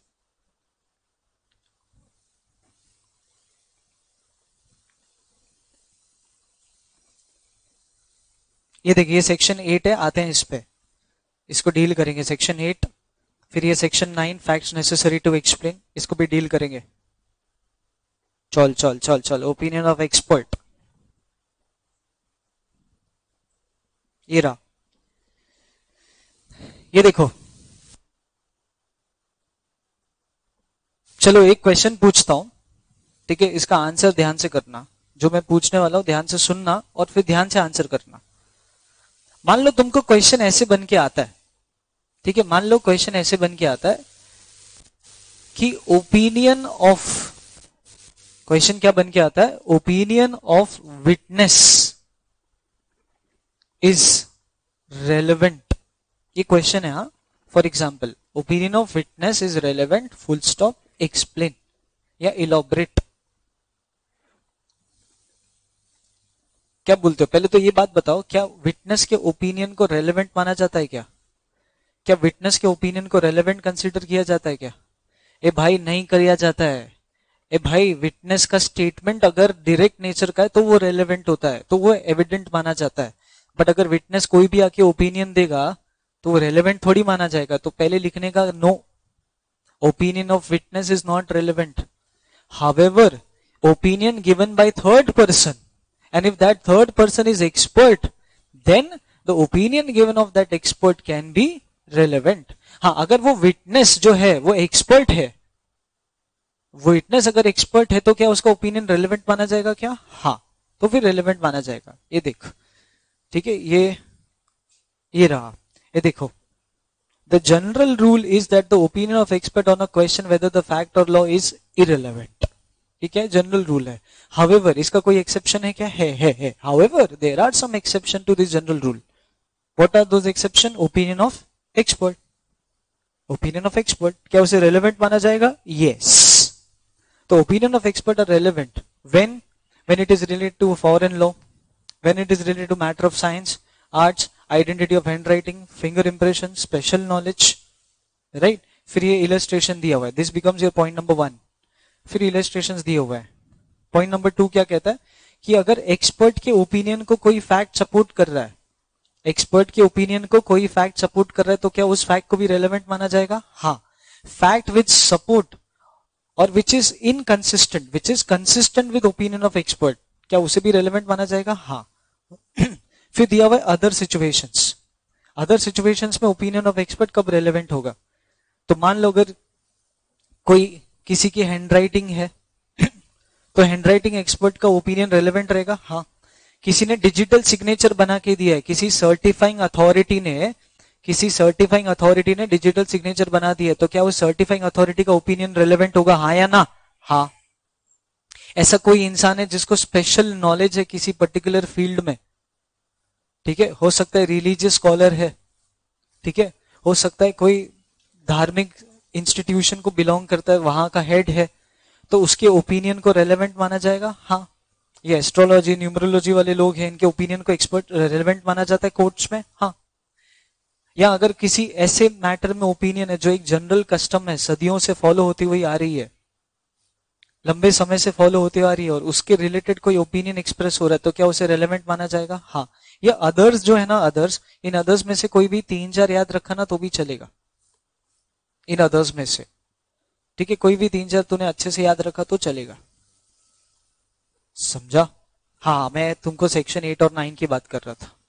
ये देखिए, ये सेक्शन एट है, आते हैं इस पे, इसको डील करेंगे। सेक्शन एट, फिर ये section nine, facts necessary to explain, इसको भी डील करेंगे। चल चल चल चल, ओपिनियन ऑफ एक्सपर्ट, ये रहा। ये देखो, चलो एक क्वेश्चन पूछता हूं, ठीक है? इसका आंसर ध्यान से करना, जो मैं पूछने वाला हूं ध्यान से सुनना और फिर ध्यान से आंसर करना। मान लो तुमको क्वेश्चन ऐसे बन के आता है, ठीक है, मान लो क्वेश्चन ऐसे बन के आता है कि ओपिनियन ऑफ, क्वेश्चन क्या बन के आता है, opinion of witness is relevant, ये क्वेश्चन है। हाँ, for example opinion of witness is relevant, full stop, explain या इलॉबरेट। क्या बोलते हो? पहले तो ये बात बताओ, क्या विटनेस के ओपिनियन को रेलेवेंट माना जाता है क्या? क्या विटनेस के ओपिनियन को रेलेवेंट कंसीडर किया जाता है क्या? ए भाई नहीं किया जाता है। ए भाई विटनेस का स्टेटमेंट अगर डायरेक्ट नेचर का है तो वो रेलेवेंट होता है, तो वो एविडेंट माना जाता है। बट अगर विटनेस कोई भी आके ओपिनियन देगा तो वो रेलेवेंट थोड़ी माना जाएगा। तो पहले लिखने का no, opinion of witness is not relevant. However opinion given by third person, and if that third person is expert, then the opinion given of that expert can be relevant. हाँ, अगर वो विटनेस जो है वो expert है, witness अगर expert है तो क्या उसका ओपिनियन रेलेवेंट माना जाएगा क्या? हाँ, तो फिर रेलेवेंट माना जाएगा। ये देख, ठीक है, ये ये रहा, ये देखो, the general rule is that the opinion of expert on a question whether the fact or law is irrelevant. ठीक है, जनरल रूल है। हाउएवर इसका कोई एक्सेप्शन है क्या? है है है however there are some exception to this general rule. What are those exception? Opinion of expert, opinion of expert क्या उसे रेलेवेंट माना जाएगा? यस। तो opinion of expert are relevant when when it is related to foreign law, when it is related to matter of science, arts, identity of hand writing, finger impression, special knowledge, right. फिर ये illustration दिया हुआ है, this becomes your point number one. फिर illustrations दिए हुआ है। Point number two क्या कहता है कि अगर एक्सपर्ट के ओपिनियन को कोई फैक्ट सपोर्ट कर रहा है, एक्सपर्ट के ओपिनियन को कोई फैक्ट सपोर्ट कर रहा है तो क्या उस फैक्ट को भी रेलेवेंट माना जाएगा? हाँ। फैक्ट विच सपोर्ट और which is inconsistent, which is consistent with opinion of expert, क्या उसे भी रेलेवेंट माना जाएगा? हाँ। फिर दिया हुआ है अदर सिचुएशंस। अदर सिचुएशंस में ओपिनियन ऑफ एक्सपर्ट कब रेलेवेंट होगा? तो मान लो अगर कोई किसी की हैंडराइटिंग है तो हैंडराइटिंग एक्सपर्ट का ओपिनियन रेलेवेंट रहेगा? हाँ। किसी ने डिजिटल सिग्नेचर बना के दिया है, किसी सर्टिफाइंग अथॉरिटी ने किसी सर्टिफाइंग अथॉरिटी ने डिजिटल सिग्नेचर बना दिया है, तो क्या उस सर्टिफाइंग अथॉरिटी का ओपिनियन रेलेवेंट होगा? हाँ या ना? हाँ। ऐसा कोई इंसान है जिसको स्पेशल नॉलेज है किसी पर्टिकुलर फील्ड में, ठीक है, हो सकता है रिलीजियस स्कॉलर है, ठीक है, हो सकता है कोई धार्मिक इंस्टीट्यूशन को बिलोंग करता है, वहां का हेड है, तो उसके ओपिनियन को रेलेवेंट माना जाएगा? हाँ। ये एस्ट्रोलॉजी, न्यूमरोलॉजी वाले लोग हैं, इनके ओपिनियन को एक्सपर्ट रेलेवेंट माना जाता है कोर्ट्स में? हाँ। या अगर किसी ऐसे मैटर में ओपिनियन है जो एक जनरल कस्टम है, सदियों से फॉलो होती हुई आ रही है, लंबे समय से फॉलो होती आ रही है, और उसके रिलेटेड कोई ओपिनियन एक्सप्रेस हो रहा है, तो क्या उसे रेलेवेंट माना जाएगा? हाँ। या अदर्स जो है ना, अदर्स, इन अदर्स में से कोई भी तीन चार याद रखा ना तो भी चलेगा, इन अदर्स में से, ठीक है, कोई भी तीन चार तूने अच्छे से याद रखा तो चलेगा। समझा? हाँ, मैं तुमको सेक्शन एट और नाइन की बात कर रहा था।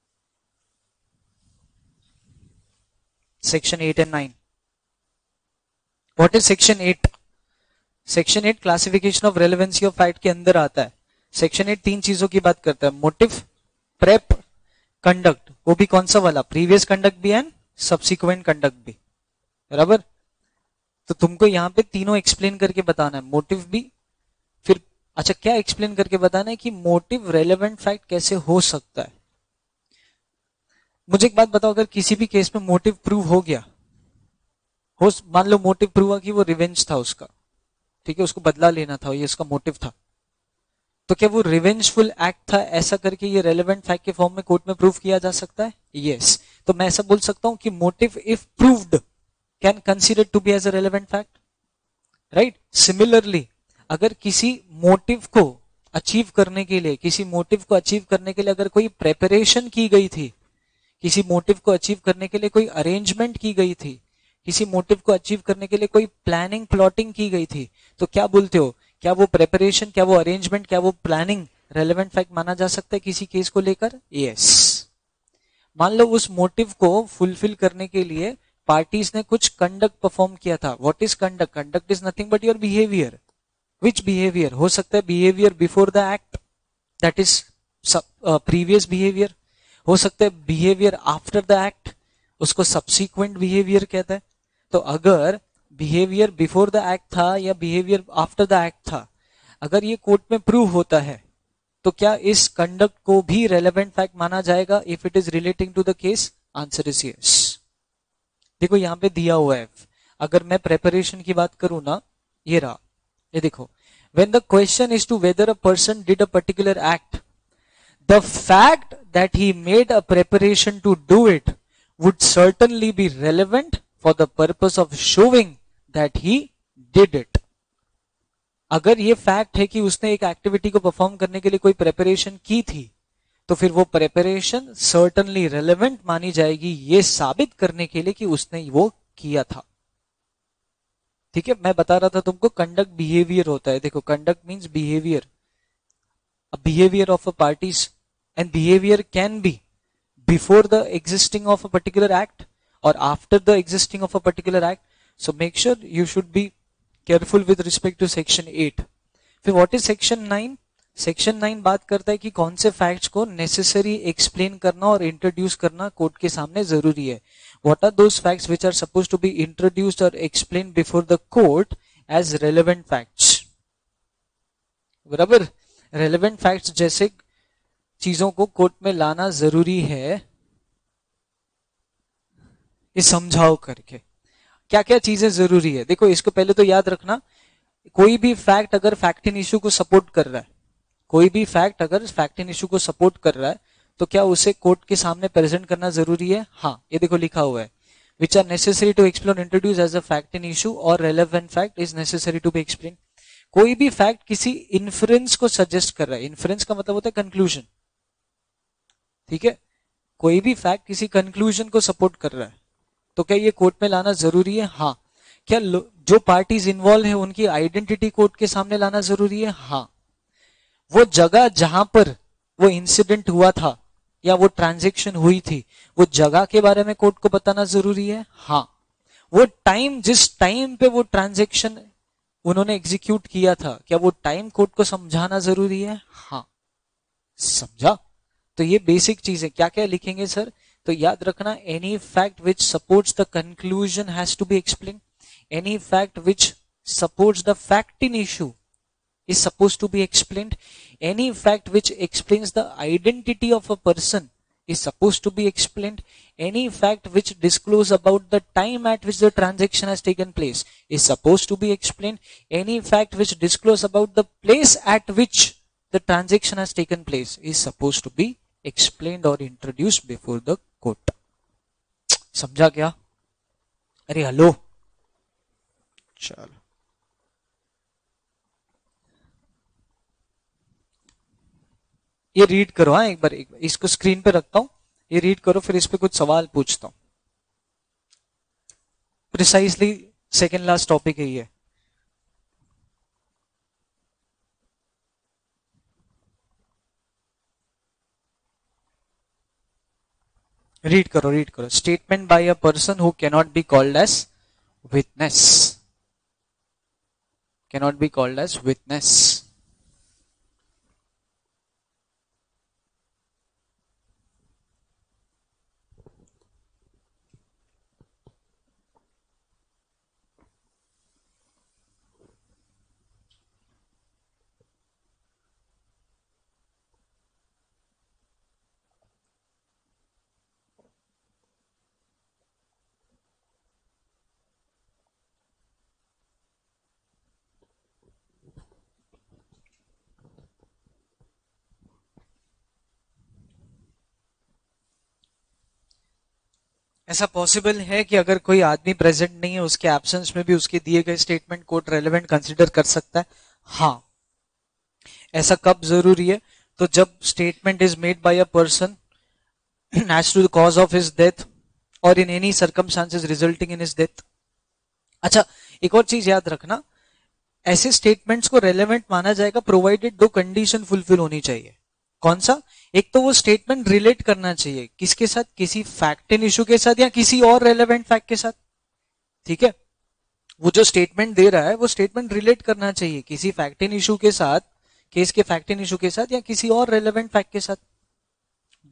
Section eight and nine. What is section eight? Section eight classification of relevancy of fact के अंदर आता है। सेक्शन एट तीन चीजों की बात करता है, मोटिव, प्रेप, कंडक्ट। वो भी कौन सा वाला? प्रीवियस कंडक्ट भी एंड सब्सिक्वेंट कंडक्ट भी, बराबर। तो तुमको यहां पे तीनों एक्सप्लेन करके बताना है, मोटिव भी, फिर अच्छा क्या एक्सप्लेन करके बताना है कि मोटिव रेलेवेंट फैक्ट कैसे हो सकता है। मुझे एक बात बताओ, अगर किसी भी केस में मोटिव प्रूव हो गया, हो मान लो मोटिव प्रूव हुआ कि वो रिवेंज था उसका, ठीक है, उसको बदला लेना था, ये उसका मोटिव था, तो क्या वो रिवेंजफुल एक्ट था ऐसा करके ये रेलेवेंट फैक्ट के फॉर्म में कोर्ट में प्रूव किया जा सकता है? यस। तो मैं ऐसा बोल सकता हूं कि motive if proved can consider to be as a relevant fact, right. Similarly अगर किसी मोटिव को अचीव करने के लिए किसी मोटिव को अचीव करने के लिए अगर कोई प्रेपरेशन की गई थी, किसी मोटिव को अचीव करने के लिए कोई अरेंजमेंट की गई थी, किसी मोटिव को अचीव करने के लिए कोई प्लानिंग प्लॉटिंग की गई थी, तो क्या बोलते हो, क्या वो प्रेपरेशन, क्या वो अरेंजमेंट, क्या वो प्लानिंग रेलेवेंट फैक्ट माना जा सकता है किसी केस को लेकर? यस। मान लो उस मोटिव को फुलफिल करने के लिए पार्टीज ने कुछ कंडक्ट परफॉर्म किया था। What is conduct? Conduct is nothing but your behaviour. Which behaviour? हो सकता है behaviour before the act, that is previous behaviour, हो सकता है बिहेवियर आफ्टर द एक्ट, उसको सब्सिक्वेंट बिहेवियर कहता है। तो अगर बिहेवियर बिफोर द एक्ट था या बिहेवियर आफ्टर द एक्ट था, अगर ये कोर्ट में प्रूव होता है तो क्या इस कंडक्ट को भी रेलेवेंट फैक्ट माना जाएगा if it is relating to the case? Answer is yes. देखो यहां पे दिया हुआ है, अगर मैं प्रेपरेशन की बात करूं ना, ये रहा, ये देखो, when the question is to whether a person did a particular act, the fact that he made a preparation to do it would certainly be relevant for the purpose of showing that he did it. अगर ये fact है कि उसने एक activity को perform करने के लिए कोई प्रेपरेशन की थी, तो फिर वो प्रेपरेशन सर्टनली रेलेवेंट मानी जाएगी ये साबित करने के लिए कि उसने वो किया था। ठीक है, मैं बता रहा था तुमको कंडक्ट बिहेवियर होता है। देखो conduct means behaviour, a behaviour of a parties, and behaviour can be before the existing of a particular act और after the existing of a particular act. So make sure you should be careful with respect to section eight. फिर what is section nine? Section nine बात करता है कि कौन से facts को necessary explain करना और इंट्रोड्यूस करना कोर्ट के सामने जरूरी है। What are those facts which are supposed to be introduced और explain before the court as relevant facts. बराबर, रेलेवेंट फैक्ट्स जैसे चीजों को कोर्ट में लाना जरूरी है, ये समझाओ करके क्या क्या चीजें जरूरी है। देखो इसको पहले तो याद रखना, कोई भी फैक्ट अगर फैक्ट इन इश्यू को सपोर्ट कर रहा है, कोई भी फैक्ट अगर फैक्ट इन इश्यू को सपोर्ट कर रहा है तो क्या उसे कोर्ट के सामने प्रेजेंट करना जरूरी है? हाँ, ये देखो लिखा हुआ है, which are necessary to explain introduce as a fact in issue और relevant fact is necessary to be explain. कोई भी फैक्ट किसी इन्फ्रेंस को सजेस्ट कर रहा है, इन्फ्रेंस का मतलब होता है कंक्लूजन, ठीक है, कोई भी फैक्ट किसी कंक्लूजन को सपोर्ट कर रहा है तो क्या ये कोर्ट में लाना जरूरी है? हाँ। क्या जो पार्टीज इन्वॉल्व है उनकी आइडेंटिटी कोर्ट के सामने लाना जरूरी है? हाँ। वो जगह जहां पर वो इंसिडेंट हुआ था या वो ट्रांजैक्शन हुई थी, वो जगह के बारे में कोर्ट को बताना जरूरी है? हाँ। वो टाइम, जिस टाइम पे वो ट्रांजैक्शन उन्होंने एग्जीक्यूट किया था, क्या वो टाइम कोर्ट को समझाना जरूरी है? हाँ। समझा? तो ये बेसिक चीज है। क्या क्या लिखेंगे सर? तो याद रखना, any fact which supports the conclusion has to be explain, any fact which supports the fact in issue is supposed to be explained, any fact which explains the identity of a person is supposed to be explained, any fact which disclose about the time at which the transaction has taken place is supposed to be explained, any fact which disclose about the place at which the transaction has taken place is supposed to be explained or introduced before the court. समझा क्या? अरे hello, चलो ये read करो। हाँ, एक बार, एक बार इसको स्क्रीन पे रखता हूं, ये रीड करो, फिर इस पे कुछ सवाल पूछता हूं। प्रिसाइसली सेकेंड लास्ट टॉपिक है ये। रीड करो, रीड करो। Statement by a person who cannot be called as witness, cannot be called as witness. ऐसा पॉसिबल है कि अगर कोई आदमी प्रेजेंट नहीं है, उसके एब्सेंस में भी उसके दिए गए स्टेटमेंट कोर्ट रेलेवेंट कंसीडर कर सकता है? हाँ। ऐसा कब जरूरी है? तो जब statement is made by a person as to the cause of his death और in any circumstances resulting in his death. अच्छा, एक और चीज याद रखना, ऐसे स्टेटमेंट्स को रेलेवेंट माना जाएगा प्रोवाइडेड दो कंडीशन फुलफिल होनी चाहिए। कौन सा? एक तो वो स्टेटमेंट रिलेट करना चाहिए किसके साथ? किसी फैक्ट इन इश्यू के साथ या किसी और रेलेवेंट फैक्ट के साथ। ठीक है, वो जो स्टेटमेंट दे रहा है वो स्टेटमेंट रिलेट करना चाहिए किसी फैक्ट इन इश्यू के साथ, केस के फैक्ट इन इश्यू के साथ या किसी और रेलेवेंट फैक्ट के साथ।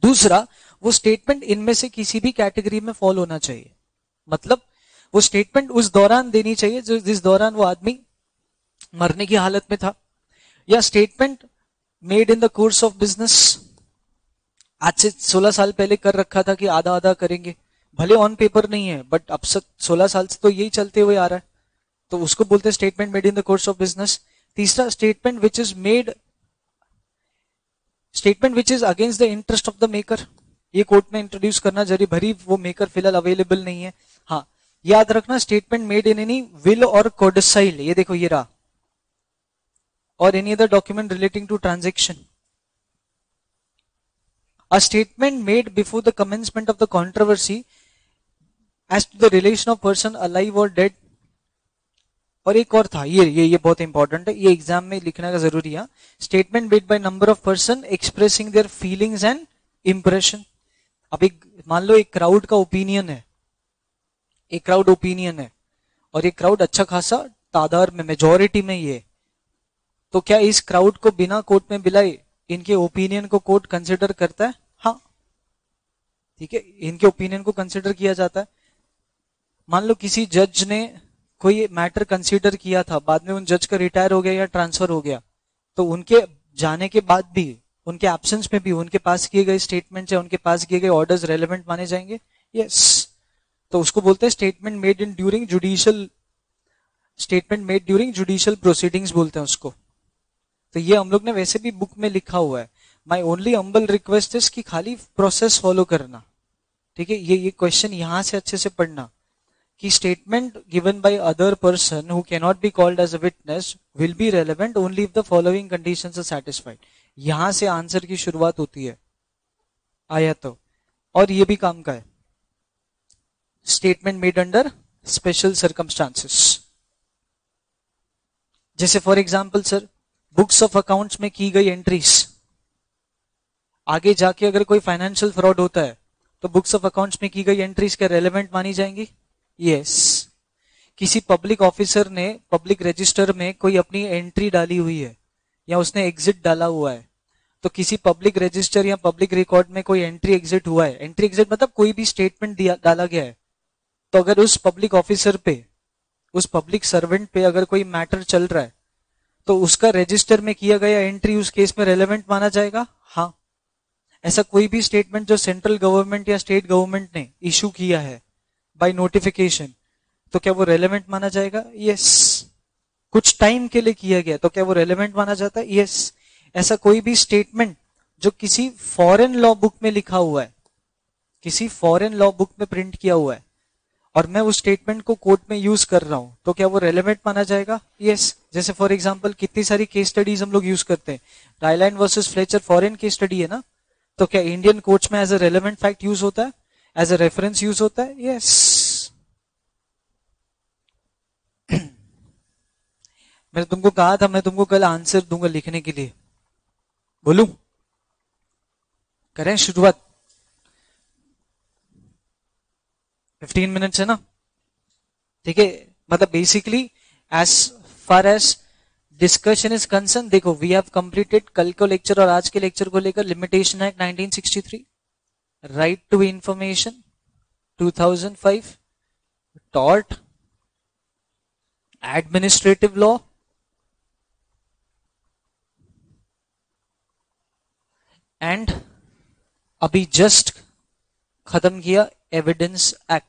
दूसरा, वो स्टेटमेंट इनमें से किसी भी कैटेगरी में फॉल होना चाहिए, मतलब वो स्टेटमेंट उस दौरान देनी चाहिए जो जिस दौरान वो आदमी मरने की हालत में था, या statement made in the course of business, आज से सोलह साल पहले कर रखा था कि आधा आधा करेंगे, भले ऑन पेपर नहीं है बट अब सोलह साल से तो यही चलते हुए आ रहा है, तो उसको बोलते हैं statement made in the course of business. तीसरा, statement which is made statement which is against the interest of the maker, ये कोर्ट में इंट्रोड्यूस करना जरूरी, भरी वो मेकर फिलहाल अवेलेबल नहीं है। हाँ, याद रखना, statement made in any will और कोडसाइल, ये देखो ये रहा, और any other document relating to transaction. A statement made before the commencement of the controversy as to the relation of person alive or dead। और एक और था, ये ये ये बहुत इंपॉर्टेंट है, ये एग्जाम में लिखने का जरूरी है। Statement made by number of person expressing their feelings and impression. अब एक मान लो एक क्राउड का ओपिनियन है, एक क्राउड ओपिनियन है, और एक क्राउड अच्छा खासा तादाद में, मेजोरिटी में ये, तो क्या इस क्राउड को बिना कोर्ट में बुलाए इनके ओपिनियन को कोर्ट कंसिडर करता है? हाँ, ठीक है, इनके ओपिनियन को कंसिडर किया जाता है। मान लो किसी जज ने कोई मैटर कंसीडर किया था, बाद में उन जज का रिटायर हो गया या ट्रांसफर हो गया, तो उनके जाने के बाद भी, उनके एब्सेंस में भी उनके पास किए गए स्टेटमेंट या उनके पास किए गए ऑर्डर्स रेलेवेंट माने जाएंगे? यस। तो उसको बोलते हैं statement made in during judicial statement made during judicial proceedings बोलते हैं उसको। तो ये हम लोग ने वैसे भी बुक में लिखा हुआ है। My only humble request is कि खाली प्रोसेस फॉलो करना, ठीक है। ये ये क्वेश्चन यहां से अच्छे से पढ़ना कि statement given by other person who can not be called as a witness will be relevant only if the following conditions are satisfied. यहां से आंसर की शुरुआत होती है, आया तो। और ये भी काम का है, statement made under special circumstances. जैसे for example sir, books of accounts में की गई एंट्रीज, आगे जाके अगर कोई फाइनेंशियल फ्रॉड होता है तो बुक्स ऑफ अकाउंट्स में की गई एंट्रीज क्या रेलेवेंट मानी जाएंगी? यस। किसी पब्लिक ऑफिसर ने पब्लिक रजिस्टर में कोई अपनी एंट्री डाली हुई है या उसने एग्जिट डाला हुआ है, तो किसी पब्लिक रजिस्टर या पब्लिक रिकॉर्ड में कोई एंट्री एग्जिट हुआ है, एंट्री एग्जिट मतलब कोई भी स्टेटमेंट दिया डाला गया है, तो अगर उस पब्लिक ऑफिसर पे, उस पब्लिक सर्वेंट पे अगर कोई मैटर चल रहा है तो उसका रजिस्टर में किया गया एंट्री उस केस में रेलेवेंट माना जाएगा? हाँ। ऐसा कोई भी स्टेटमेंट जो सेंट्रल गवर्नमेंट या स्टेट गवर्नमेंट ने इशू किया है बाय नोटिफिकेशन, तो क्या वो रेलेवेंट माना जाएगा? यस। कुछ टाइम के लिए किया गया तो क्या वो रेलेवेंट माना जाता है? यस। ऐसा कोई भी स्टेटमेंट जो किसी फॉरेन लॉ बुक में लिखा हुआ है, किसी फॉरेन लॉ बुक में प्रिंट किया हुआ है, और मैं उस स्टेटमेंट को कोर्ट में यूज कर रहा हूं, तो क्या वो रेलेवेंट माना जाएगा? यस। जैसे फॉर एग्जांपल कितनी सारी केस स्टडीज हम लोग यूज करते हैं, Ryland versus Fletcher foreign case study है ना, तो क्या इंडियन कोर्ट्स में as a relevant fact use होता है, एज अ रेफरेंस यूज होता है? यस। मैंने तुमको कहा था मैं तुमको कल आंसर दूंगा लिखने के लिए, बोलूं? करें शुरुआत? फिफ्टीन मिनट्स है ना, ठीक है। मतलब basically as far as discussion is concern, देखो वी हैव कंप्लीटेड कल को लेक्चर और आज के लेक्चर को लेकर limitation act nineteen sixty three, right to information two thousand five, tort, administrative law, and अभी जस्ट खत्म किया एविडेंस एक्ट।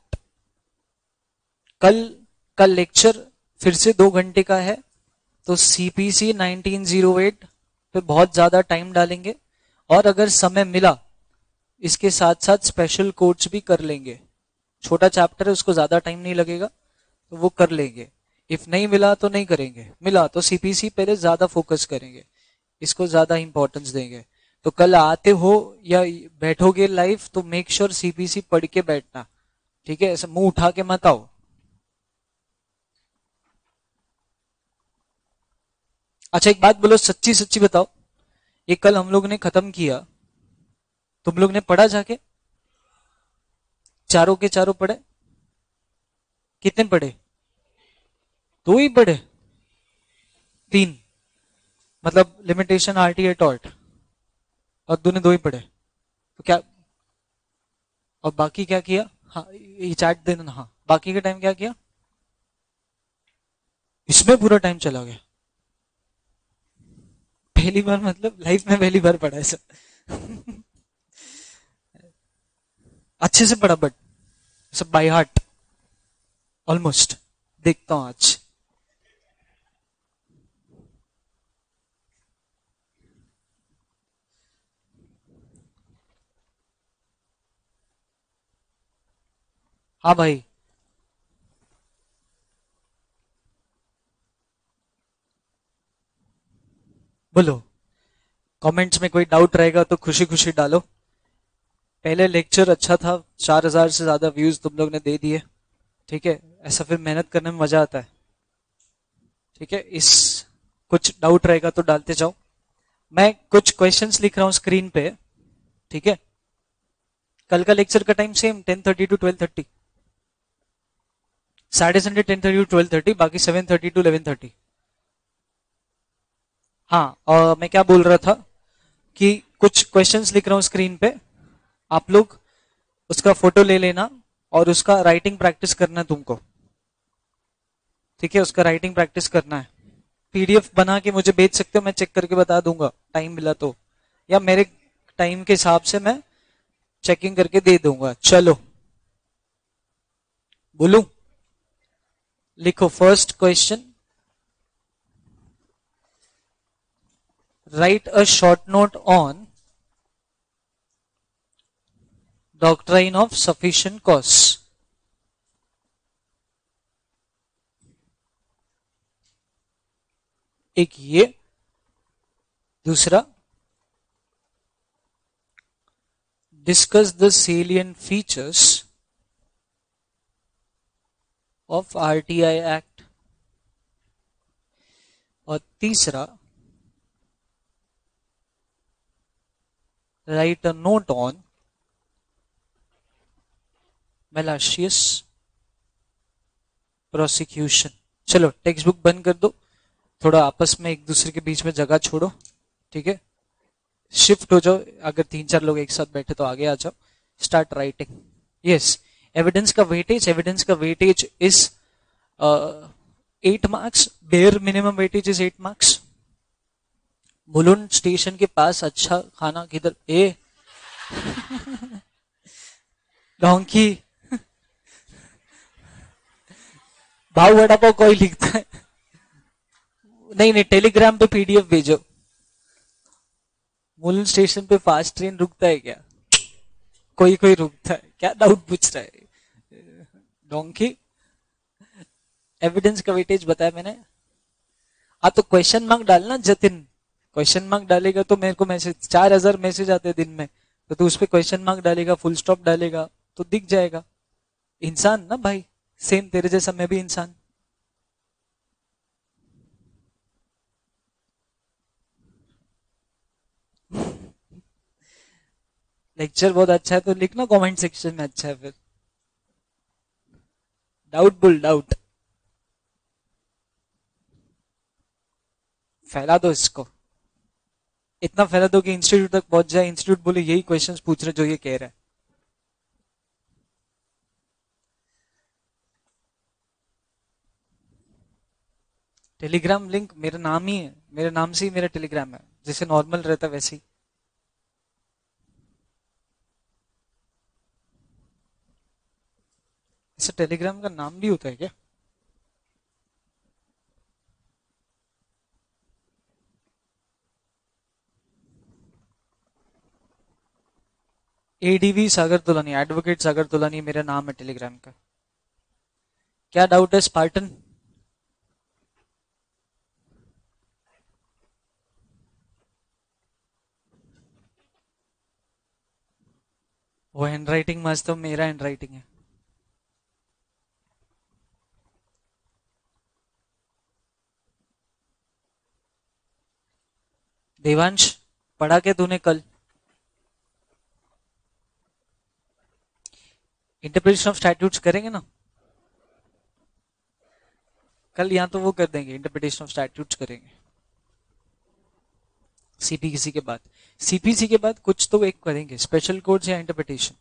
कल कल लेक्चर फिर से दो घंटे का है, तो सीपीसी नाइनटीन ओ एट पे बहुत ज्यादा टाइम डालेंगे, और अगर समय मिला इसके साथ साथ स्पेशल कोर्ट्स भी कर लेंगे। छोटा चैप्टर है, उसको ज्यादा टाइम नहीं लगेगा, तो वो कर लेंगे। इफ नहीं मिला तो नहीं करेंगे, मिला तो सीपीसी पहले ज्यादा फोकस करेंगे, इसको ज्यादा इंपॉर्टेंस देंगे। तो कल आते हो या बैठोगे लाइव तो मेक श्योर सीपीसी पढ़ के बैठना, ठीक है। ऐसा मुंह उठा के मत आओ। अच्छा एक बात बोलो, सच्ची सच्ची बताओ, ये कल हम लोग ने खत्म किया, तुम लोग ने पढ़ा जाके? चारों के चारों पढ़े? कितने पढ़े? दो ही पढ़े? तीन? मतलब लिमिटेशन, आरटीए, टॉर्ट, और तूने दो ही पढ़े? क्या, और बाकी क्या किया? हाँ ये चैट देना, हाँ बाकी के टाइम क्या किया? इसमें पूरा टाइम चला गया। पहली बार मतलब लाइफ में पहली बार पढ़ा है सर। अच्छे से पढ़ा बट सब बाय हार्ट ऑलमोस्ट। देखता हूं आज। हाँ भाई, बोलो। कमेंट्स में कोई डाउट रहेगा तो खुशी खुशी डालो। पहले लेक्चर अच्छा था, चार हजार से ज्यादा व्यूज तुम लोग ने दे दिए। ठीक है, ऐसा फिर मेहनत करने में मजा आता है। ठीक है, इस कुछ डाउट रहेगा तो डालते जाओ। मैं कुछ क्वेश्चंस लिख रहा हूं स्क्रीन पे। ठीक है, कल का लेक्चर का time same ten thirty to twelve thirty. साढ़े Sunday ten thirty to twelve thirty, बाकी seven thirty to eleven thirty. हाँ, और मैं क्या बोल रहा था कि कुछ क्वेश्चंस लिख रहा हूं स्क्रीन पे, आप लोग उसका फोटो ले लेना और उसका राइटिंग प्रैक्टिस करना है तुमको। ठीक है, उसका राइटिंग प्रैक्टिस करना है। पीडीएफ बना के मुझे भेज सकते हो, मैं चेक करके बता दूंगा टाइम मिला तो, या मेरे टाइम के हिसाब से मैं चेकिंग करके दे दूंगा। चलो बोलू, लिखो first question. Write a short note on doctrine of sufficient cause. एक ये, दूसरा discuss the salient features of RTI act, और तीसरा write a note on malicious prosecution. चलो टेक्स्ट बुक बंद कर दो, थोड़ा आपस में एक दूसरे के बीच में जगह छोड़ो। ठीक है, शिफ्ट हो जाओ, अगर तीन चार लोग एक साथ बैठे तो आगे आ जाओ। Start writing. यस, एविडेंस का वेटेज, एविडेंस का weightage is eight marks, bare minimum weightage is eight marks. Mulund station के पास अच्छा खाना किधर? ए डोंकी, भाव वड़ा पाव कोई लिखता है? नहीं नहीं, टेलीग्राम पे पीडीएफ भेजो। मुलुंड स्टेशन पे फास्ट ट्रेन रुकता है क्या? कोई कोई रुकता है क्या? डाउट पूछ रहा है डोंकी। एविडेंस का वेटेज बताया मैंने। हाँ तो क्वेश्चन मार्क डालना जतिन, क्वेश्चन मार्क डालेगा तो मेरे को मैसेज, चार हजार मैसेज आते हैं दिन में, तो तू उस पर क्वेश्चन मार्क डालेगा, फुल स्टॉप डालेगा तो दिख जाएगा। इंसान ना भाई, सेम तेरे जैसा मैं भी इंसान। लेक्चर बहुत अच्छा है तो लिखना कमेंट सेक्शन में अच्छा है, फिर डाउट बुल डाउट फैला दो इसको, इतना फैला दो कि इंस्टीट्यूट तक पहुंच जाए, इंस्टीट्यूट बोले यही क्वेश्चंस पूछ रहे जो ये कह रहा है। टेलीग्राम लिंक मेरा नाम ही है, मेरे नाम से ही मेरा टेलीग्राम है, जैसे नॉर्मल रहता है वैसे ही। ऐसा टेलीग्राम का नाम भी होता है क्या? एडीवी सागर तुलानी, एडवोकेट सागर तुलानी मेरा नाम है टेलीग्राम का। क्या डाउट है स्पार्टन? वो हैंडराइटिंग मस्त है, मेरा हैंडराइटिंग है। देवांश, पढ़ा क्या तूने कल? इंटरप्रिटेशन ऑफ स्टैट्यूट्स करेंगे ना कल, यहाँ तो वो कर देंगे, इंटरप्रिटेशन ऑफ स्टैट्यूट्स करेंगे। सीपीसी के बाद, सीपीसी के बाद कुछ तो एक करेंगे, स्पेशल कोड्स या इंटरप्रिटेशन।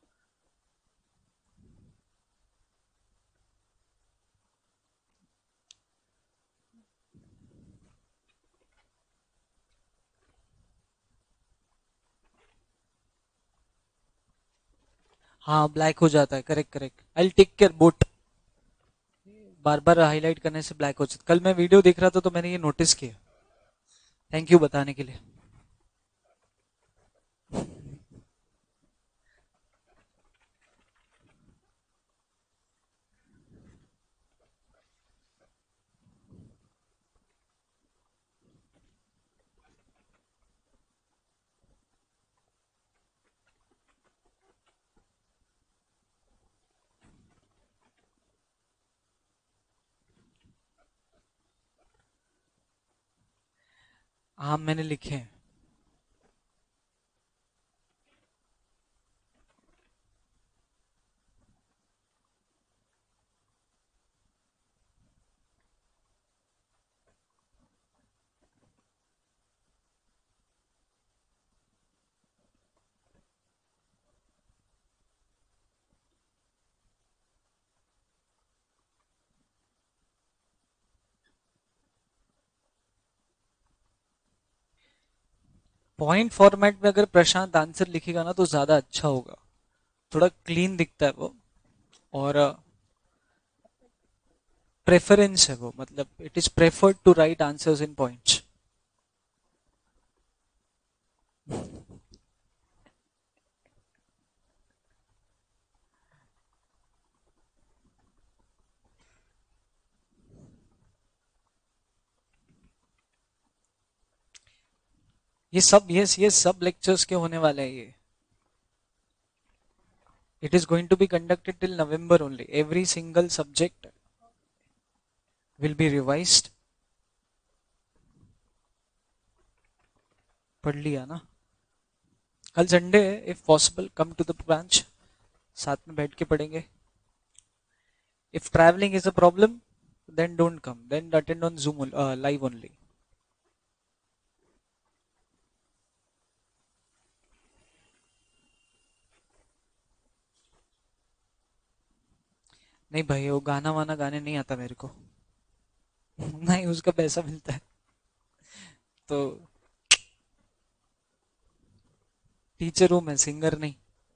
हाँ ब्लैक हो जाता है, correct correct, I take care both. बार बार हाईलाइट करने से ब्लैक हो जाता। कल मैं वीडियो देख रहा था तो मैंने ये नोटिस किया। थैंक यू बताने के लिए। हाँ मैंने लिखे हैं। पॉइंट फॉर्मेट में अगर प्रशांत आंसर लिखेगा ना तो ज्यादा अच्छा होगा, थोड़ा क्लीन दिखता है वो, और प्रेफरेंस है वो, मतलब it is preferred to write answers in points. ये सब ये ये सब लेक्चर्स के होने वाले हैं ये। It is going to be conducted till November only. Every single subject will be revised. पढ़ लिया ना? कल संडे है, if possible come to the branch, साथ में बैठ के पढ़ेंगे। If travelling is a problem then don't come, then attend on Zoom live only. नहीं भाई वो गाना वाना गाने नहीं आता मेरे को। नहीं उसका पैसा मिलता है तो। टीचर हूं मैं, सिंगर नहीं।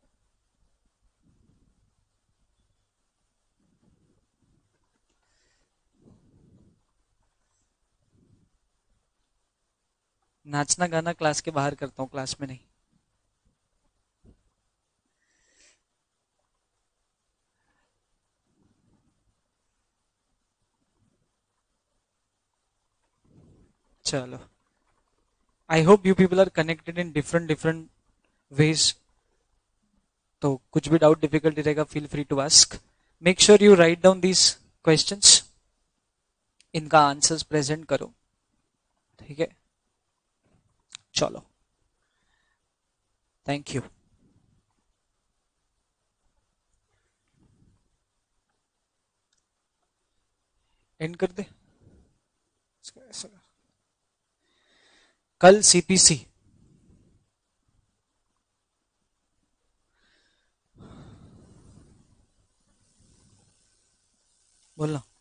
नाचना गाना क्लास के बाहर करता हूँ, क्लास में नहीं। चलो, I hope you people are connected in different different ways. तो कुछ भी डाउट डिफिकल्टी रहेगा, feel free to ask. Make sure you write down these questions, इनका आंसर्स प्रेजेंट करो, ठीक है? चलो, थैंक यू। एंड कर दे कल सीपीसी। बोलना।